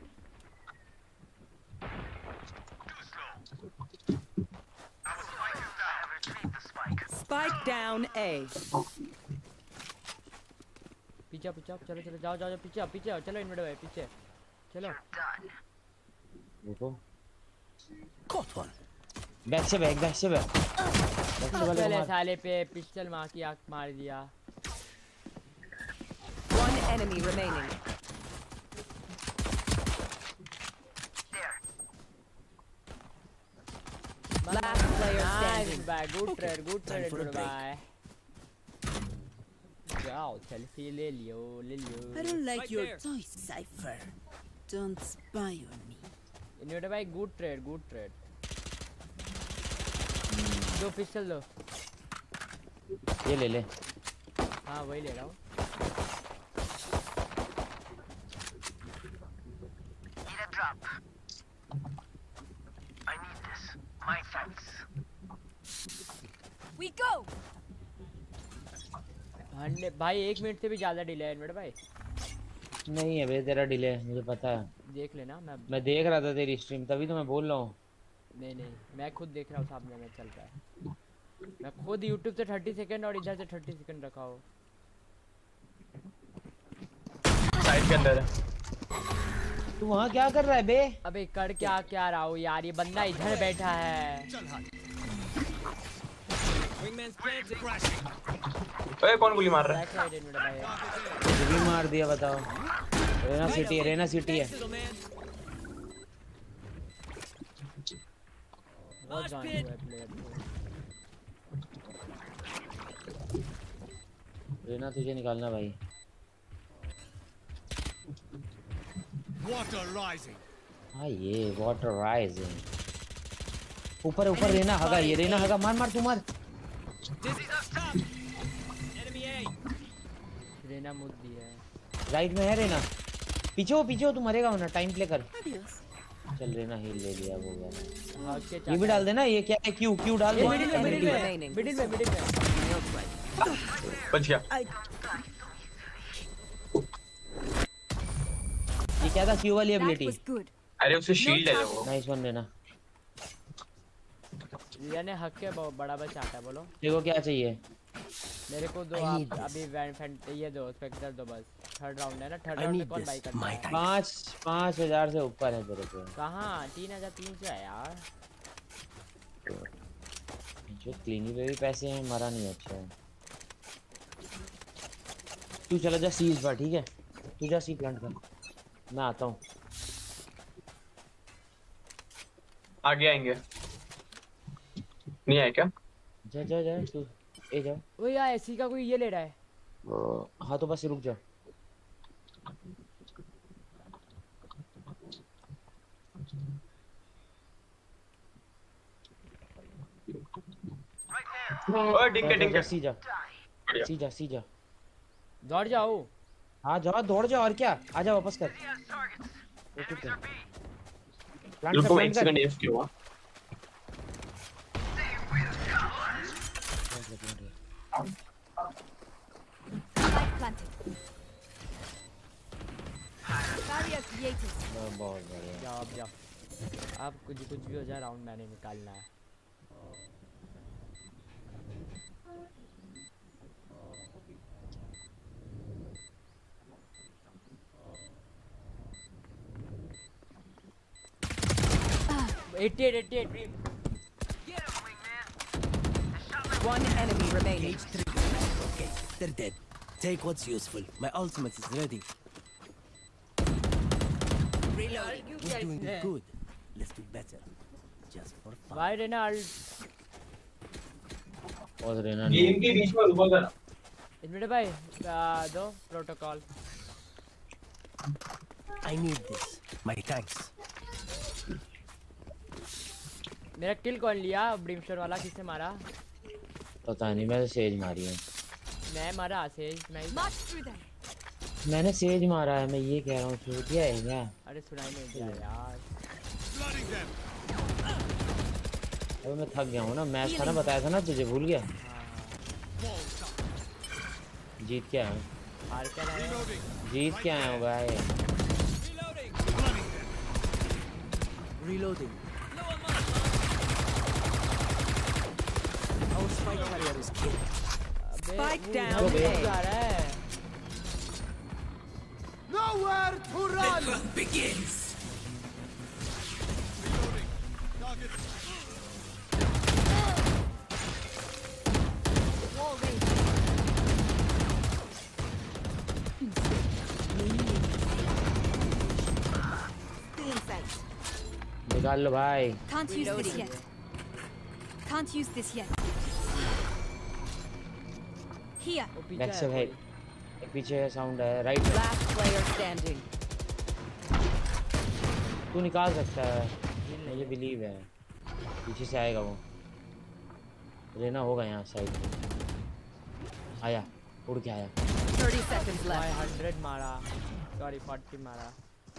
Spike down A. पीछे चलो जाओ पीछे चलो इनवर्ट भाई पीछे चलो। देखो बैक से बैक पहले साले पे पिस्टल मार की आंख मार दिया। One enemy remaining. Last player standing. Good trade bye. Wow, selfie ले लियो। I don't like your choice, Cypher. Don't spy on me. इन्होंने भाई good trade। दो पिस्टल दो। ये ले। हाँ वही ले रहा हूँ। Need a drop. I need this. My thanks. We go. भाई 1 मिनट से भी ज्यादा डिले है इनवर्ट भाई। नहीं है बे तेरा डिले, मुझे पता है। देख लेना मैं देख रहा था तेरी स्ट्रीम, तभी तो मैं बोल रहा हूँ। नहीं मैं खुद देख रहा हूँ सामने में चल रहा है। मैं खुद YouTube से 30 सेकंड और इधर से 30 सेकंड रखा हो। साइड के अंदर है। तू वहाँ क्या कर रहा है बे? अबे कर क्या रहा हूँ यार, ये बंदा इधर बैठा है। ओए कौन गोली मार रहा है? भी मार दिया बताओ। रेना सिटी है। बहुत जान है प्लेयर। रेना तुझे निकालना भाई। Water rising. हाँ ये वाटर राइजिंग। ऊपर रेना हगा मार तू मार। रेना मुद दिया है। राइट में है रेना। पीछे हो तू मरेगा वरना। टाइम प्ले कर। चल रेना हील ले लिया वो गया। ये भी डाल देना। ये क्या है? क्यू डाल दे। मिडिल में बच गया। ये क्या था? क्यू वाली एबिलिटी। अरे उसे शील्ड है वो। Nice one Raina. रिया ने हक के बड़ा चाहता है। बोलो देखो क्या चाहिए मेरे को। दो आप अभी ये दो स्पेक्टर दो बस। थर्ड राउंड है ना, थर्ड राउंड में कौन बाई करता है? 5,000 से ऊपर है तेरे पे। कहाँ 3,300 है यार। जो क्लीनी पे भी पैसे हैं, हमारा नहीं अच्छा है। तू चला जा सीज पर, ठीक है? तू जा सी प्लांट कर, मैं आता हूँ। आगे आएंगे। नहीं आए क्या? जा तू ए जा। ओ यार एसी का कोई ये ले रहा है। हाँ तो बस रुक जा। डिंग सीजा दौड़ जाओ। हाँ जाओ, दौड़ जाओ और क्या। आजा वापस कर। रुको मैं 1 सेकंड एफ क्यों हुआ? बहुत बढ़िया। जाओ आप कुछ भी हो जाए, राउंड मैंने निकालना है। One enemy remaining. Okay, they're dead. Take what's useful. My ultimate is ready. Reloading. We're doing good. Let's do better. Just for fun. Why Reynald? और Reynald. गेम के बीच में रुको जरा। इनमें भाई दो protocol. I need this. My thanks. मेरा किल कौन लिया? ब्रिमस्टोन वाला किसने मारा? पता नहीं, मैं सेज मारी है। मैं मारा सेज नहीं। मैंने सेज मारा है, मैं ये कह रहा हूँ छूट गया है क्या? अरे सुनाई नहीं दिया यार। अबे मैं थक गया हूँ ना, मैच था ना, बताया था ना तुझे, भूल गया। जीत क्या है? हार क्या रहा है? जीत क्या है भाई? Reloading. Our spike carrier is killed. Spike down. Nowhere to run. The fun begins. निकाल लो भाई। Can't use this yet. Can't use this yet. Here. Back से भाई, एक पीछे साउंड है, राइट। Last player standing. तू निकाल सकता है, मुझे बिलीव है। पीछे से आएगा वो। रेना होगा यहाँ साइड पे। आया, उड़ के आया। 30 seconds left. 100 मारा, सॉरी 40 मारा।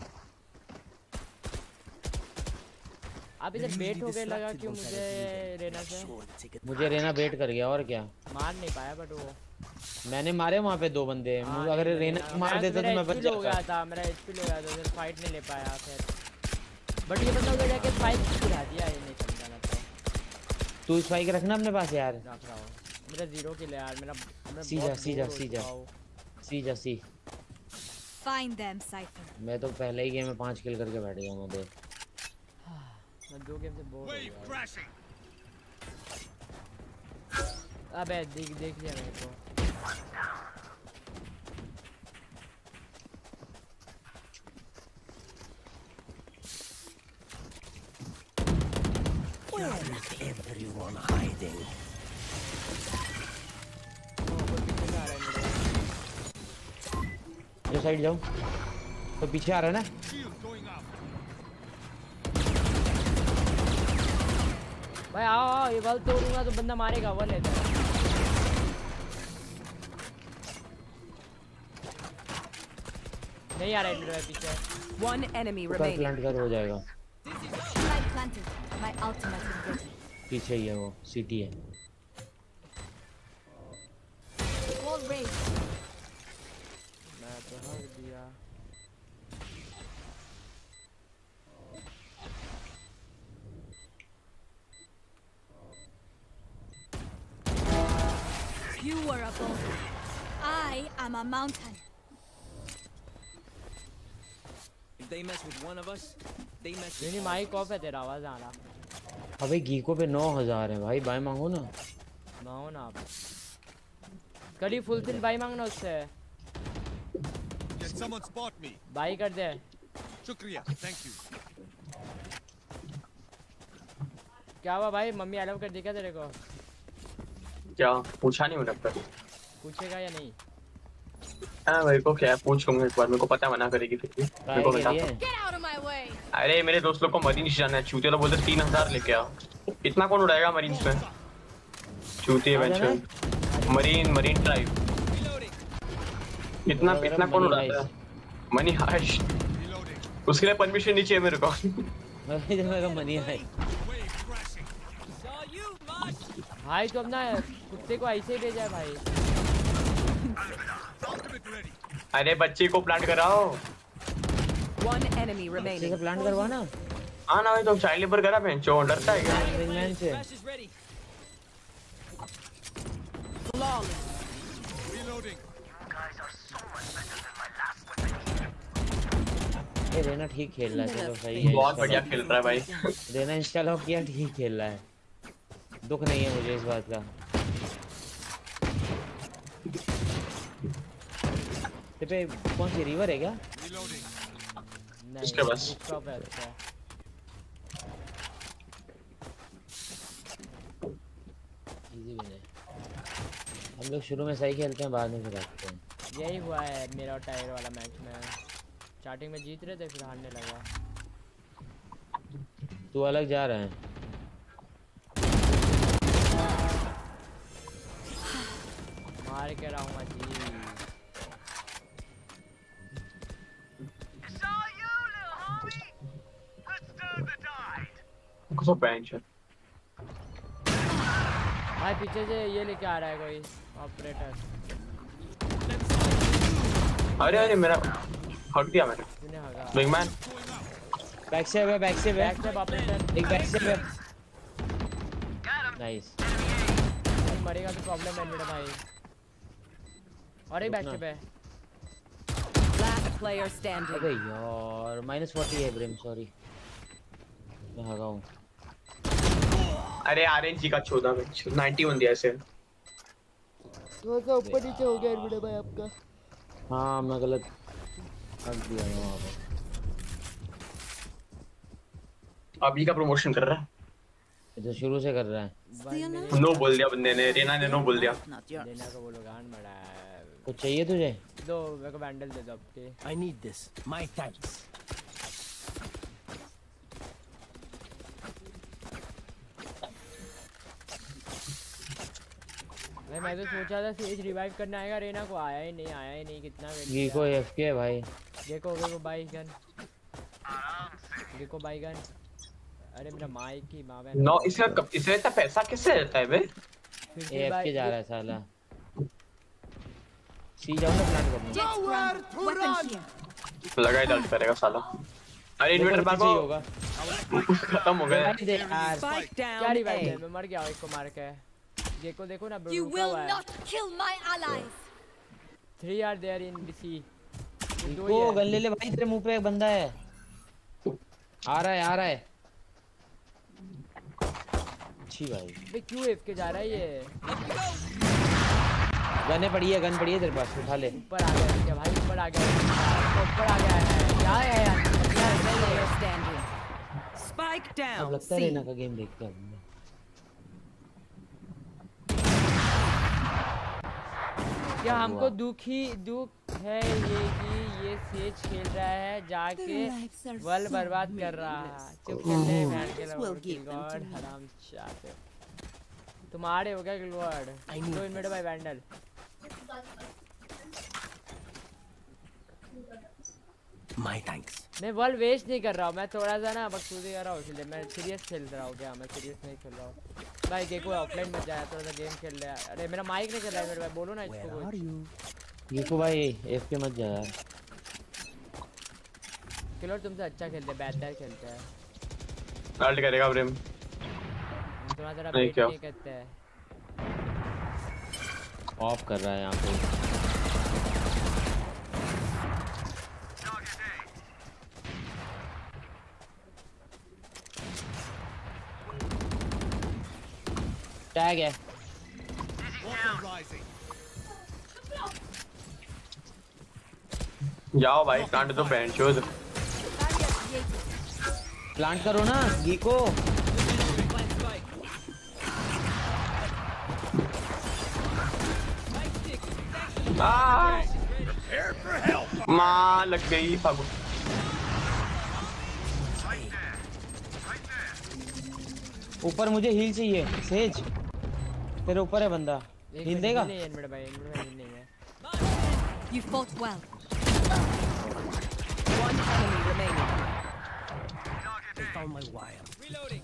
आप इधर बेट हो गए लगा क्यों मुझे रेना से? मुझे रेना बेट कर गया और क्या? मार नहीं पाया बट वो मैंने मारे वहाँ पे 2 बंदे। अगर रेना मार देता तो मैं बच जाता। हो गया था मेरा, एचपी हो गया था, फिर फाइट नहीं ले पाया फिर। बट ये बंदा उधर जाके स्पाइक गिरा दिया, ये नहीं समझा मैं तो। तू स्पाइक रखना अपने पास यार। रख रहा हूँ। मेरा 0 किल है यार, मेरा सीजा सी। Find them, Cypher. मैं तो पहले ही गेम में 5 किल करके बैठ गया हूँ। देख मैं 2 गेम से बोर हो गया। अबे देख लिया मेरे को। Where is everyone hiding? जो साइड जाऊँ तो पीछे आ रहा है ना। भाई आओ, ये बल तोड़ूंगा तो बंदा मारेगा, वो लेता है। नहीं आ रहा है मेरे पीछे। One enemy remaining. प्लांट कर हो जाएगा। My ultimate is ready. पीछे ही है वो, सिटी है। Wall raised. मैं तो हर दिया। You were a boulder. I am a mountain. If they mess with one of us, they mess with नहीं माइक ऑफ है तेरा, आवाज आ रहा। अबे गीको पे 9000 है भाई, बाय मांगो ना। मांगो ना आप। कड़ी फुल फिल बाय मांगना उससे। Can someone spot me? Buy कर दे। शुक्रिया, thank you. क्या हुआ भाई, मम्मी अलाउ कर दी क्या तेरे को? क्या पूछा नहीं मैंने अब तक। पूछेगा या नहीं? हाँ मेरे को क्या पूछ लूंगा एक बार, मेरे को पता मना करेगी फिर भी। मेरे को बता। अरे मेरे दोस्त लोग को मरीन जाना है, चूते लोग बोलते 3000 लेके आओ। इतना कौन उड़ाएगा मरीन में? चूते इवेंचुअल मरीन ट्राइब। इतना कौन उड़ाता है? मनी हाइश। उसके लिए परमिशन नहीं चाहिए मेरे को। मनी हाइश भाई तो अपना कुत्ते को ऐसे ही भेजा है भाई। अरे बच्चे को प्लांट कराओ। One enemy remaining. प्लांट करवा ना। हाँ ना भाई, तो चाइल्ड लेबर करा बहन चो, डरता है क्या? मैन से। ये रेना ठीक खेल रहा है, चलो सही है। बहुत बढ़िया खेल रहा है भाई। रेना इंस्टॉल किया, ठीक खेल रहा है। दुख नहीं है मुझे इस बात का। पे कौन सी रिवर है क्या? नहीं इसके बस स्टॉप है अच्छा। इजी विन है। हम लोग शुरू में सही खेलते हैं, बाद में फिर आते हैं। यही हुआ है मेरा और टायर वाला मैच में। स्टार्टिंग में जीत रहे थे फिर हारने लगा। तू अलग जा रहा है। मार के रहूंगा जी। कुछ बेंच है भाई, पीछे से ये लेके आ रहा है कोई ऑपरेटर। अरे मेरा हक दिया मैंने। तूने हगा। विंगमैन बैक से है, बैक से है, बैक से ऑपरेटर। एक बैक से है। नाइस। मरेगा तो प्रॉब्लम है मेरा भाई। और एक बैक से पे। Last player standing. अबे यार -40 है ब्रिम, सॉरी मैं हगा हूं। अरे आरएनजी का 14 में 91 दिया ऐसे। तो ऊपर नीचे हो गया मेरा भाई आपका। हाँ मैं गलत हक दिया वहां पे। अभी का प्रमोशन कर रहा है। ये तो शुरू से कर रहा है। नो बोल दिया बंदे ने, रीना ने नो बोल दिया। रीना को बोलो गान बड़ा है। कुछ चाहिए तुझे? दो मेरे को बैंडल दे दो आपके। I need this. My thanks. भाई मैं तो सोचा था सेज रिवाइव करने आएगा, रीना को आया ही नहीं। कितना वेट किया। गीको एफके है भाई। देखो बाई गन। देखो बाई गन। अरे मेरा माइक की मां बहन। नो इसका इतना पैसा कैसे रहता है बे? एफके जा रहा है साला। सी जाओ ना प्लांट करना। लगा ही दर्द करेगा साला। अरे इन्वर्टर मार होगा। खत्म हो गया यार। क्या रिवाइव है? मैं मर गया एक को मार के। देखो ना You will not kill my allies. 3 are there in BC. वो गन ले ले भाई, तेरे मुंह पे एक बंदा है। आ रहा है। अच्छी भाई। बे क्यों एफके जा रहा है ये? गन पड़ी है तेरे पास, उठा ले। ऊपर आ गया क्या भाई? ऊपर आ गया है। क्या है यार? Spike down. अब लगता है ना का गेम देखते हैं। क्या हमको दुख है ये कि ये सेज खेल रहा है जाके वर्ल्ड बर्बाद कर रहा है। चुप कर ले बैठ के गॉड हराम चाहते। तुम्हारे हो गया गिलवर्ड। दो इनमें भाई वैंडल। My thanks. मैं वर्ल्ड वेस्ट नहीं कर रहा हूँ, मैं थोड़ा सा ना बकचोदी कर रहा हूँ, इसलिए मैं सीरियस खेल रहा हूँ। क्या मैं सीरियस नहीं खेल रहा हूँ भाई? गेको ऑफलाइन मत जाया, थोड़ा सा गेम खेल ले। अरे मेरा माइक नहीं चल रहा है मेरे भाई, बोलो ना इसको कुछ। गेको भाई एफके मत जा यार। किलर तुमसे अच्छा खेलते हैं, बेहतर खेलते हैं। अल्ट करेगा ब्रिम। थोड़ा सा बेट नहीं करते हैं। ऑफ कर रहा है यहाँ पे। टैग है। जाओ भाई प्लांट तो बैंड शोज। प्लांट करो ना गीको। मां लग गई फागु। ऊपर मुझे हील चाहिए सेज, तेरे ऊपर है बंदा। हील देगा? नहीं है मेरे भाई, नहीं है। You fought well. One enemy remaining. They found my wire. Reloading.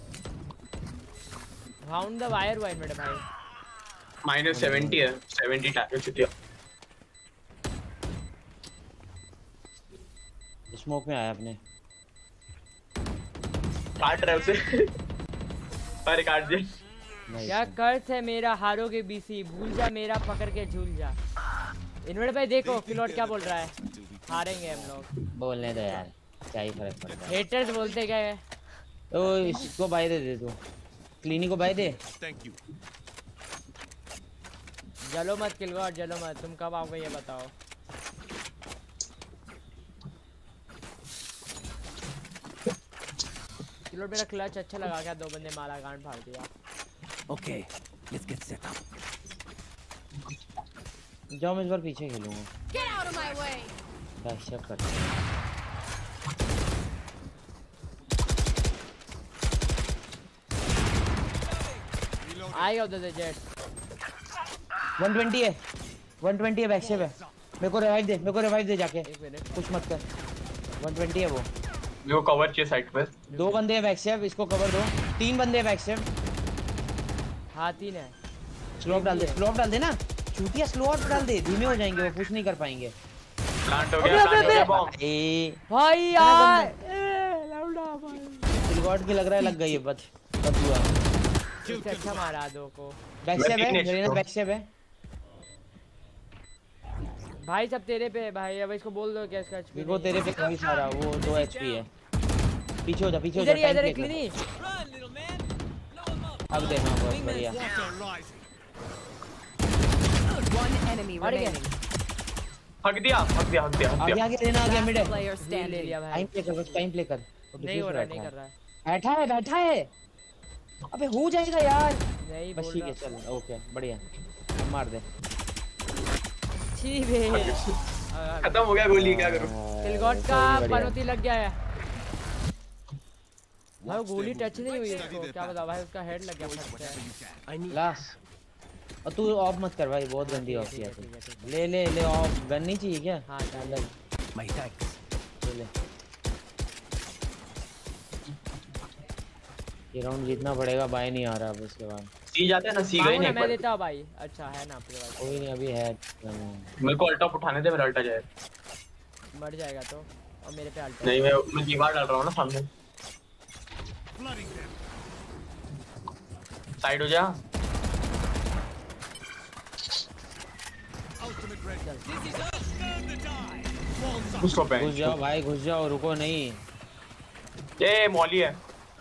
Found the wire भाई मेरे भाई। -70 है, 70 टारगेट छुट्टियां। स्मोक में आया अपने। काट रहे उसे। अरे काट दे। क्या कर्ज है मेरा, हारोगे बीसी, भूल जा मेरा पकड़ के झूल जा। इन्वर्ट भाई देखो किलॉट क्या बोल रहा है, हारेंगे हम लोग। बोलने दो यार, क्या ही फर्क पड़ता है। हेटर्स बोलते क्या है? तो इसको बाय दे तू, क्लीनी को बाय दे। Thank you. जलो मत किलगॉट, जलो मत। तुम कब आओगे ये बताओ। किलो मेरा क्लच अच्छा लगा क्या, 2 बंदे मारा गांड फाड़ दिया। Okay, let's get set up. जाओ मैं इस बार पीछे खेलूंगा। Get out of my way. Backshot कर। आएगा उधर से जेट। 120 है, 120 है बैकशॉट है। मेरे को रिवाइव दे जाके। कुछ मत कर। 120 है वो। मेरे को कवर चाहिए साइड पे। 2 बंदे हैं बैकशॉट, इसको कवर दो। 3 बंदे हैं बैकशॉट। हाँ 3 है। स्लो डाल दे ना। चूतिया स्लो अप डाल दे, धीमे हो जाएंगे वो, पुश नहीं कर पाएंगे। प्लांट हो गया बॉम्ब। भाई यार लौड़ा भाई। रिकॉर्ड की लग रहा है लग गई है बस हुआ। इससे अच्छा मारा 2 को। बैकशॉट है, मेरे बैकशॉट है। भाई सब तेरे पे भाई, अब इसको बोल दो क्या इसका एचपी वो तेरे पे काफी सारा, वो 2 एचपी है। पीछे हो जा इधर क्लिनी। अब दे। हां बहुत बढ़िया। One enemy remaining. हक दिया। आगे लेना आ गया mid. Player standing. Time play कर। नहीं हो रहा है। बैठा है। अबे हो जाएगा यार। नहीं बस ठीक है चल ओके बढ़िया। मार दे। ठीक है। खत्म हो गया गोली, क्या करूं? किलगॉट का पनौती लग गया है भाई। गोली टच नहीं हुई इसको, क्या बता भाई, उसका हेड लग गया फट से। लास्ट और तू ऑफ मत कर भाई, बहुत गंदी ऑफ किया तू। Lay off. गन नहीं चाहिए क्या? हां चल My thanks. ले। ये राउंड जीतना पड़ेगा, बाय नहीं आ रहा अब इसके बाद। सी जाते हैं ना, सी गए नहीं। मैं देता हूं भाई। अच्छा है ना आपके पास? कोई नहीं अभी है। मेरे को अल्टा उठाने दे, मेरा अल्टा जाए। मर जाएगा तो। और मेरे पे अल्टा नहीं, मैं दीवार डाल रहा हूं ना सामने। साइड हो जा। घुस जाओ भाई, घुस जाओ, रुको नहीं। ये मॉली है।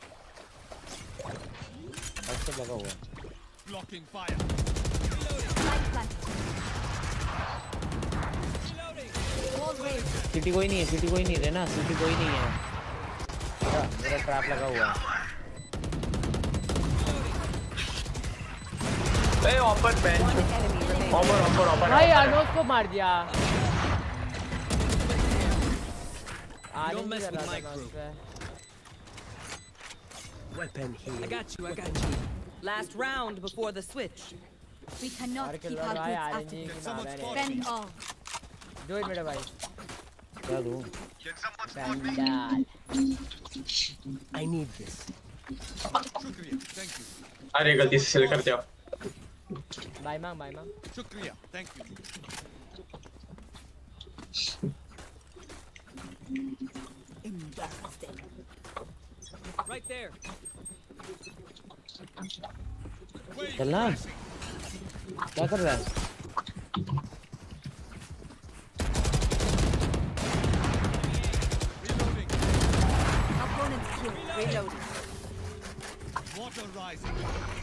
अच्छा लगा हुआ। Blocking fire. सिटी कोई नहीं है ना, सिटी कोई नहीं है। मेरा ट्रैप लगा हुआ है। ए ऑपर बेंच। ऑपर भाई अनोस को मार दिया। Don't mess with my crew. Weapon here. I got you. Last round before the switch. We cannot keep our goods after this. Spend all. Do it मेरा भाई। क्या दूं? I need this. Shukriya. Thank you. अरे गलती से select कर दिया। Bye मांग। Shukriya. Thank you. Embarrassing. Right there. चलना। क्या कर रहा है? Opponent killed. Reloading. Water rising.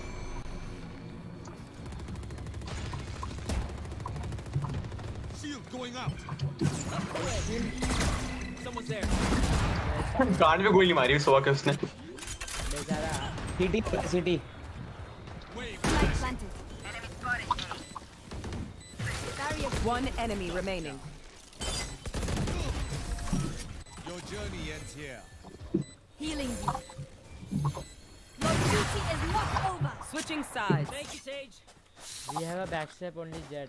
Shield going out. Someone's there. कान में गोली मारी सुबह के उसने। बेचारा। City. Light planted. One enemy remaining. Your journey ends here. Healing you. Your duty is not over. Switching sides. Thank you, Sage. We have a backstep only jet.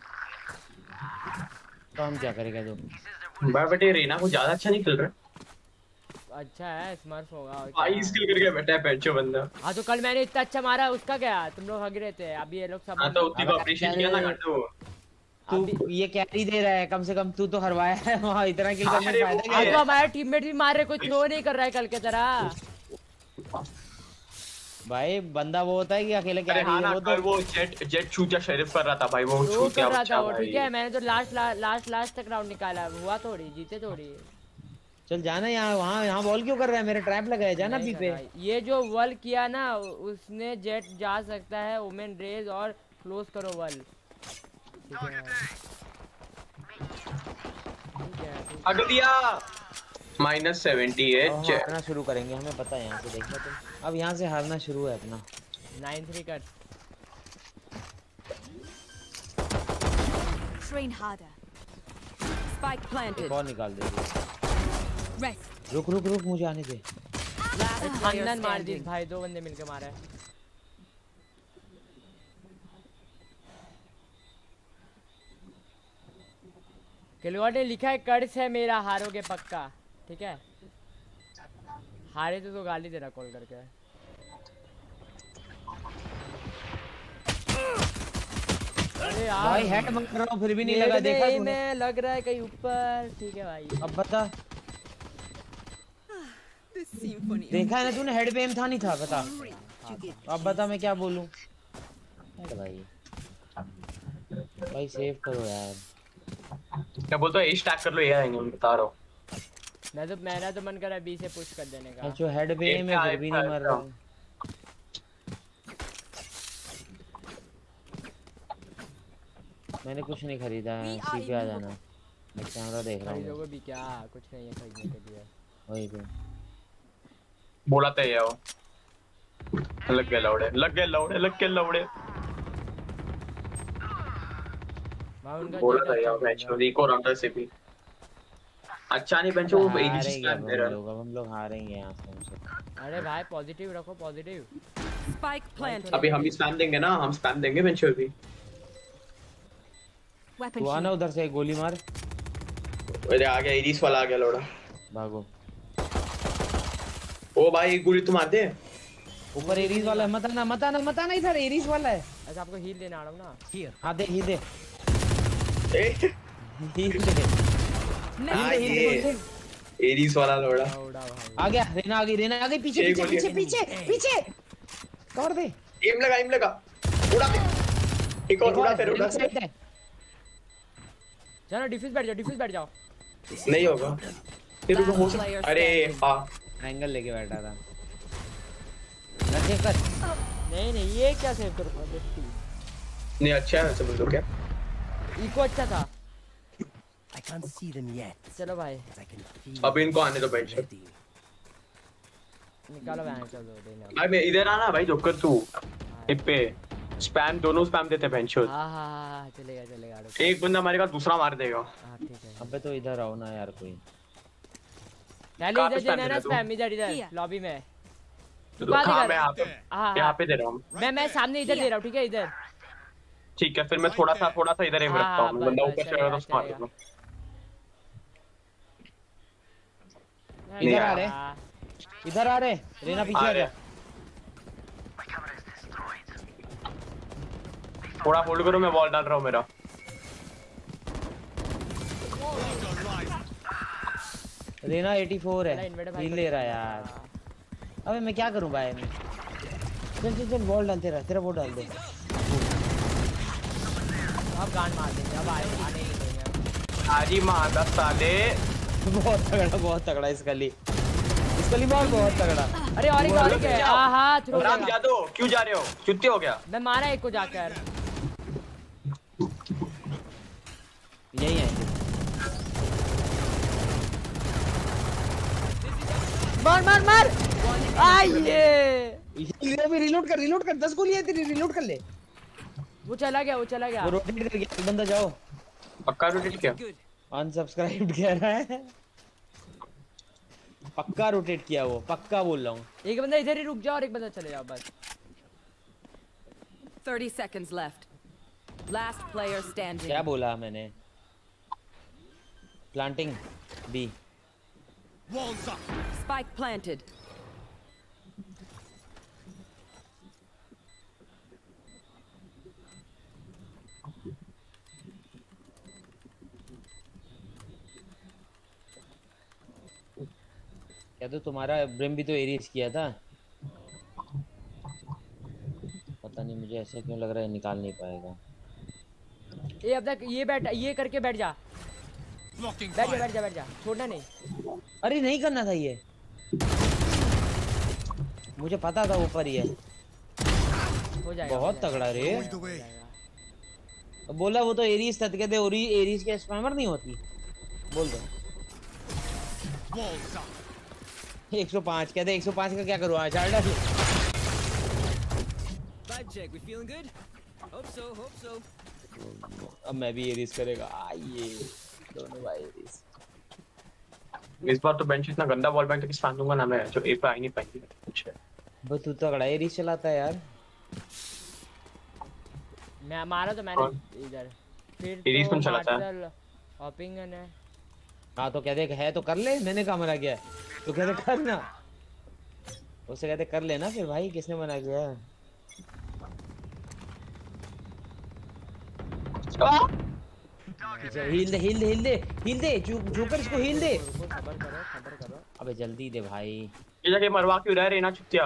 तो हम क्या करेगा जो? भाई बेटे रीना को ज्यादा अच्छा नहीं खेल रहा। अच्छा है, स्मर्फ होगा। भाई स्किल करके बैठा है पेंचो बंदा। हाँ तो कल मैंने इतना अच्छा मारा, उसका क्या? तुम लोग हग रहे थे, अभी ये लोग सब। हाँ तो उतनी को अप्रिशिएट किया ना घंटों। तू ये कैरी दे रहा है, कम से कम तू तो हरवाया है वहाँ, इतना किल करने का फायदा क्या है? तो हमारे टीममेट भी मार रहे, कोई थ्रो नहीं कर रहा है कल के तरह। भाई बंदा वो होता है कि अकेले क्या हाँ ना, वो जेट चूतिया शेरिफ कर रहा था भाई, वो चूतिया कर रहा था वो। ठीक है, मैंने तो लास्ट तक राउंड निकाला, हुआ थोड़ी, जीते थोड़ी। चल जाना यहाँ, वहाँ यहाँ बॉल क्यों कर रहा है? मेरे ट्रैप लगा है, जाना बी पे। ये जो वल किया ना, उसने जेट जा सकता है, वुमेन रेज और क्लोज करो वल। अग दिया। -70 है। हारना शुरू करेंगे, हमें पता है। यहाँ से देखो तुम, अब यहाँ से हारना शुरू है अपना। 9-3 कर। Train harder. Spike planted. एक और निकाल देगी। Rest. रुक रुक रुक, मुझे आने दे। खानदान मार दी भाई, 2 बंदे मिलके मारा है। किलवाट ने लिखा है कर्ज है मेरा, हारोगे पक्का। ठीक है, हारे तो गाली देना कॉल करके। अरे यार भाई हेड मार रहा हूँ फिर भी नहीं लगा। देखा तूने? मैं लग रहा है कहीं ऊपर। ठीक है भाई, अब बता। देखा है ना तूने, हेड पे एम था नहीं था, बता। अब बता मैं क्या बोलूं। भाई भाई सेव करो यार। क्या बोलता है, स्टैक कर लो, ये आएंगे मैं बता रहा हूं। मेरा तो मन कर रहा है बी से पुश कर देने का। जो हेड पे एम है फिर भी नहीं मर रहा। मैंने कुछ नहीं खरीदा है, सी पे आ जाना। मैं कैमरा देख रहा हूं। लोगों भी क्या कुछ नहीं है खरीदने के लिए। वही तो बोला था ये वो। लग गए लौड़े, लग गए लौड़े, लग गए लौड़े। बोला था यार मैच में एक और अंडर से भी अच्छा नहीं बेंचो। वो एडीसी स्लैम दे रहा है। हम लोग हारेंगे यहां से। अरे भाई पॉजिटिव रखो, पॉजिटिव। Spike plant. अभी हम भी स्पैम देंगे ना, हम स्पैम देंगे बेंचो भी। तू आना उधर से, गोली मार। अरे आ गया, एडीसी वाला आ गया लौड़ा। भागो। ओ भाई गोली तो मार दे। ऊपर एरीज वाला है, मत आना इधर, एरीज वाला है। अच्छा आपको हील देना आ रहा हूं ना। हां दे, हील दे। एरीज वाला लौड़ा आ गया। रेना आ गई, पीछे कवर दे। एम लगा उड़ा दे। एक और उड़ा, फिर उड़ा। चलो डिफ्यूज बैठ जाओ। नहीं होगा फिर हो सकता। अरे हां, एंगल लेके बैठा था। रखे कर। नहीं ये क्या सेव कर पा। नहीं अच्छा है सब लोग। क्या इको अच्छा था। I can't see them yet. चलो भाई, अब इनको आने दो बेंच। निकालो वैन, चलो देना। भाई मैं इधर आना भाई, जोकर तू टिप पे स्पैम, दोनों स्पैम देते हैं बेंच। हां चलेगा। एक बंदा मारेगा, दूसरा मार देगा। हां ठीक है। अबे तो इधर आओ ना यार कोई। पहले इधर देना ना स्पैम, इधर लॉबी में। हां मैं यहां पे दे रहा हूं। मैं सामने इधर दे रहा हूं। ठीक है इधर। ठीक है, फिर मैं थोड़ा सा इधर एक रखता हूं। बंदा ऊपर चढ़ेगा तो उसको मार दूंगा। इधर आ रहे। रेना पीछे आ जा। थोड़ा होल्ड करो, मैं वॉल डाल रहा हूं मेरा। रेना 84 है, हील ले रहा है यार। अबे मैं क्या करूं भाई। चल वॉल डालते रह, तेरा वॉल डाल दे। अब गांड मार देंगे, अब आने नहीं देंगे। आजी मार साले। बहुत तगड़ा इसकली मार, बहुत तगड़ा। अरे और एक है। हां थ्रो। राम जादू क्यों जा रहे हो, चुत्ती हो गया। मैं मारा एक को जाकर। यही है। मार। आइए अभी रिलोड कर 10 गोली है तेरी, रिलोड कर ले। वो चला गया। वो रोटेट कर गया। बंदा जाओ। पक्का रोटेट किया। अनसब्सक्राइब कह रहा है। पक्का रोटेट किया वो, पक्का बोल रहा हूँ। एक बंदा इधर ही रुक जाओ और एक बंदा चले जाओ बस। 30 seconds left. Last player standing. क्या बोला मैंने? Planting B. Spike planted. क्या तो तुम्हारा ब्रिम भी तो एरीज किया था। पता नहीं मुझे ऐसा क्यों लग रहा है निकाल नहीं पाएगा। ये अब तक ये करके बैठ जा। बैठ जा छोड़ना नहीं। अरे नहीं करना था ये, मुझे पता था ऊपर ही है। हो जाएगा। बहुत तगड़ा रे। बोला वो तो एरीज तक कहते, एरीज के स्पैमर नहीं होती। बोल दो Walls up. 105 कहते 105 का क्या करूँ आज चार्डा Vibe check. We feeling good? Hope so. Hope so. अब मैं भी ये रिस्क करेगा ये दोनों भाई रिस्क इस बार तो बेंच इतना गंदा बॉल बैंक तो किस फान दूंगा ना मैं जो ए पे आ ही नहीं पाएंगे कुछ है बस तू तो अगड़ा ये रिस्क चलाता है यार मैं मारा तो मैंने इधर फिर सीरीज कौन तो चलाता है मार्शल हॉपिंग है हाँ तो कहते है तो कर ले मैंने कहा मना किया तो कहते कर ना उससे कहते कर लेना फिर भाई किसने मना किया हील दे जोकर इसको हील दे खबर करो अबे जल्दी दे भाई ये जगह मरवा क्यों रहा है रेना चुतिया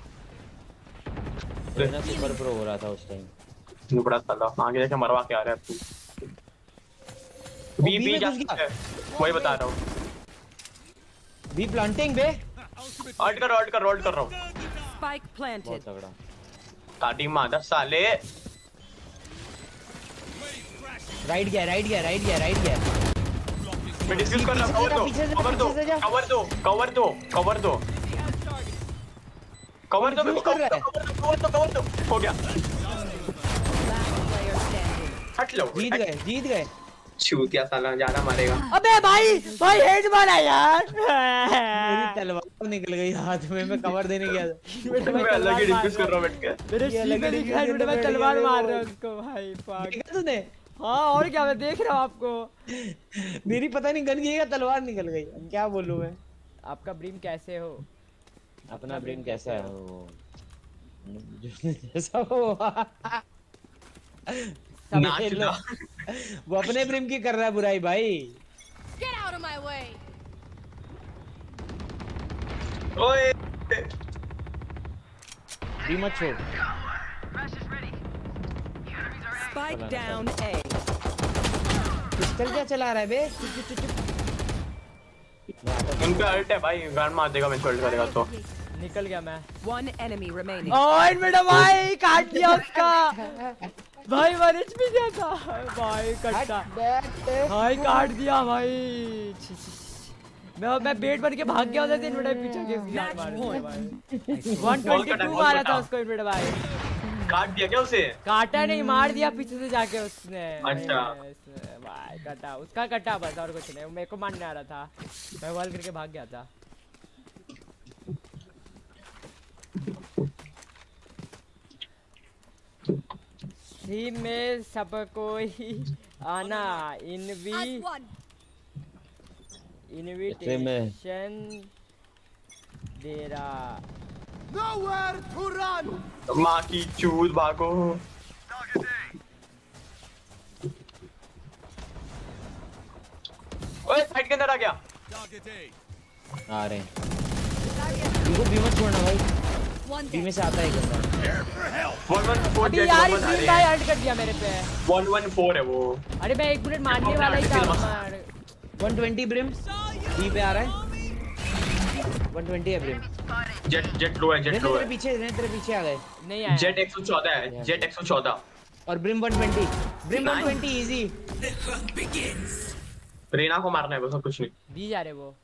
रेना सुपर प्रो हो रहा था उस टाइम नुबड़ा साला आगे जाके मरवा के आ रहा है तू बी जा वही बता रहा हूं बी प्लांटिंग बे रोल्ड कर रहा हूं Spike planted. बहुत तगड़ा स्टार्टिंग में 10 साले राइट गया मैं डिस्कस कर रहा हूं कवर दो हो गया हट लो जीत गए छूतिया साला ज्यादा मारेगा अबे भाई हेड मारा यार मेरी तलवार निकल गई हाथ में मैं कवर देने गया था मैं अलग ही डिस्कस कर रहा हूं बैठ के मेरे सीधे दिखा है मैं तलवार मार रहा हूं उसको भाई पागल देखा तूने हां और क्या मैं देख रहा हूं आपको मेरी पता नहीं गन की तलवार निकल गई अब क्या बोलूं मैं आपका ब्रीम कैसे हो अपना ब्रीम कैसा है वो जैसा हो वो अपने ब्रीम की कर रहा है बुराई भाई Get out of my way. ओए ब्रीम मत छोड़ Spike down A. पिस्टल क्या चला रहा है बे उनका अल्ट है भाई गन मार देगा मैं शॉट करेगा तो निकल गया मैं One enemy remaining. ओए मेरा भाई काट दिया उसका भाई वरिच भी गया था भाई कट्टा भाई काट दिया भाई मैं बेट बन के भाग गया उधर से इनवर्टर पीछे के जान मार दिया भाई 122 मारा था उसको इनवर्टर भाई काट दिया क्या उसे काटा नहीं मार दिया पीछे से जाके उसने अच्छा भाई कटा उसका कटा बस और कुछ नहीं मेरे को मारने आ रहा था मैं वॉल करके भाग गया था टीम में सब कोई आना इनविटेशन दे रहा Nowhere to run. माँ की चूत भागो ओए साइड के अंदर आ गया आ रहे इनको भी मत छोड़ना भाई बी में से आता है बंदा 114 अभी यार ग्रीन भाई हट कर दिया मेरे पे 114 है वो अरे मैं एक बुलेट मारने वाला ही था 120 ब्रिम बी पे आ रहा है 120 है ब्रिम जेट लो है तेरे पीछे आ गए नहीं आया जेट 114 है जेट 114 और ब्रिम 120 इजी रेना को मारना है बस और कुछ नहीं बी जा रहे वो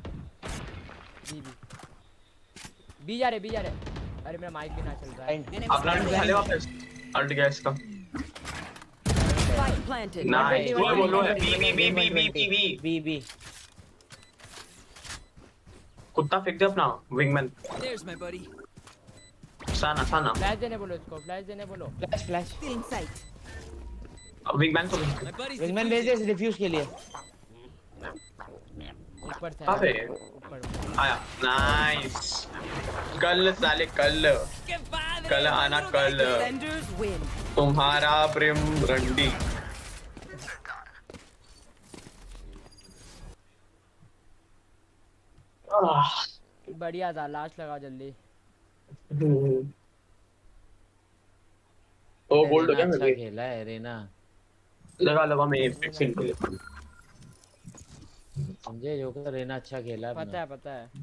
बी जा रहे अरे मेरा माइक भी ना चल रहा है अब रन पहले वापस अल्ट गया इसका नाइस बोलो है बी कुत्ता फेंक दे अपना विंगमैन There's my buddy. साना फ्लैश देने बोलो फ्लैश In sight. विंगमैन को विंगमैन भेज दे डिफ्यूज के लिए ऊपर से अबे आया नाइस कल साले कल आना कल तुम्हारा प्रेम रंडी बढ़िया था लास्ट लगाओ जल्दी ओ गोल्ड हो गया अच्छा खेला है रेना लगा मैं पिक्सल के लिए समझे जो कर रेना अच्छा खेला है पता है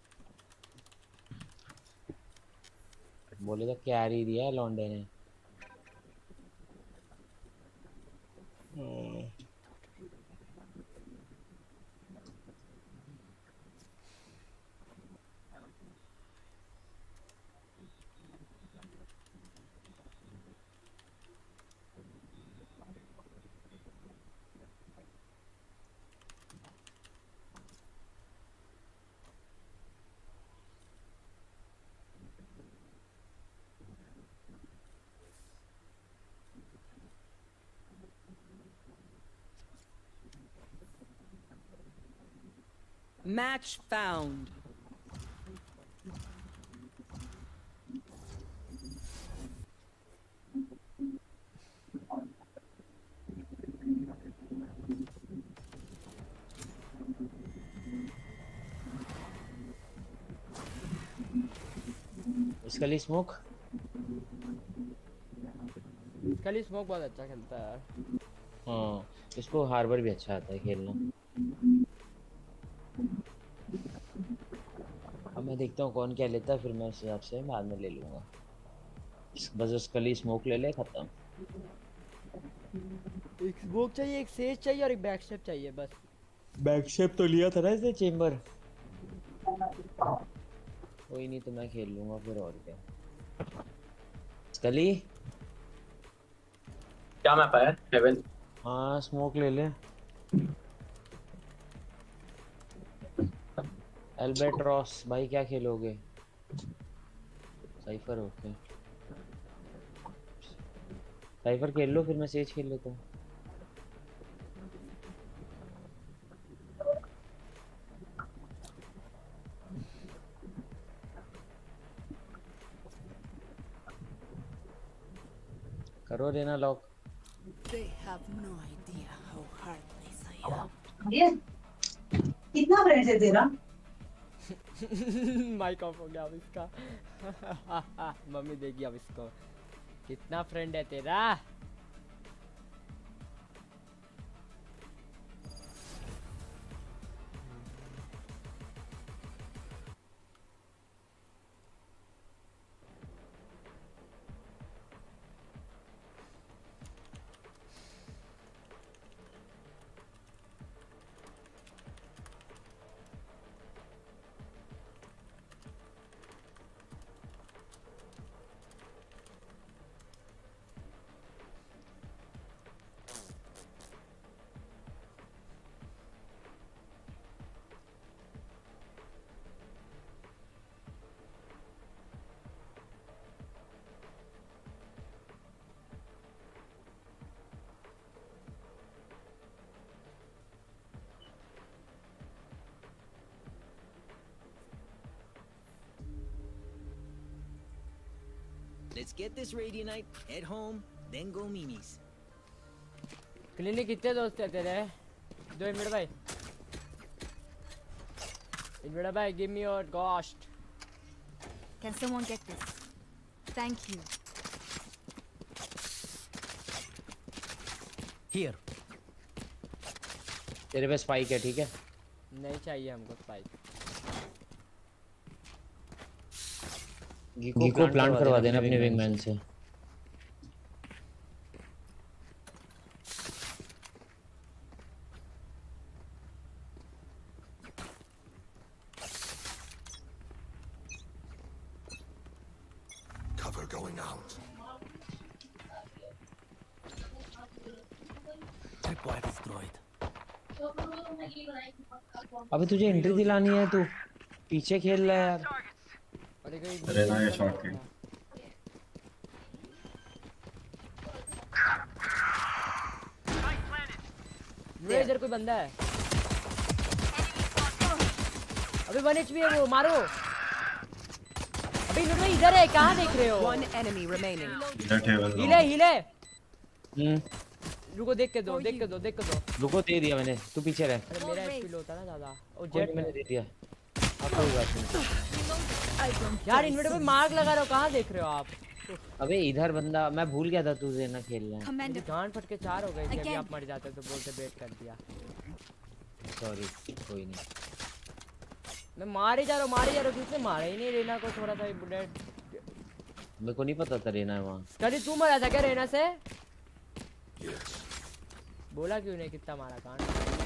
बोले तो कैरी दिया है लॉन्डे ने Match found. इसका लिए स्मोक बहुत अच्छा खेलता है यार। हाँ इसको हार्बर भी अच्छा आता है खेलना। अब मैं देखता हूँ कौन क्या लेता है, फिर मैं उस हिसाब से बाद में ले लूँगा। बस उसका लिए स्मोक ले ले, खत्म। एक स्मोक चाहिए, एक सेज चाहिए और एक बैक स्टेप चाहिए बस। बैक स्टेप तो लिया था ना इसने चेंबर। कोई नहीं तो मैं खेल लूँगा फिर, और क्या। स्कली क्या मैप है? हेवन। हाँ स्मोक ले ले। एल्बेट्रॉस भाई क्या खेलोगे? साइफर ओके, साइफर खेल लो, फिर मैं सेज खेल लेता हूँ। करो देना lock. They have no idea how heartless I am. ये कितना फ्रेंड है तेरा? माइक ऑफ हो गया अब इसका। मम्मी देगी अब इसको। कितना फ्रेंड है तेरा? Let's get this Radianite, head home, then go Mimi's. Clinic कितने दोस्त है तेरे? दो इनविट भाई। इनविट भाई, give me your ghost. Can someone get this? Thank you. Here. तेरे पे स्पाइक है, ठीक है? नहीं चाहिए हमको स्पाइक। गीको प्लांट करवा देना अपने विंगमैन से। Cover going out. Tripwire destroyed. अबे तुझे एंट्री दिलानी है, तू पीछे खेल रहा है यार। अरे ना ये शॉट के ये इधर कोई बंदा है। अबे 1 HP है वो, मारो। अबे इन्होंने इधर है, कहाँ देख रहे हो? One enemy remaining. हिले। रुको, देख के दो। रुको, दे दिया मैंने, तू पीछे रह। अरे मेरा HP होता ना ज्यादा। ओ जेट मैंने दे दिया। अब कोई बात नहीं यार, इन्वर्टर पे मार्क लगा रहे हो, कहाँ देख रहे हो आप? अबे इधर बंदा, मैं भूल गया था तू जेना खेलना है। मेरी गांड फट के 4 हो गई थी। अभी आप मर जाते तो बोलते बेट कर दिया। सॉरी, कोई नहीं। मैं मार ही जा रहा हूँ, किसने मारा ही नहीं रेना को? थोड़ा सा बुलेट मेरे को नहीं पता था रेना है वहाँ। कभी तू मरा था क्या रेना से? बोला क्यों नहीं? कितना मारा गांड?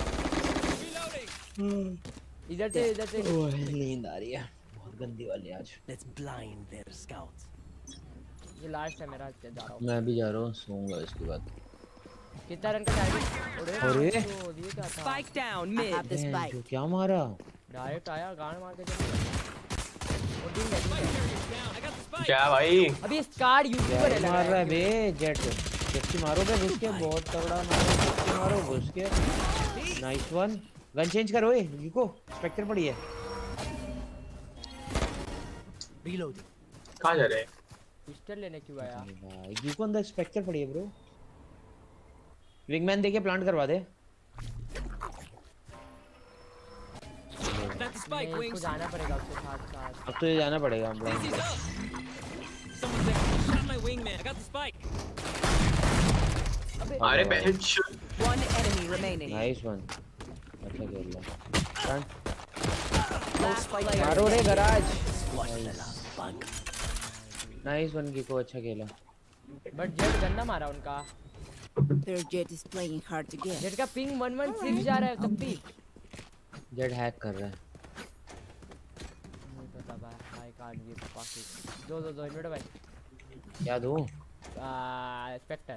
इधर से नींद आ रही है बहुत गंदी वाली आज। Let's blind their scouts. ये लास्ट है मेरा, जा रहा हूँ। मैं भी जा रहा हूँ, सोऊंगा इसके बाद। कितना रन का टारगेट? अरे Spike down mid. क्या मारा? डायरेक्ट आया, गांड मार के। क्या भाई? अभी स्कार यूट्यूबर है, मार रहा है बे। जेट मारो बे, घुस के बहुत तगड़ा मारो, घुस के। Nice one. गन चेंज करो ए गिको स्पेक्टर पड़ी है रीलोड कहां जा रहे हैं पिस्टल लेने क्यों आया भाई गिको अंदर स्पेक्टर पड़ी है ब्रो विंगमैन देके प्लांट करवा दे नहीं जाना पड़ेगा उसके साथ अब तो ये जाना पड़ेगा अरे bench One enemy remaining. Nice one अच्छा खेल रहा मारो रे गराज नाइस वन गिको अच्छा खेला बट जेट गंदा मारा उनका Their jet is playing hard to get. Jett का पिंग 116 जा रहा है तब भी जेट हैक कर रहा है नहीं पता भाई काट ये पास दो इनवर्टर भाई क्या दूं स्पेक्टर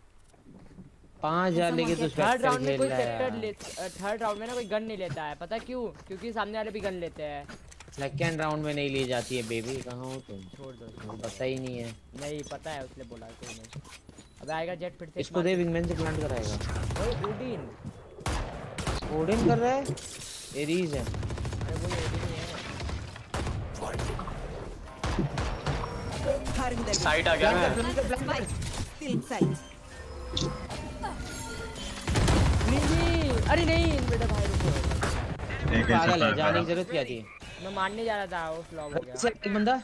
5000 लेके तो थर्ड राउंड में खेल कोई रहा है स्पेक्टर थर्ड राउंड में ना कोई गन नहीं लेता है पता क्यों क्योंकि सामने वाले भी गन लेते हैं सेकंड राउंड में नहीं ली जाती है बेबी कहां हो तुम छोड़ दो पता ही नहीं है नहीं पता है उसने बोला कोई नहीं अब आएगा जेट फिर से इसको दे विंगमैन से प्लांट कराएगा ओए ओडिन कर रहा है एरीज है अरे वो ओडिन ही है साइड आ गया है Still inside. नहीं अरे नहीं बेटा भाई रुको पागल है जाने की जरूरत क्या थी मैं मारने जा रहा था वो फ्लॉप हो गया एक बंदा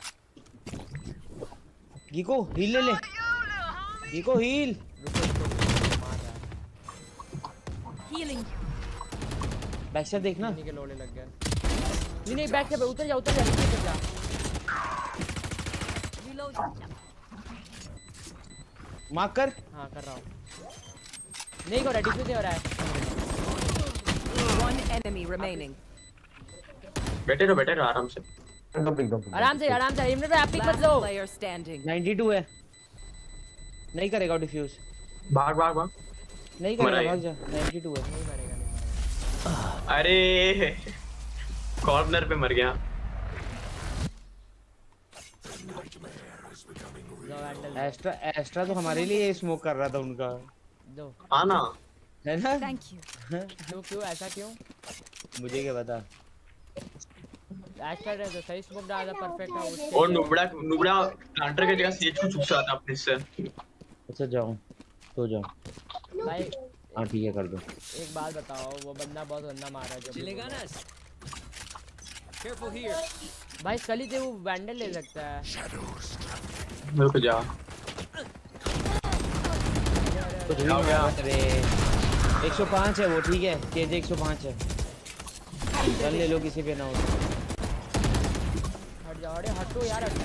गिको हील ले गिको हील Healing. बैक से देखना के लोड़े लग गए नहीं बैक से उतर जा नीचे उतर जा Reload. मार्क कर हां कर रहा हूं नहीं को रेडी से हो रहा है One enemy remaining. बैठे रहो आराम से आराम से इमरान भाई आप पिक मत लो Player standing. 92 है नहीं करेगा डिफ्यूज भाग नहीं करेगा भाग जा 92 है नहीं मरेगा अरे कॉर्नर पे मर गया एस्ट्रा तो हमारे लिए स्मोक कर रहा था उनका दो आना है ना Thank you. क्यों ऐसा क्यों मुझे क्या पता एक्टर है तो सही स्मोक डाला परफेक्ट है उसके और नुबड़ा प्लांटर की जगह सीएच को चुप रहा था अपने से अच्छा जाओ भाई हां ठीक है कर दो एक बात बताओ वो बंदा बहुत गंदा मार रहा है जो चलेगा ना केयरफुल हियर भाई कली से वो वैंडल ले सकता है रुक जा कुछ नहीं गया अरे 105 है वो ठीक है केजे 105 है चल ले लो किसी पे ना हो हट जाओ अरे हटो यार हटो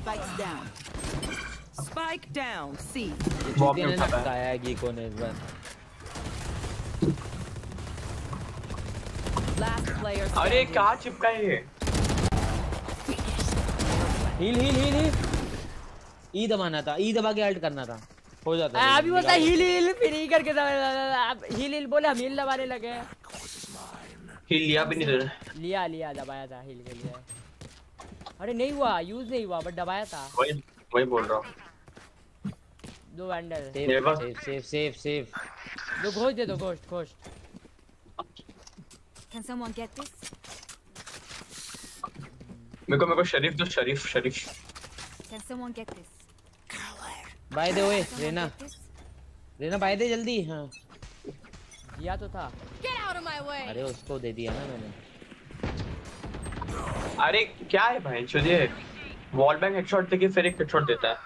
Spike down. C. जीते ने लगाया गिको ने इस बार Last player standing. अरे कहां चिपका है हील ई दबाना था ई दबा के अल्ट करना था हो जाता है अभी बोलता हील फिर ही करके हील बोले हम हील दबाने लगे हील लिया भी नहीं लिया दबाया था हील के लिए अरे नहीं हुआ यूज नहीं हुआ बट दबाया था वही बोल रहा हूं दो वैंडल सेफ दो घोष दे दो Ghosh Can someone get this? मेरे को शरीफ दो sheriff Can someone get this? Buy दे ओए रेना बाय दे जल्दी हां दिया तो था Get out of my way. अरे उसको दे दिया ना मैंने अरे क्या है भाई चलिए वॉल बैंग हेडशॉट देके फिर एक हेडशॉट देता है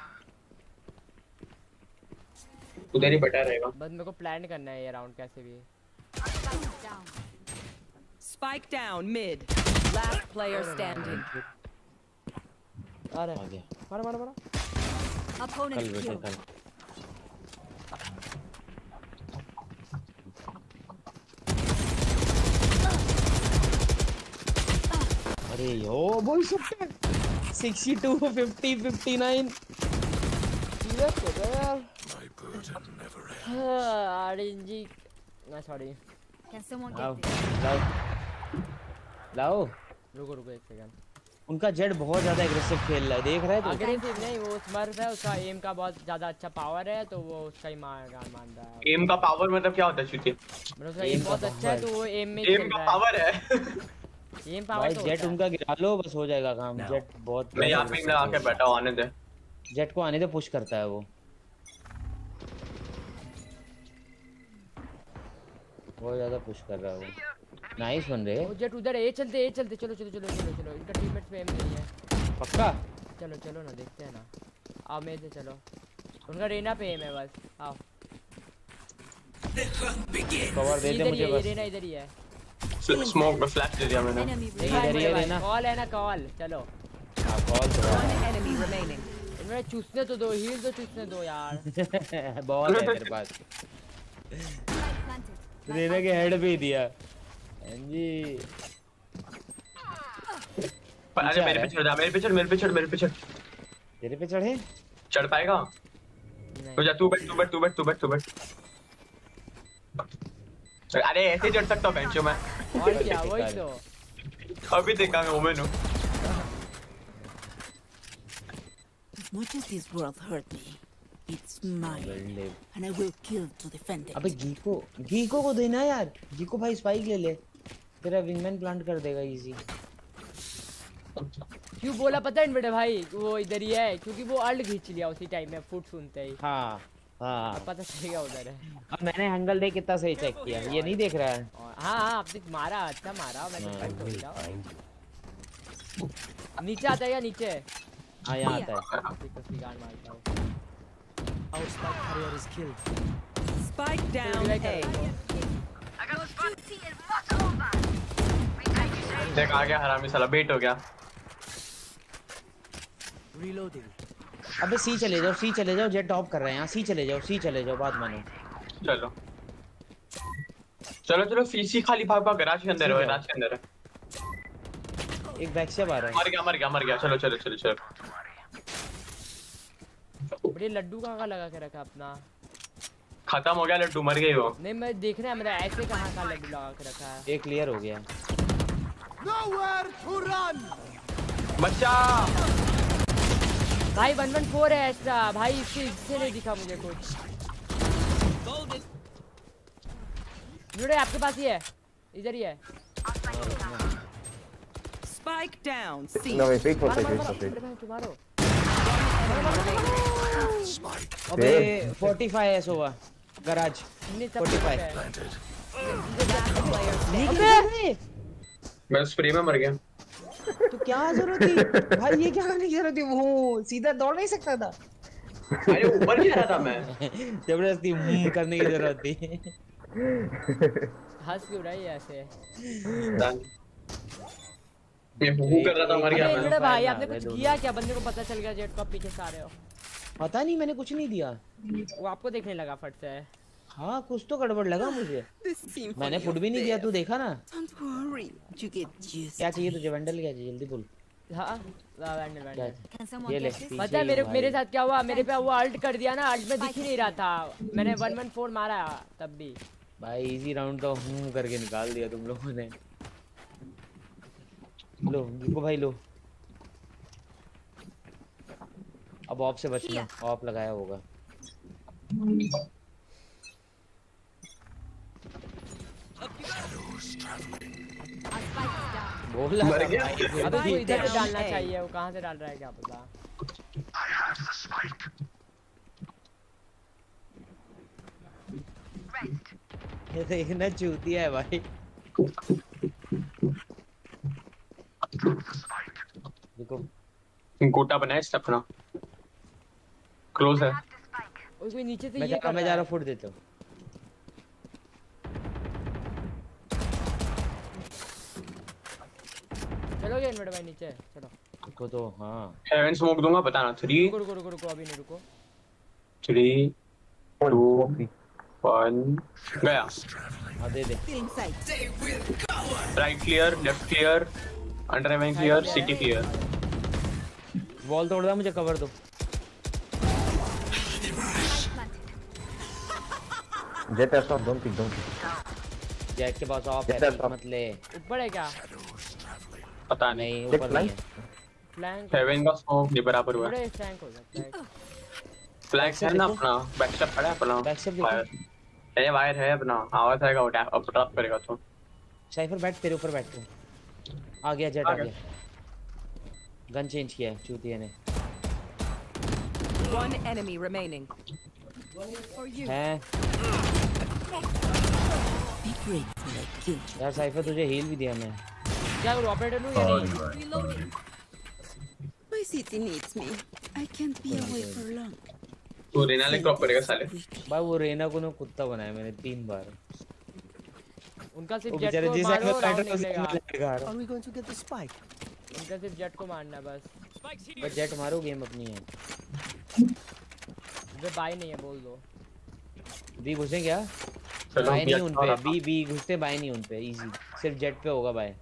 उधर ही बैठा रहेगा बस मेरे को प्लान करना है ये राउंड कैसे भी Spike down mid. Last player standing. अरे मारा Opponent killed. अरे यो बोल सकते 62 50 59 सीरियस हो गया यार आरएनजी ना sorry Can someone get this? लाओ रुको एक सेकंड उनका जेट बहुत ज्यादा एग्रेसिव खेल रहा है, देख रहा है तू? एग्रेसिव नहीं, वो स्मर्फ है, उसका एम का बहुत ज्यादा अच्छा पावर है, तो वो उसका ही मान रहा है। एम का पावर मतलब क्या होता है चूतिया? मतलब उसका एम बहुत अच्छा है, तो वो एम में एम का पावर है। एम पावर भाई जेट उनका गिरा लो बस हो जाएगा काम। जेट बहुत मैं यहाँ पे लगा के बैठा हूँ, आने दे। जेट को आने दे, पुश करता है वो। बहुत ज्यादा पुश कर रहा है वो। नाइस बन रहे। वो जेट उधर ए चलते चलो चलो चलो चलो चलो, इनका टीममेट्स पे एम नहीं है। पक्का? चलो चलो ना, देखते हैं ना। आओ में से चलो, उनका रेना पे एम है बस। आओ कवर दे दे मुझे बस। रेना इधर ही है। स्मोक में फ्लैश दे दिया मैंने। इधर ही है रेना। कॉल है ना, कॉल चलो। हां कॉल तो enemy remaining. इनमें चूसने तो दो, हील तो चूसने दो यार। बॉल है मेरे पास। रेना के हेड पे ही दिया जी। अरे मेरे पे चढ़ जा, मेरे पे चढ़, मेरे पे चढ़, मेरे पे चढ़। तेरे पे चढ़े? चढ़ पाएगा? तो जा, तू बैठ तू बैठ तू बैठ तू बैठ तू बैठ। अरे ऐसे चढ़ सकता हूँ बेंचों में। और क्या, वही तो। अभी देखा मैं ओमेन हूँ। As much as this world hurt me, it's mine, and I will kill to defend it. अबे गीको को देना यार। गीको भाई स्पाइक ले ले, तेरा विंगमैन प्लांट कर देगा इजी। क्यों बोला पता है इनवेटर भाई, वो इधर ही है, क्योंकि वो अल्ट खींच लिया उसी टाइम में फुट सुनते ही। हाँ हाँ पता चल गया उधर है। अब मैंने एंगल देख कितना सही चेक किया, ये नहीं देख रहा है। हाँ आपने मारा, अच्छा मारा। मैंने नीचे आता है या नीचे? हाँ यहाँ आता है। Our spike carrier is killed. Spike down A. देख आ गया हरामी साला, बेट हो गया। Reloading. अबे सी चले जाओ, जेट टॉप कर रहे हैं यहाँ। सी चले जाओ, बात मानो। चलो चलो चलो, सीसी खाली भाग गराज के अंदर है, गराज के अंदर है। एक बैक से आ रहा है। मर गया। चलो चलो चलो चलो। बड़े लड्डू कहाँ लगा के रखा अपना? खत्म हो गया लड्डू, मर गई वो। नहीं मैं देख रहा है, मेरा ऐसे कहाँ का लड्डू लगा के रखा है। एक क्लियर हो गया। Nowhere to run. बच्चा भाई 114 है एक्स्ट्रा भाई, इससे नहीं दिखा मुझे कुछ। जुड़े आपके पास ही है, इधर ही है। Spike down. No, wait for it. मारो। अबे 45 है सोवा गराज 45। मैं स्प्रे में मर गया। तो क्या जरूरत थी भाई, ये क्या करने की जरूरत थी? वो सीधा दौड़ नहीं सकता था। अरे ऊपर जा रहा था मैं। जबरदस्ती करने की जरूरत थी। हंस क्यों रहा है ऐसे? मैं भूख कर रहा था, मर गया मैं। भाई आपने कुछ किया क्या? बंदे को पता चल गया जेट को आप पीछे से आ रहे हो? पता नहीं, मैंने कुछ नहीं दिया। वो आपको देखने लगा फट से। हाँ कुछ तो गड़बड़ लगा मुझे। मैंने फुट भी नहीं दिया, तू देखा ना। क्या चाहिए तुझे? वेंडल क्या चाहिए जल्दी बोल। हाँ वेंडल। ये ले। पता है मेरे साथ क्या हुआ? मेरे पे वो अल्ट कर दिया ना, अल्ट में दिख ही नहीं रहा था। मैंने 114 मारा तब भी। भाई इजी राउंड तो करके निकाल दिया तुम लोगों ने। लो गीको भाई लो। अब ऑफ से बचना, ऑफ लगाया होगा। बोला मर गया। अबे वो इधर से डालना चाहिए, वो कहाँ से डाल रहा है क्या पता। ये देखना चूतिया है भाई। देखो गोटा बनाया इससे अपना, क्लोज है। कोई नीचे से मैं ये मैं जा रहा, फुट देता हूँ। चलोगे इनवर्टर भाई नीचे? चलो रुको तो। हाँ हेवन स्मोक दूंगा, बताना। 3 रुको अभी नहीं, रुको 3 2 1 गया। दे दे। Right clear, left clear, under heaven clear, city clear. Wall तोड़ दो, मुझे कवर दो। जेट ऐसा डोंट पिक। जेट के पास ऑफ है, मत ले। ऊपर है क्या? पता नहीं, ऊपर नहीं है। फ्लैंक हेवन का स्मोक नहीं बराबर हुआ। थोड़े फ्लैंक हो गया। फ्लैंक है ना अपना, बैकस्टेप पड़ा है अपना। बैकस्टेप देखो। ये वायर है अपना, आवाज आएगा वो अप ड्रॉप करेगा तो। साइफर बैठ, तेरे ऊपर बैठ तू। आ गया जेट, आ गया। गन चेंज किया है चूतिया ने। One enemy remaining. है यार साइफर, तुझे हील भी दिया मैं। क्या करूं, ऑपरेटर लूं या नहीं? My city needs me. I can't be away for long. तू रेना ले क्रॉप करेगा साले। भाई वो रेना को ना कुत्ता बनाया मैंने 3 बार। उनका सिर्फ जेट को मारो, राउंड निकलेगा। Are we going to get the spike? उनका सिर्फ जेट को मारना है बस। बस जेट मारो, गेम अपनी है। वे बाय नहीं है, बोल दो। बी घुसे क्या? बाय नहीं उन पे, बी घुसते, बाय नहीं उन पे। इजी, सिर्फ जेट पे होगा बाय।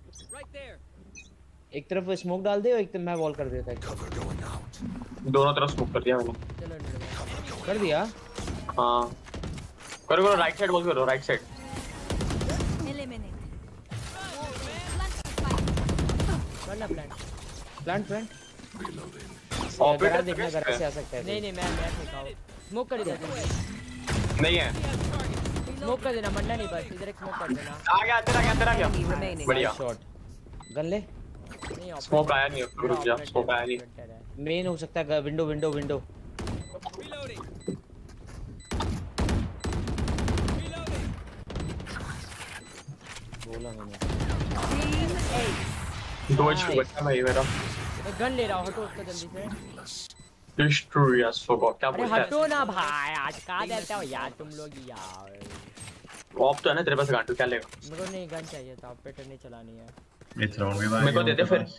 एक तरफ स्मोक डाल दे और एक तरफ मैं वॉल कर देता है। दोनों तरफ स्मोक कर दिया मैंने। चलो कर दिया। हाँ करो राइट साइड वॉल करो, राइट साइड। करना प्लांट ऑपरेटर देखना घर से आ सकता है। नहीं मैं फेंकाऊं। स्मोक कर देना नहीं है, स्मोक कर देना मंडा नहीं, बस इधर एक स्मोक कर देना। आ गया अंदर आ गया। बढ़िया शॉट। गन ले। नहीं स्मोक आया नहीं, रुक जा, स्मोक आया नहीं। मेन हो सकता है, विंडो। बोला मैंने। दो एचपी बचा भाई मेरा। मैं गन ले रहा हूं, हटो उसको जल्दी से। डिस्ट्रॉय यस फॉरगॉट क्या बोलता है? अरे हटो ना भाई, आज कहां देते हो यार तुम लोग यार। ऑफ तो है ना तेरे पास, गांडू क्या लेगा? मेरे को नहीं गन चाहिए था, ऑपरेटर नहीं चलानी है। इस राउंड में मेरे को दे दे फिर।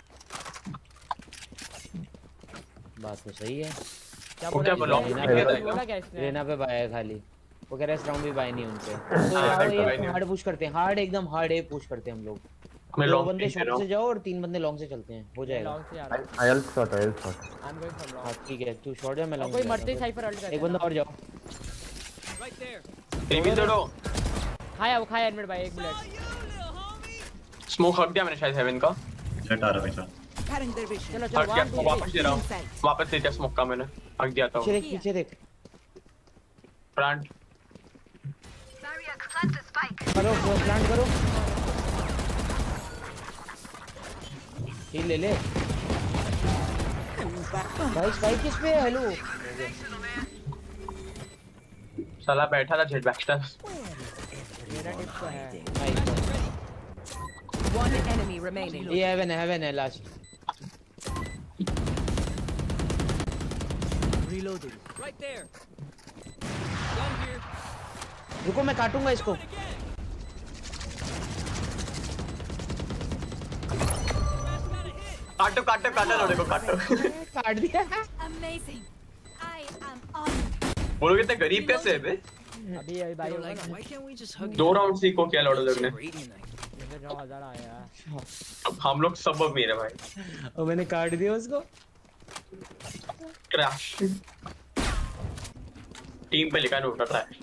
बात तो सही है। क्या बोला इसने? रेना पे बाय है खाली। वो कह रहा है इस राउंड भी बाय नहीं उनसे। तो हार्ड पुश करते हैं, हार्ड एकदम हार्ड ए पुश करते हैं हम लोग। मैं 2 बंदे शॉर्ट से जाओ और 3 बंदे लॉन्ग से चलते हैं, हो जाएगा। आयल shot. I am going from long. हां ठीक है, तू शॉर्ट जा, मैं लॉन्ग। कोई मरते साइफर अल्ट कर। एक बंदा और जाओ। Right there. रिवील दे दो। खाया एडमिट भाई, एक बुलेट। स्मोक हट गया मैंने शायद हेवन का। सेट आ रहा है बेटा। चलो हट गया, वापस दे रहा हूं, वापस दे दिया स्मोक का मैंने। हट दिया था। पीछे देख। प्लांट करो, प्लांट करो। हील ले ले भाई। स्पाइक किस पे है? हेलो साला बैठा था जेट बैकस्टर। मेरा टिप तो है। One enemy remaining. ये हेवन है last. Reloading. Right there. Gun here. रुको मैं काटूंगा इसको। काटो लोड़े को काटो। काट दिया। Amazing. I am on. बोलो कितने गरीब कैसे है बे? अभी भाई Why can't we just hug? 2 round सीखो क्या लोड़े लोग ने। मुझे 9000 आया। अब हम लोग सब मेरे भाई। और मैंने काट दिया उसको। क्रैश। टीम पे लिखा है उठा ट्रैश।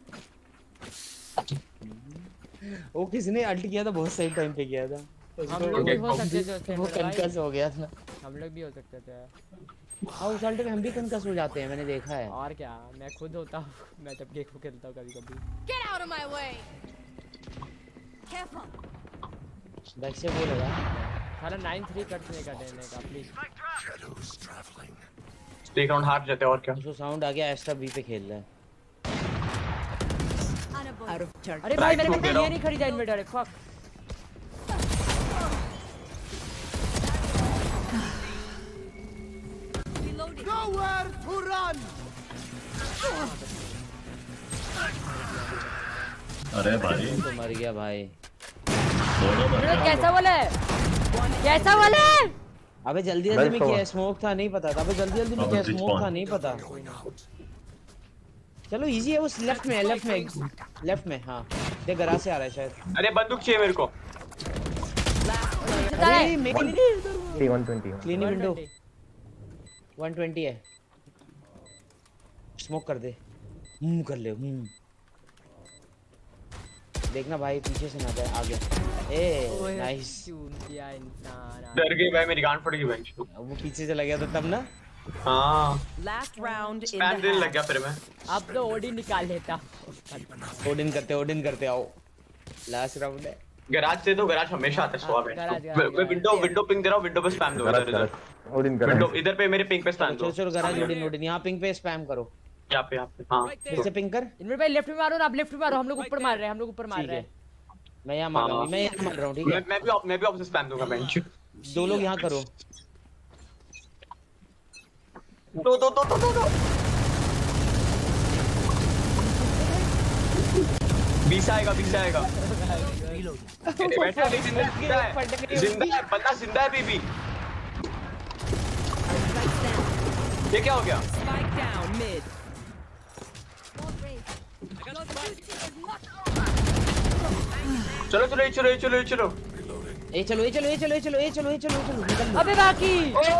वो किसने अल्ट किया था, बहुत सही टाइम पे किया था। हम लोग भी हो सकते थे, वो कंकस हो गया था। हम लोग भी हो सकते थे। हाँ उस अल्ट में हम भी कंकस हो जाते हैं, मैंने देखा है। और क्या, मैं खुद होता हूँ, मैं जब गेम को खेलता हूँ कभी-कभी। Get out of my way. Careful. Back से बोल रहा साला 9-3 कटने का देने का प्लीज। एक राउंड हार जाते और क्या। उसको साउंड आ गया, एस्ट्रा बी पे खेल रहा है। अरे भाई मैंने कहा ये नहीं खरीदा inverter, fuck. Nowhere to run. अरे भाई तो मर गया भाई। कैसा बोले? कैसा बोले? अबे जल्दी में किया, स्मोक था नहीं पता था। अबे जल्दी में किया, स्मोक था नहीं पता। चलो इजी है। वो लेफ्ट में हाँ देख, गराज से आ रहा है शायद। अरे बंदूक चाहिए मेरे को। अरे मेरी 120 क्लीन विंडो 120 है। स्मोक कर दे, कर ले। देखना भाई पीछे से ना जाए। आ गया। ए नाइस। चूतिया इंसान। डर गई भाई, मेरी गांड फट गई बेंच। वो पीछे से लगा था तब ना। हाँ। Last round in spam the देने लग half. गया फिर मैं। अब तो ओडी निकाल लेता। ओडिन करते आओ। लास्ट राउंड है। गैराज से तो गैराज हमेशा आता है सुबह में। मैं विंडो पिंग दे रहा हूँ, विंडो पे स्पैम दो इधर। ओडिन कर विंडो इधर पे मेरे पिंग पे स्पैम दो। चलो गैराज ओडिन यहाँ पिंग पे स्पैम करो। यहाँ पे हाँ। फिर से पिंग कर। इनमें भाई लेफ्ट में मारो ना, आप लेफ्ट में मारो, हम लोग ऊपर मार रहे हैं। मैं यहाँ मार रहा हूँ, ठीक है। मैं भी ऑफ से स्पैम दूंगा बेंच। दो लोग यहाँ करो। दो 20 आएगा। जिंदा है बंदा, जिंदा है बीबी। ये क्या हो गया? Spike down mid. चलो। अबे बाकी।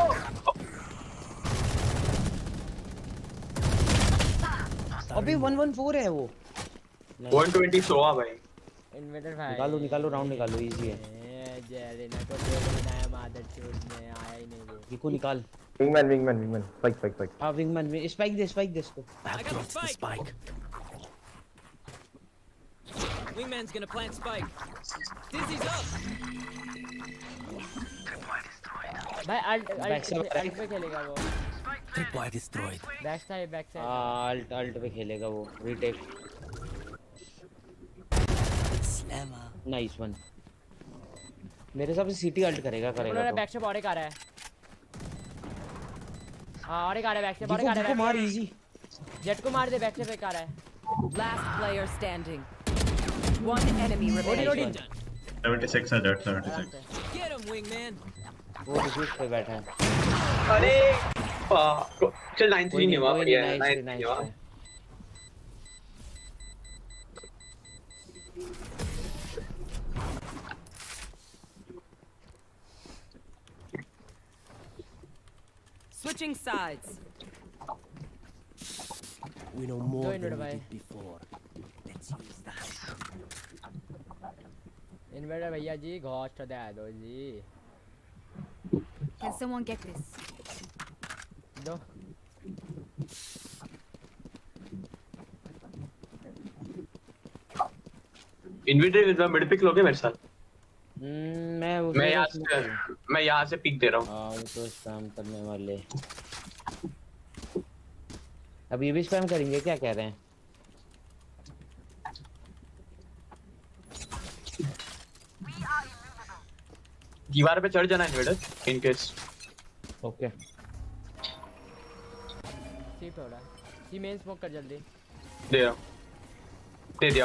अबे 114 है वो। 120 सोआ भाई। इन्वेटर भाई निकालो राउंड निकालो, इजी है। जेरेना को जो बनाया मादर चोद में आया ही नहीं वो। इको निकाल। Wingman spike. हां विंगमैन स्पाइक दे इसको। I have dropped the spike. Wingman's gonna plant spike. Dizzy's up. भाई अल्ट पे खेलेगा वो। Tripwire destroyed. Back side ult पे खेलेगा वो। रीटेक। Slammer. Nice one. मेरे हिसाब से सीटी अल्ट करेगा तो। बैक से बॉडी आ रहा है। हां और एक आ रहा है बैक से, बॉडी आ रहा है। मार इजी। जेट को मार दे, बैक से पे आ रहा है। Last player standing. One enemy remaining. 76 है जेट 76। Get him, wingman. वो डिफ्यूज पे बैठा है। अरे चल 9-3 नहीं हुआ, बढ़िया है 9-3 हुआ। Switching sides. We know more than we did before. Let's use that. Inverter भैया जी घोस्ट दे दो जी। Can someone get this? दो। इन्वर्टर मिड पिक लोगे मेरे साथ? मैं यहाँ से पिक दे रहा हूँ। हाँ वो तो स्पैम करने वाले। अब ये भी स्पैम करेंगे क्या कह रहे हैं? दीवार पे चढ़ जाना inverter in case. Okay. C थोड़ा सी मेन स्मोक कर जल्दी। दे दिया।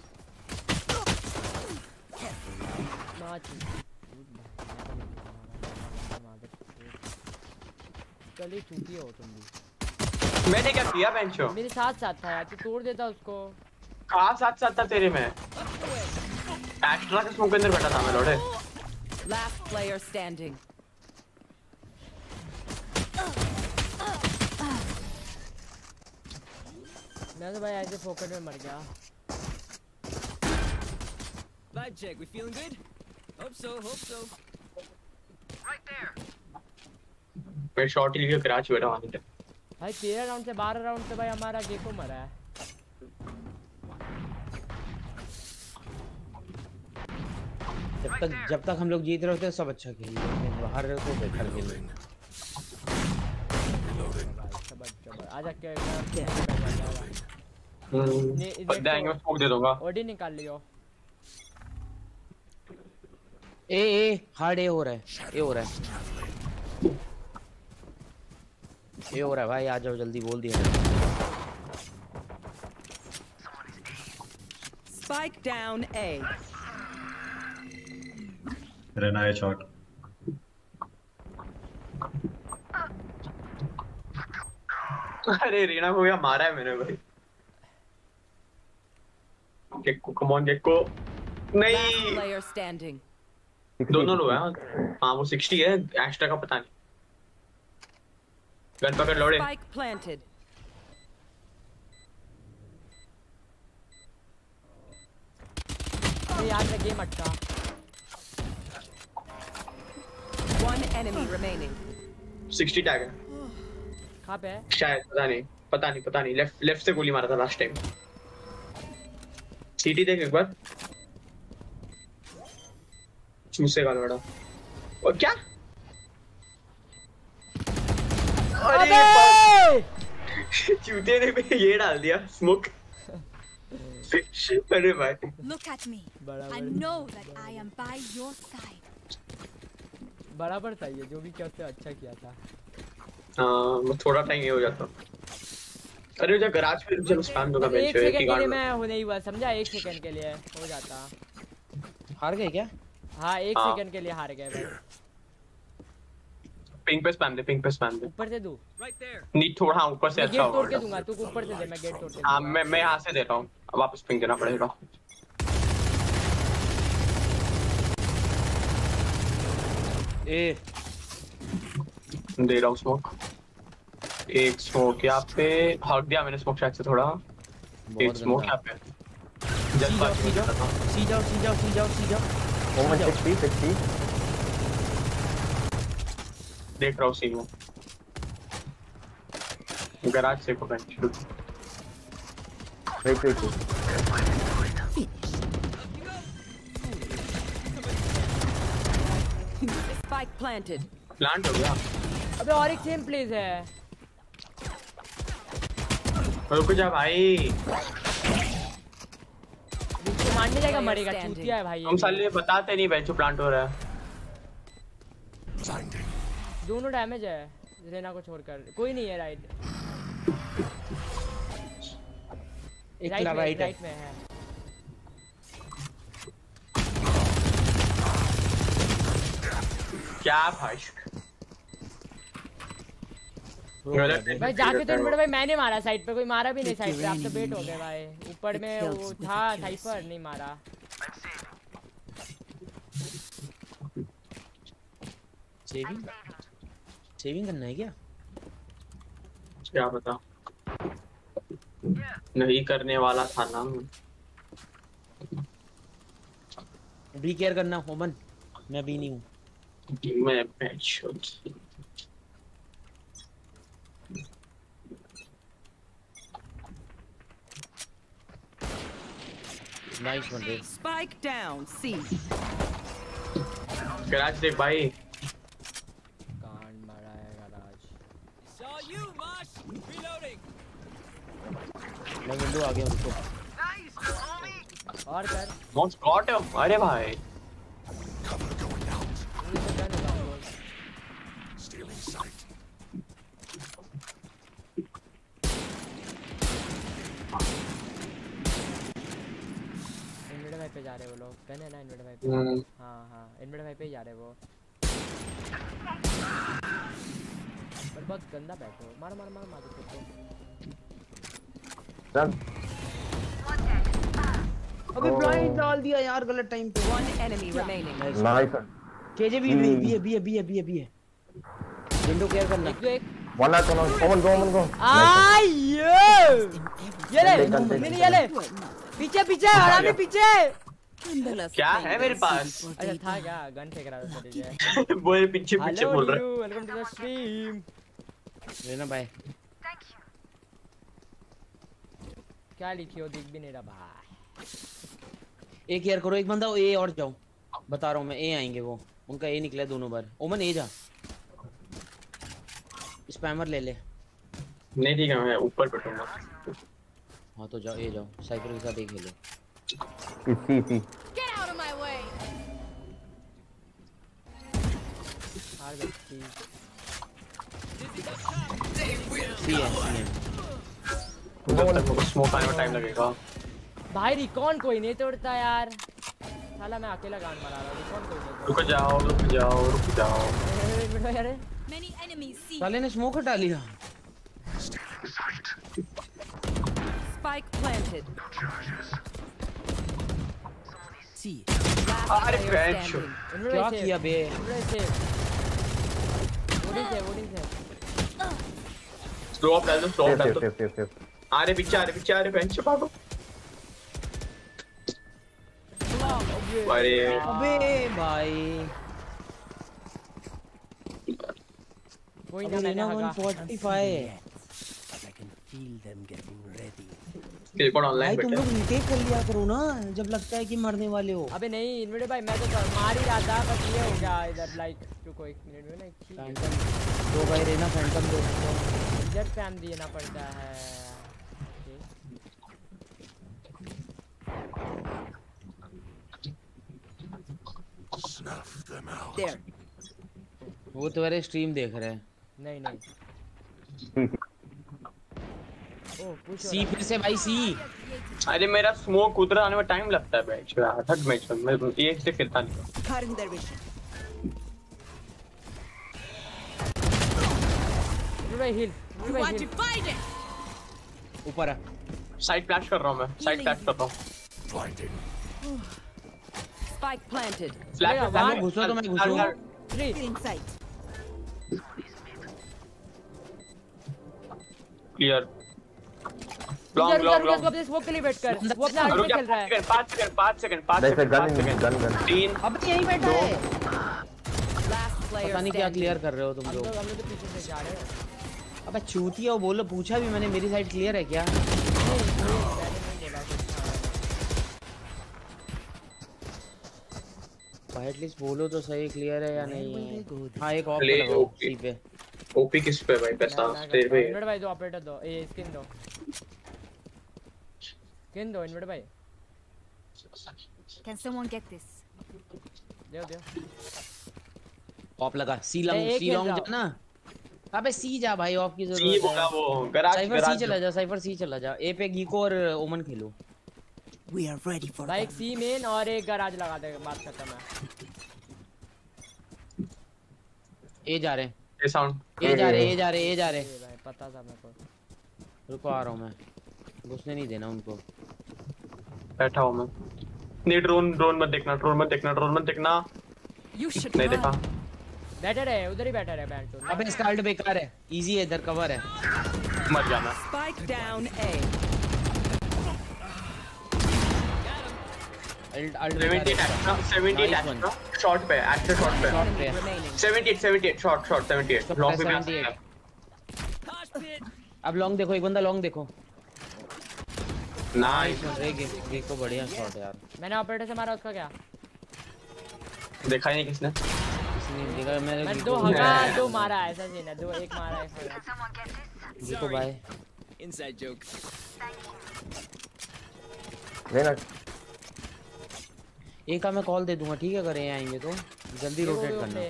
चलिए चूती हो तुम भी। मैंने क्या किया बेंचो? मेरे साथ था यार, तू तोड़ देता उसको। कहाँ साथ था तेरे में? एक्स्ट्रा के स्मोक के अंदर बैठा था मैं लोड़े। Last player standing. मैं तो भाई ऐसे फोकट में मर गया। Vibe check, we feeling good? Hope so. Right there. मैं शॉट ही लेके क्रैच बैठा वहां पे। भाई 13 राउंड से 12 राउंड से भाई हमारा गेको मरा है। जब तक हम लोग जीत रहे होते हैं सब अच्छा खेल रहे हैं, बाहर रहे तो बेकार खेल रहे हैं। आजा क्या बंदा स्मोक दे दूंगा। ओडी निकाल लियो। ए हार्ड ए हो रहा है भाई, आ जाओ जल्दी, बोल दिया। Spike down A. रहना है शॉट। अरे रीना को क्या मारा है मैंने भाई। Gekko come on Gekko. नहीं Player standing. दोनों लोग हैं। हाँ वो 60 है, एक्स्ट्रा का पता नहीं। गन पकड़ लोड़े। Spike planted. याद रख गेम अटका। enemy remaining. 60 टैग है। कहाँ पे है? शायद पता नहीं लेफ्ट से गोली मारा था लास्ट टाइम। सीटी देख एक बार। चूसेगा लड़ा। और क्या? अबे! चूते ने भी ये डाल दिया स्मोक। अरे भाई। Look at me. I know that I am by your side. बराबर था ये, जो भी क्या उससे अच्छा किया था। हाँ, थोड़ा टाइम ये हो जाता। अरे जो गराज पे चलो स्पैम दूंगा बेंच पे। 1 सेकंड के लिए मैं होने ही हुआ, समझा? 1 सेकंड के लिए हो जाता। हार गए क्या? हाँ 1 सेकंड के लिए हार गए भाई। पिंग पे स्पैम दे। ऊपर से दूं? नहीं थोड़ा हाँ ऊपर से अच्छा होगा। गेट तोड़ के दूंगा, तू ऊपर से दे, मैं गेट तोड़ के। हाँ मैं यहाँ से दे रहा हूँ, वापस पिंग देना पड़ेगा। दे रहा हूँ स्मोक। एक स्मोक यहाँ पे हक दिया मैंने स्मोक शायद से थोड़ा। एक स्मोक यहाँ पे। सी जाओ। Moment 60. देख रहा हूँ सी में। गराज से को bench. Wait. Spike planted. Plant हो गया। अबे और एक सेम प्लेस है। रुक जा भाई। मारने जाएगा मरेगा, चूतिया है भाई। हम साले बताते नहीं बेंच प्लांट हो रहा है। दोनों डैमेज है रेना को छोड़कर, कोई नहीं है राइट। राइट में है। क्या भाई? भाई जाके तो इनमें भाई मैंने मारा साइड पे, कोई मारा भी नहीं साइड पे। आप तो बेट हो गए भाई। ऊपर में वो था साइफर, नहीं मारा। सेविंग करना है क्या बता? नहीं करने वाला था ना। बी केयर करना ओमन, मैं भी नहीं हूँ। मैं bench nice one. Spike down. C. Garage देख भाई। कांड मारा है garage. Saw you, Mosh. Reloading. मैं विंडो आ गया उसको। और कर। What's got him? अरे भाई। Stealing sight. इनवेडर भाई पे जा रहे वो लोग। गन है ना इनवेडर भाई पे? हाँ इनवेडर भाई पे ही जा रहे वो। पर बहुत गंदा बैठो। मार दो। Run. अबे ब्लाइंड डाल दिया यार गलत टाइम पे। One enemy remaining. Nice. KJ भी है। विंडो केयर करना। One out. Omen go. ये ले। पीछे हरामी पीछे। क्या है मेरे पास? अच्छा था क्या? गन फेंक रहा था तुझे। वो पीछे बोल रहा है। Welcome to the stream. लेना भाई। क्या लिखी हो दिख भी नहीं रहा भाई। ए केयर करो, एक बंदा ए और जाओ। बता रहा हूँ मैं, ए आएंगे वो। उनका ए निकला दोनों बार। ओमन ए जा। स्पैमर ले ले। नहीं ठीक है, मैं ऊपर बैठूंगा। हाँ तो जाओ, ए जाओ। साइफर के साथ ए खेलो। See. Get out of my way. सी है। स्मोक आने में टाइम लगेगा भाई। रिकॉन कोई नहीं तोड़ता यार। साला मैं अकेला गान मारा रहा हूँ। रिकॉन कोई नहीं। रुक जाओ। अरे Many enemies see. साले ने स्मोक हटा लिया। Spike planted. See. अरे बेंच। क्या किया बे? वोडिंग से। स्लो डाल दो। Safe. अरे पीछे बेंच भागो। अबे भाई कोई ना मैंने हगा 145 I can feel them getting ready. Teleport भाई ऑनलाइन तुम बैठे लोग रीटेक कर लिया करो ना जब लगता है कि मरने वाले हो। अबे नहीं इन्वेडे भाई मैं तो मार ही रहा था बस ये हो गया इधर लाइक रुको 1 मिनट में ना फैंटम दो भाई रहना फैंटम दो जेट स्पैम देना पड़ता है। Snuff them out. There. वो तुम्हारे स्ट्रीम देख रहे हैं। नहीं नहीं सी फिर से भाई सी। अरे मेरा स्मोक उधर आने में टाइम लगता है भाई एक्चुअली थर्ड मैच में मैं ये से खेलता नहीं हिल ऊपर साइड फ्लैश कर रहा हूं मैं साइड फ्लैश कर रहा हूं Spike planted. फ्लैश घुसो तो मैं घुसूंगा। 3 sight. Clear long long long अपने स्मोक के लिए वेट कर वो अपना आगे खेल रहा है 5 सेकंड 3 अब यहीं बैठा है। Last player पता नहीं क्या क्लियर कर रहे हो तुम लोग। हम लोग तो पीछे से जा रहे हैं। अबे चूतिया वो बोलो पूछा भी मैंने मेरी साइड क्लियर है क्या? भाई एटलीस्ट बोलो तो सही क्लियर है या नहीं। हाँ एक ऑफ लगाओ सी पे। ओपी किस पे भाई पैसा तेरे पे इन्वर्ट भाई दो ऑपरेटर दो ये स्किन दो इन्वर्ट भाई। Can someone get this? दे ऑफ लगा सी लॉन्ग जाना। अबे सी जा भाई ऑफ की जरूरत है। सी बोला वो गराज साइफर सी चला जा साइफर सी चला जा ए पे गीको और ओमन खेलो। We are ready for भाई एक सी मेन और एक गराज लगा दे बात खत्म है। ए जा रहे ए साउंड ए जा रहे भाई पता था मेरे को। रुको आ रहा हूं मैं घुसने नहीं देना उनको। बैठा हूं मैं नहीं ड्रोन मत देखना नहीं देखा बैठा रहे उधर ही बैठा रहे बैंड तो। अबे स्काल्ड बेकार है इजी है इधर कवर है मत जाना। Spike down A. 70 शॉट पे एक्चुअल शॉट पे 78 शॉट 78 लॉन्ग पे 78। अब लॉन्ग देखो एक बंदा लॉन्ग देखो। नाइस गे को बढ़िया शॉट यार। मैंने ऑपरेटर से मारा उसका क्या देखा ही नहीं किसने देखा मैंने दो मारा ऐसा सीन है दो एक मारा है देखो भाई inside joke लेना एक का मैं कॉल दे दूंगा ठीक है अगर ये आएंगे तो जल्दी रोटेट करना।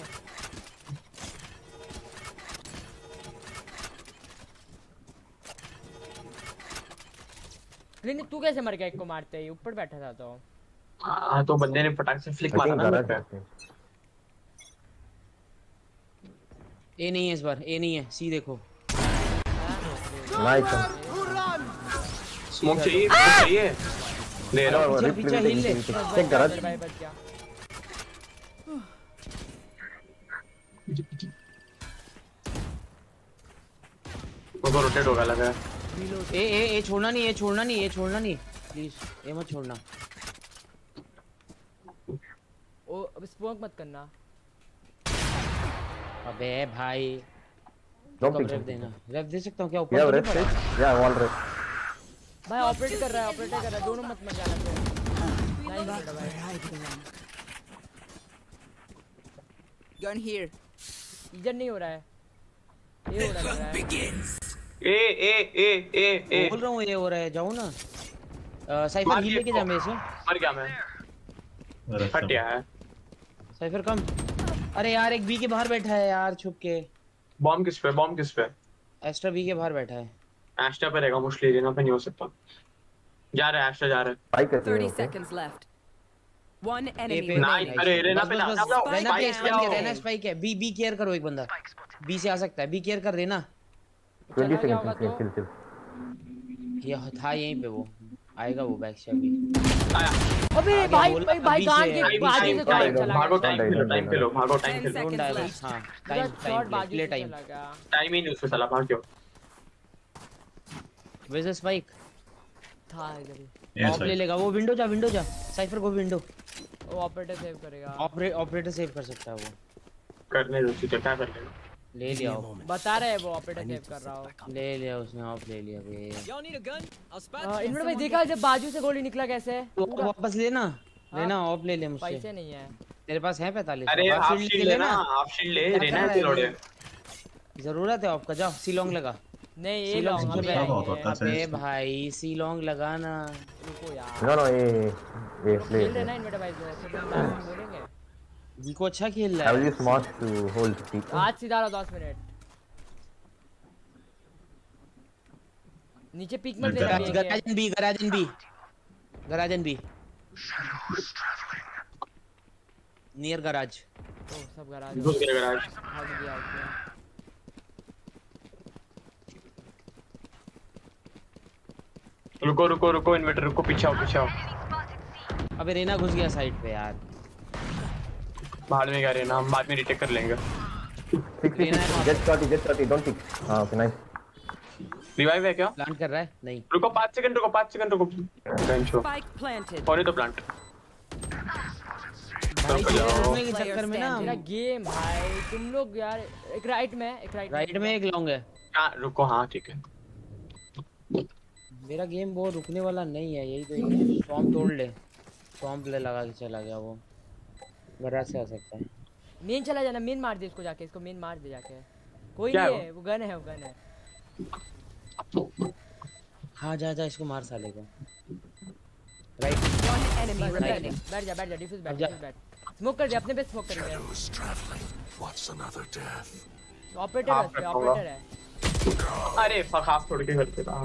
क्लिनिक तू कैसे मर गया एक को मारते ही ऊपर बैठा था तो। हां तो बंदे ने फटाक से फ्लिक मारा ना ए नहीं है इस बार ए नहीं है सी देखो। नाइस स्मोक चाहिए ले रहा हूं पीछे हिल ले चेक गराज भाई बच गया। वो रोटेट होगा लगा ए छोड़ना नहीं प्लीज ए मत छोड़ना। ओ अब स्मोक मत करना। अबे भाई रेव देना रेव दे सकता हूं क्या ऊपर या वॉल रेव भाई ऑपरेट कर रहा है दोनों मत जाना तो गन हियर इधर नहीं हो रहा है ये हो रहा है ए बोल रहा हूं ये हो रहा है जाओ ना साइफर हील लेके जा मेरे से। मर गया मैं फट गया है साइफर कम। अरे यार एक बी के बाहर बैठा है यार छुप के। बॉम्ब किस पे एस्ट्रा बी के बाहर बैठा है। एस्ट्रा पे रहेगा मुश्किल लेना पे नहीं हो सकता। जा रहा है 30 seconds left. One enemy remaining. अरे रेना पे रेना स्पाइक है बी केयर करो एक बंदा बी से आ सकता है बी केयर कर देना। 20 सेकंड किल ये था यहीं पे वो आएगा वो बैक से अभी आया। अबे भाई गांड के बाजू से चला भागो टाइम खेलो हां टाइम ही नहीं उससे साला भाग क्यों वैसे स्पाइक था इधर ही ऑफ ले लेगा वो विंडो जा साइफर को विंडो वो ऑपरेटर सेव करेगा ऑपरेटर सेव कर सकता है वो करने दो क्या कर लेगा ले लिया बता रहे हैं वो ऑपरेटर सेव कर रहा हो। ले लिया उसने ऑफ ले लिया बे। इनमें भाई देखा जब बाजू से गोली निकला कैसे तो वापस लेना ऑफ ले ले मुझसे। पैसे नहीं है तेरे पास है 45। अरे हाफ शील्ड लेना, हाफ शील्ड ले, रेना है लोड़े। जरूरत है ऑफ का, जाओ सी लॉन्ग लगा। नहीं ये लॉन्ग अबे भाई सी लॉन्ग लगा ना। रुको यार नो ये प्ले खेल रहे ना इनमें भाई बोलेंगे जीको अच्छा खेल रहा है। I will smart to hold T. आज सीधा 10 मिनट नीचे पीक में दे गराजन बी नियर गराज। ओ सब गराज गराज रुको इन्वर्टर रुको, पीछे आओ। अबे रेना घुस गया साइड पे यार। बाद में क्या रेना, हम बाद में रिटेक कर लेंगे। Get shot don't tick. हां ओके नाइस। रिवाइव है क्या? प्लांट कर रहा है नहीं। रुको 5 सेकंड रुको। Spike planted. और तो प्लांट भाई घुसने के चक्कर में ना मेरा गेम भाई तुम लोग यार। एक राइट में एक लॉन्ग है। हां रुको, हां ठीक है। मेरा गेम वो रुकने वाला नहीं है, यही तो स्वॉम्प तोड़ ले। स्वॉम्प ले लगा के चला गया वो। गराज से आ सकता है। मेन चला जाना, मेन मार दे इसको जाके, इसको मेन मार दे जाके। कोई नहीं है वो गन है हाँ जा इसको मार साले को। राइट बैठ जा डिफ्यूज बैठ। स्मोक कर दे अपने पे, स्मोक कर दे। ऑपरेटर है। अरे फक हाफ छोड़ के करते था।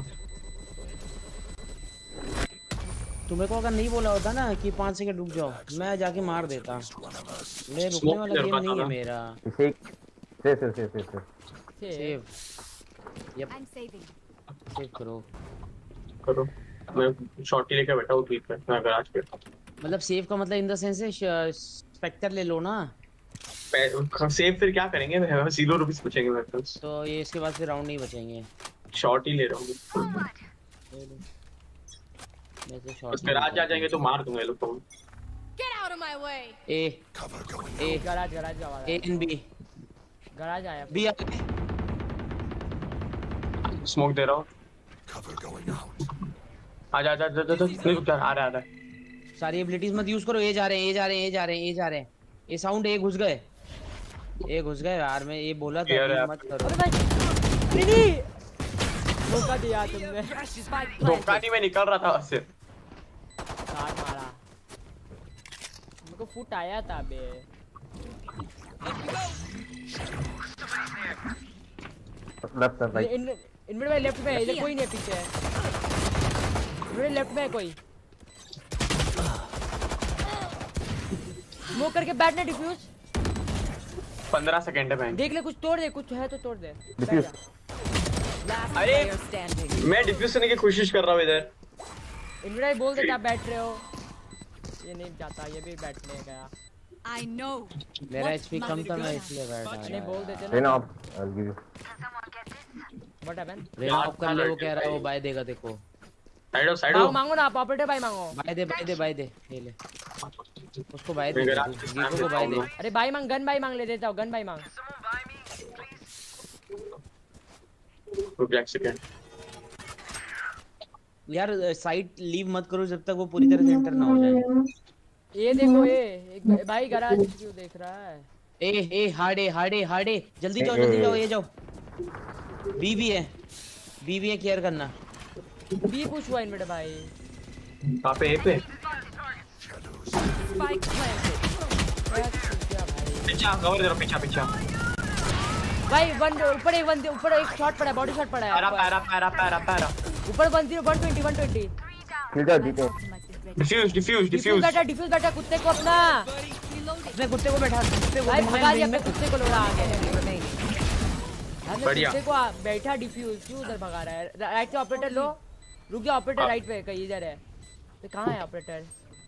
तुम्हें को अगर नहीं बोला होता ना कि 5 सेकंड रुक जाओ, मैं जाके मार देता। मैं रुकने वाला गेम नहीं है मेरा। सेव यप सेव करो। मैं शॉटी लेके बैठा हूं ट्वीट पे, मैं गराज पे। मतलब सेव का मतलब इन द सेंस है स्पेक्टर ले लो ना। सेव फिर क्या करेंगे? 0 रुपीस बचेंगे मेरे पास। तो ये इसके बाद फिर राउंड नहीं बचेंगे। शॉट ही ले रहा हूं। उस पे राज आ जाएंगे तो मार दूंगा ये लोग को। Get out of my way. A garage आवाज ए एंड बी। गराज आया बी स्मोक दे रहा हूं। आजा नहीं रुक जा। आ रहा है। सारी एबिलिटीज मत यूज करो। ये जा रहे हैं। ये साउंड ए घुस गए यार। मैं ये बोला था मत करो। अरे भाई नहीं धोखा दिया तुमने। धोखा नहीं, मैं निकल रहा था उससे। शॉट मारा मेरे को, फुट आया था बे। इनमें भाई लेफ्ट में है, इधर कोई नहीं है पीछे। इनमें लेफ्ट में है कोई। स्मोक करके बैठना डिफ्यूज। 15 सेकंड है मैं। देख ले कुछ तोड़ दे, कुछ है तो तोड़ दे। अरे मैं डिफ्यूज करने की कोशिश कर रहा हूँ इधर। इनमें बोल दे क्या बैठ रहे हो। ये नहीं जाता, ये भी बैठने गया। I know. मेरा एचपी कम था, मैं इसलिए बैठ रहा। नहीं बोल देते ना। I'll give you. What happened? Reyna off कर ले, वो कह रहा है वो बाय देगा देखो। साइड हो मांगो ना आप, ऑपरेटर बाय मांगो। बाय दे ये ले उसको बाय दे, जीको को बाय दे। अरे बाय मांग, गन बाय मांग ले देता हूं। गन बाय मांग। सेकंड यार साइड लीव मत करो जब तक वो पूरी तरह से एंटर ना हो जाए। ये देखो एक भाई गराज क्यों देख रहा है। ए हार्डे जल्दी जाओ ये जाओ। बी भी है केयर करना। बी पुश हुआ इनमें भाई। कहां पे? ए पे Spike planted. पीछे कवर दे रहा। पीछे भाई ऊपर एक शॉट पड़ा है, बॉडी शॉट पड़ा है। पैरा ऊपर 120 किल जा जीते। डिफ्यूज बैठा कुत्ते को अपने कुत्ते को बैठा। भाई भगा दिया अपने कुत्ते को, लोड़ा आगे। बढ़िया कुत्ते को बैठा डिफ्यूज। क्यों उधर भगा रहा है? राइट से ऑपरेटर लो। रुक जा, ऑपरेटर राइट पे कहीं इधर है। तो कहां है ऑपरेटर?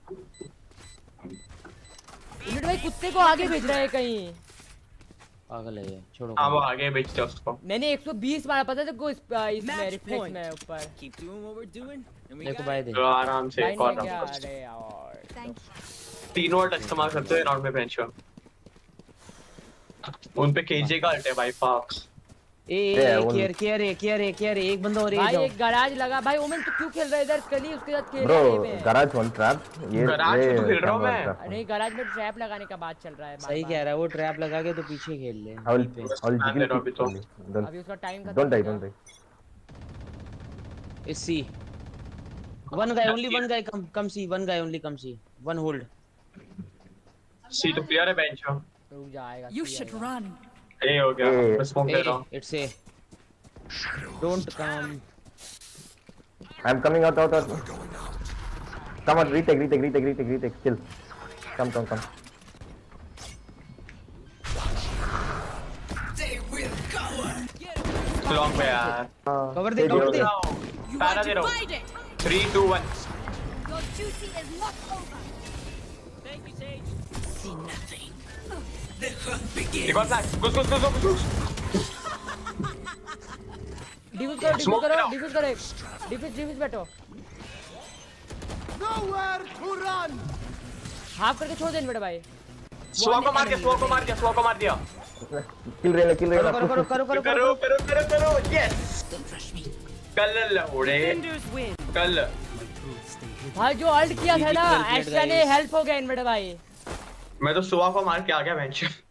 भाई कुत्ते को आगे भेज रहा है कहीं। पागल है ये, छोड़ो। हां वो आगे भेजते उसको। मैंने 120 मारा, पता है तेरे को? इसमें रिफ्लेक्स में ऊपर। देखो भाई दे आराम से एक और राउंड। अरे यार 3 वोल्ट इस्तेमाल करते हैं राउंड में बेंच पे। उन पे केजे का अल्ट है भाई पाक। केयर एक बंदा और भाई एक गैराज लगा भाई। ओमेन तू क्यों खेल रहा है इधर? कली उसके साथ खेल ब्रो रहा है। Garage one trap. ये गैराज में तो खेल रहा हूं मैं। नहीं गैराज में ट्रैप लगाने का बात चल रहा है। सही कह रहा है वो, ट्रैप लगा के तो पीछे खेल ले। अभी उसका टाइम खत्म। Don't die. इस C one guy come C, one guy only come C, one hold. C तो क्लियर है बेंच। रुक जाएगा। You should run. ए हो गया। मैं स्मोक दे रहा हूं। It's a don't come. I am coming out. Come on retake kill. Come long पे यार। कवर दे। पैरा दे रहा हूं। 3 2 1। Your duty is not over. Thank you, Sage. See nothing. The hunt begins. एक और फ्लैश। घुस। डिफ्यूज बैठो। Nowhere to run. Half करके छोड़ देना बेटा भाई। स्वा को मार दिया। किल रहे करो। यस। कल उड़े। कल भाई जो अल्ट किया था ना, एक्स्ट्रा ने हेल्प हो गया इन बेटा भाई। मैं तो स्वा को मार के आ गया बेंच।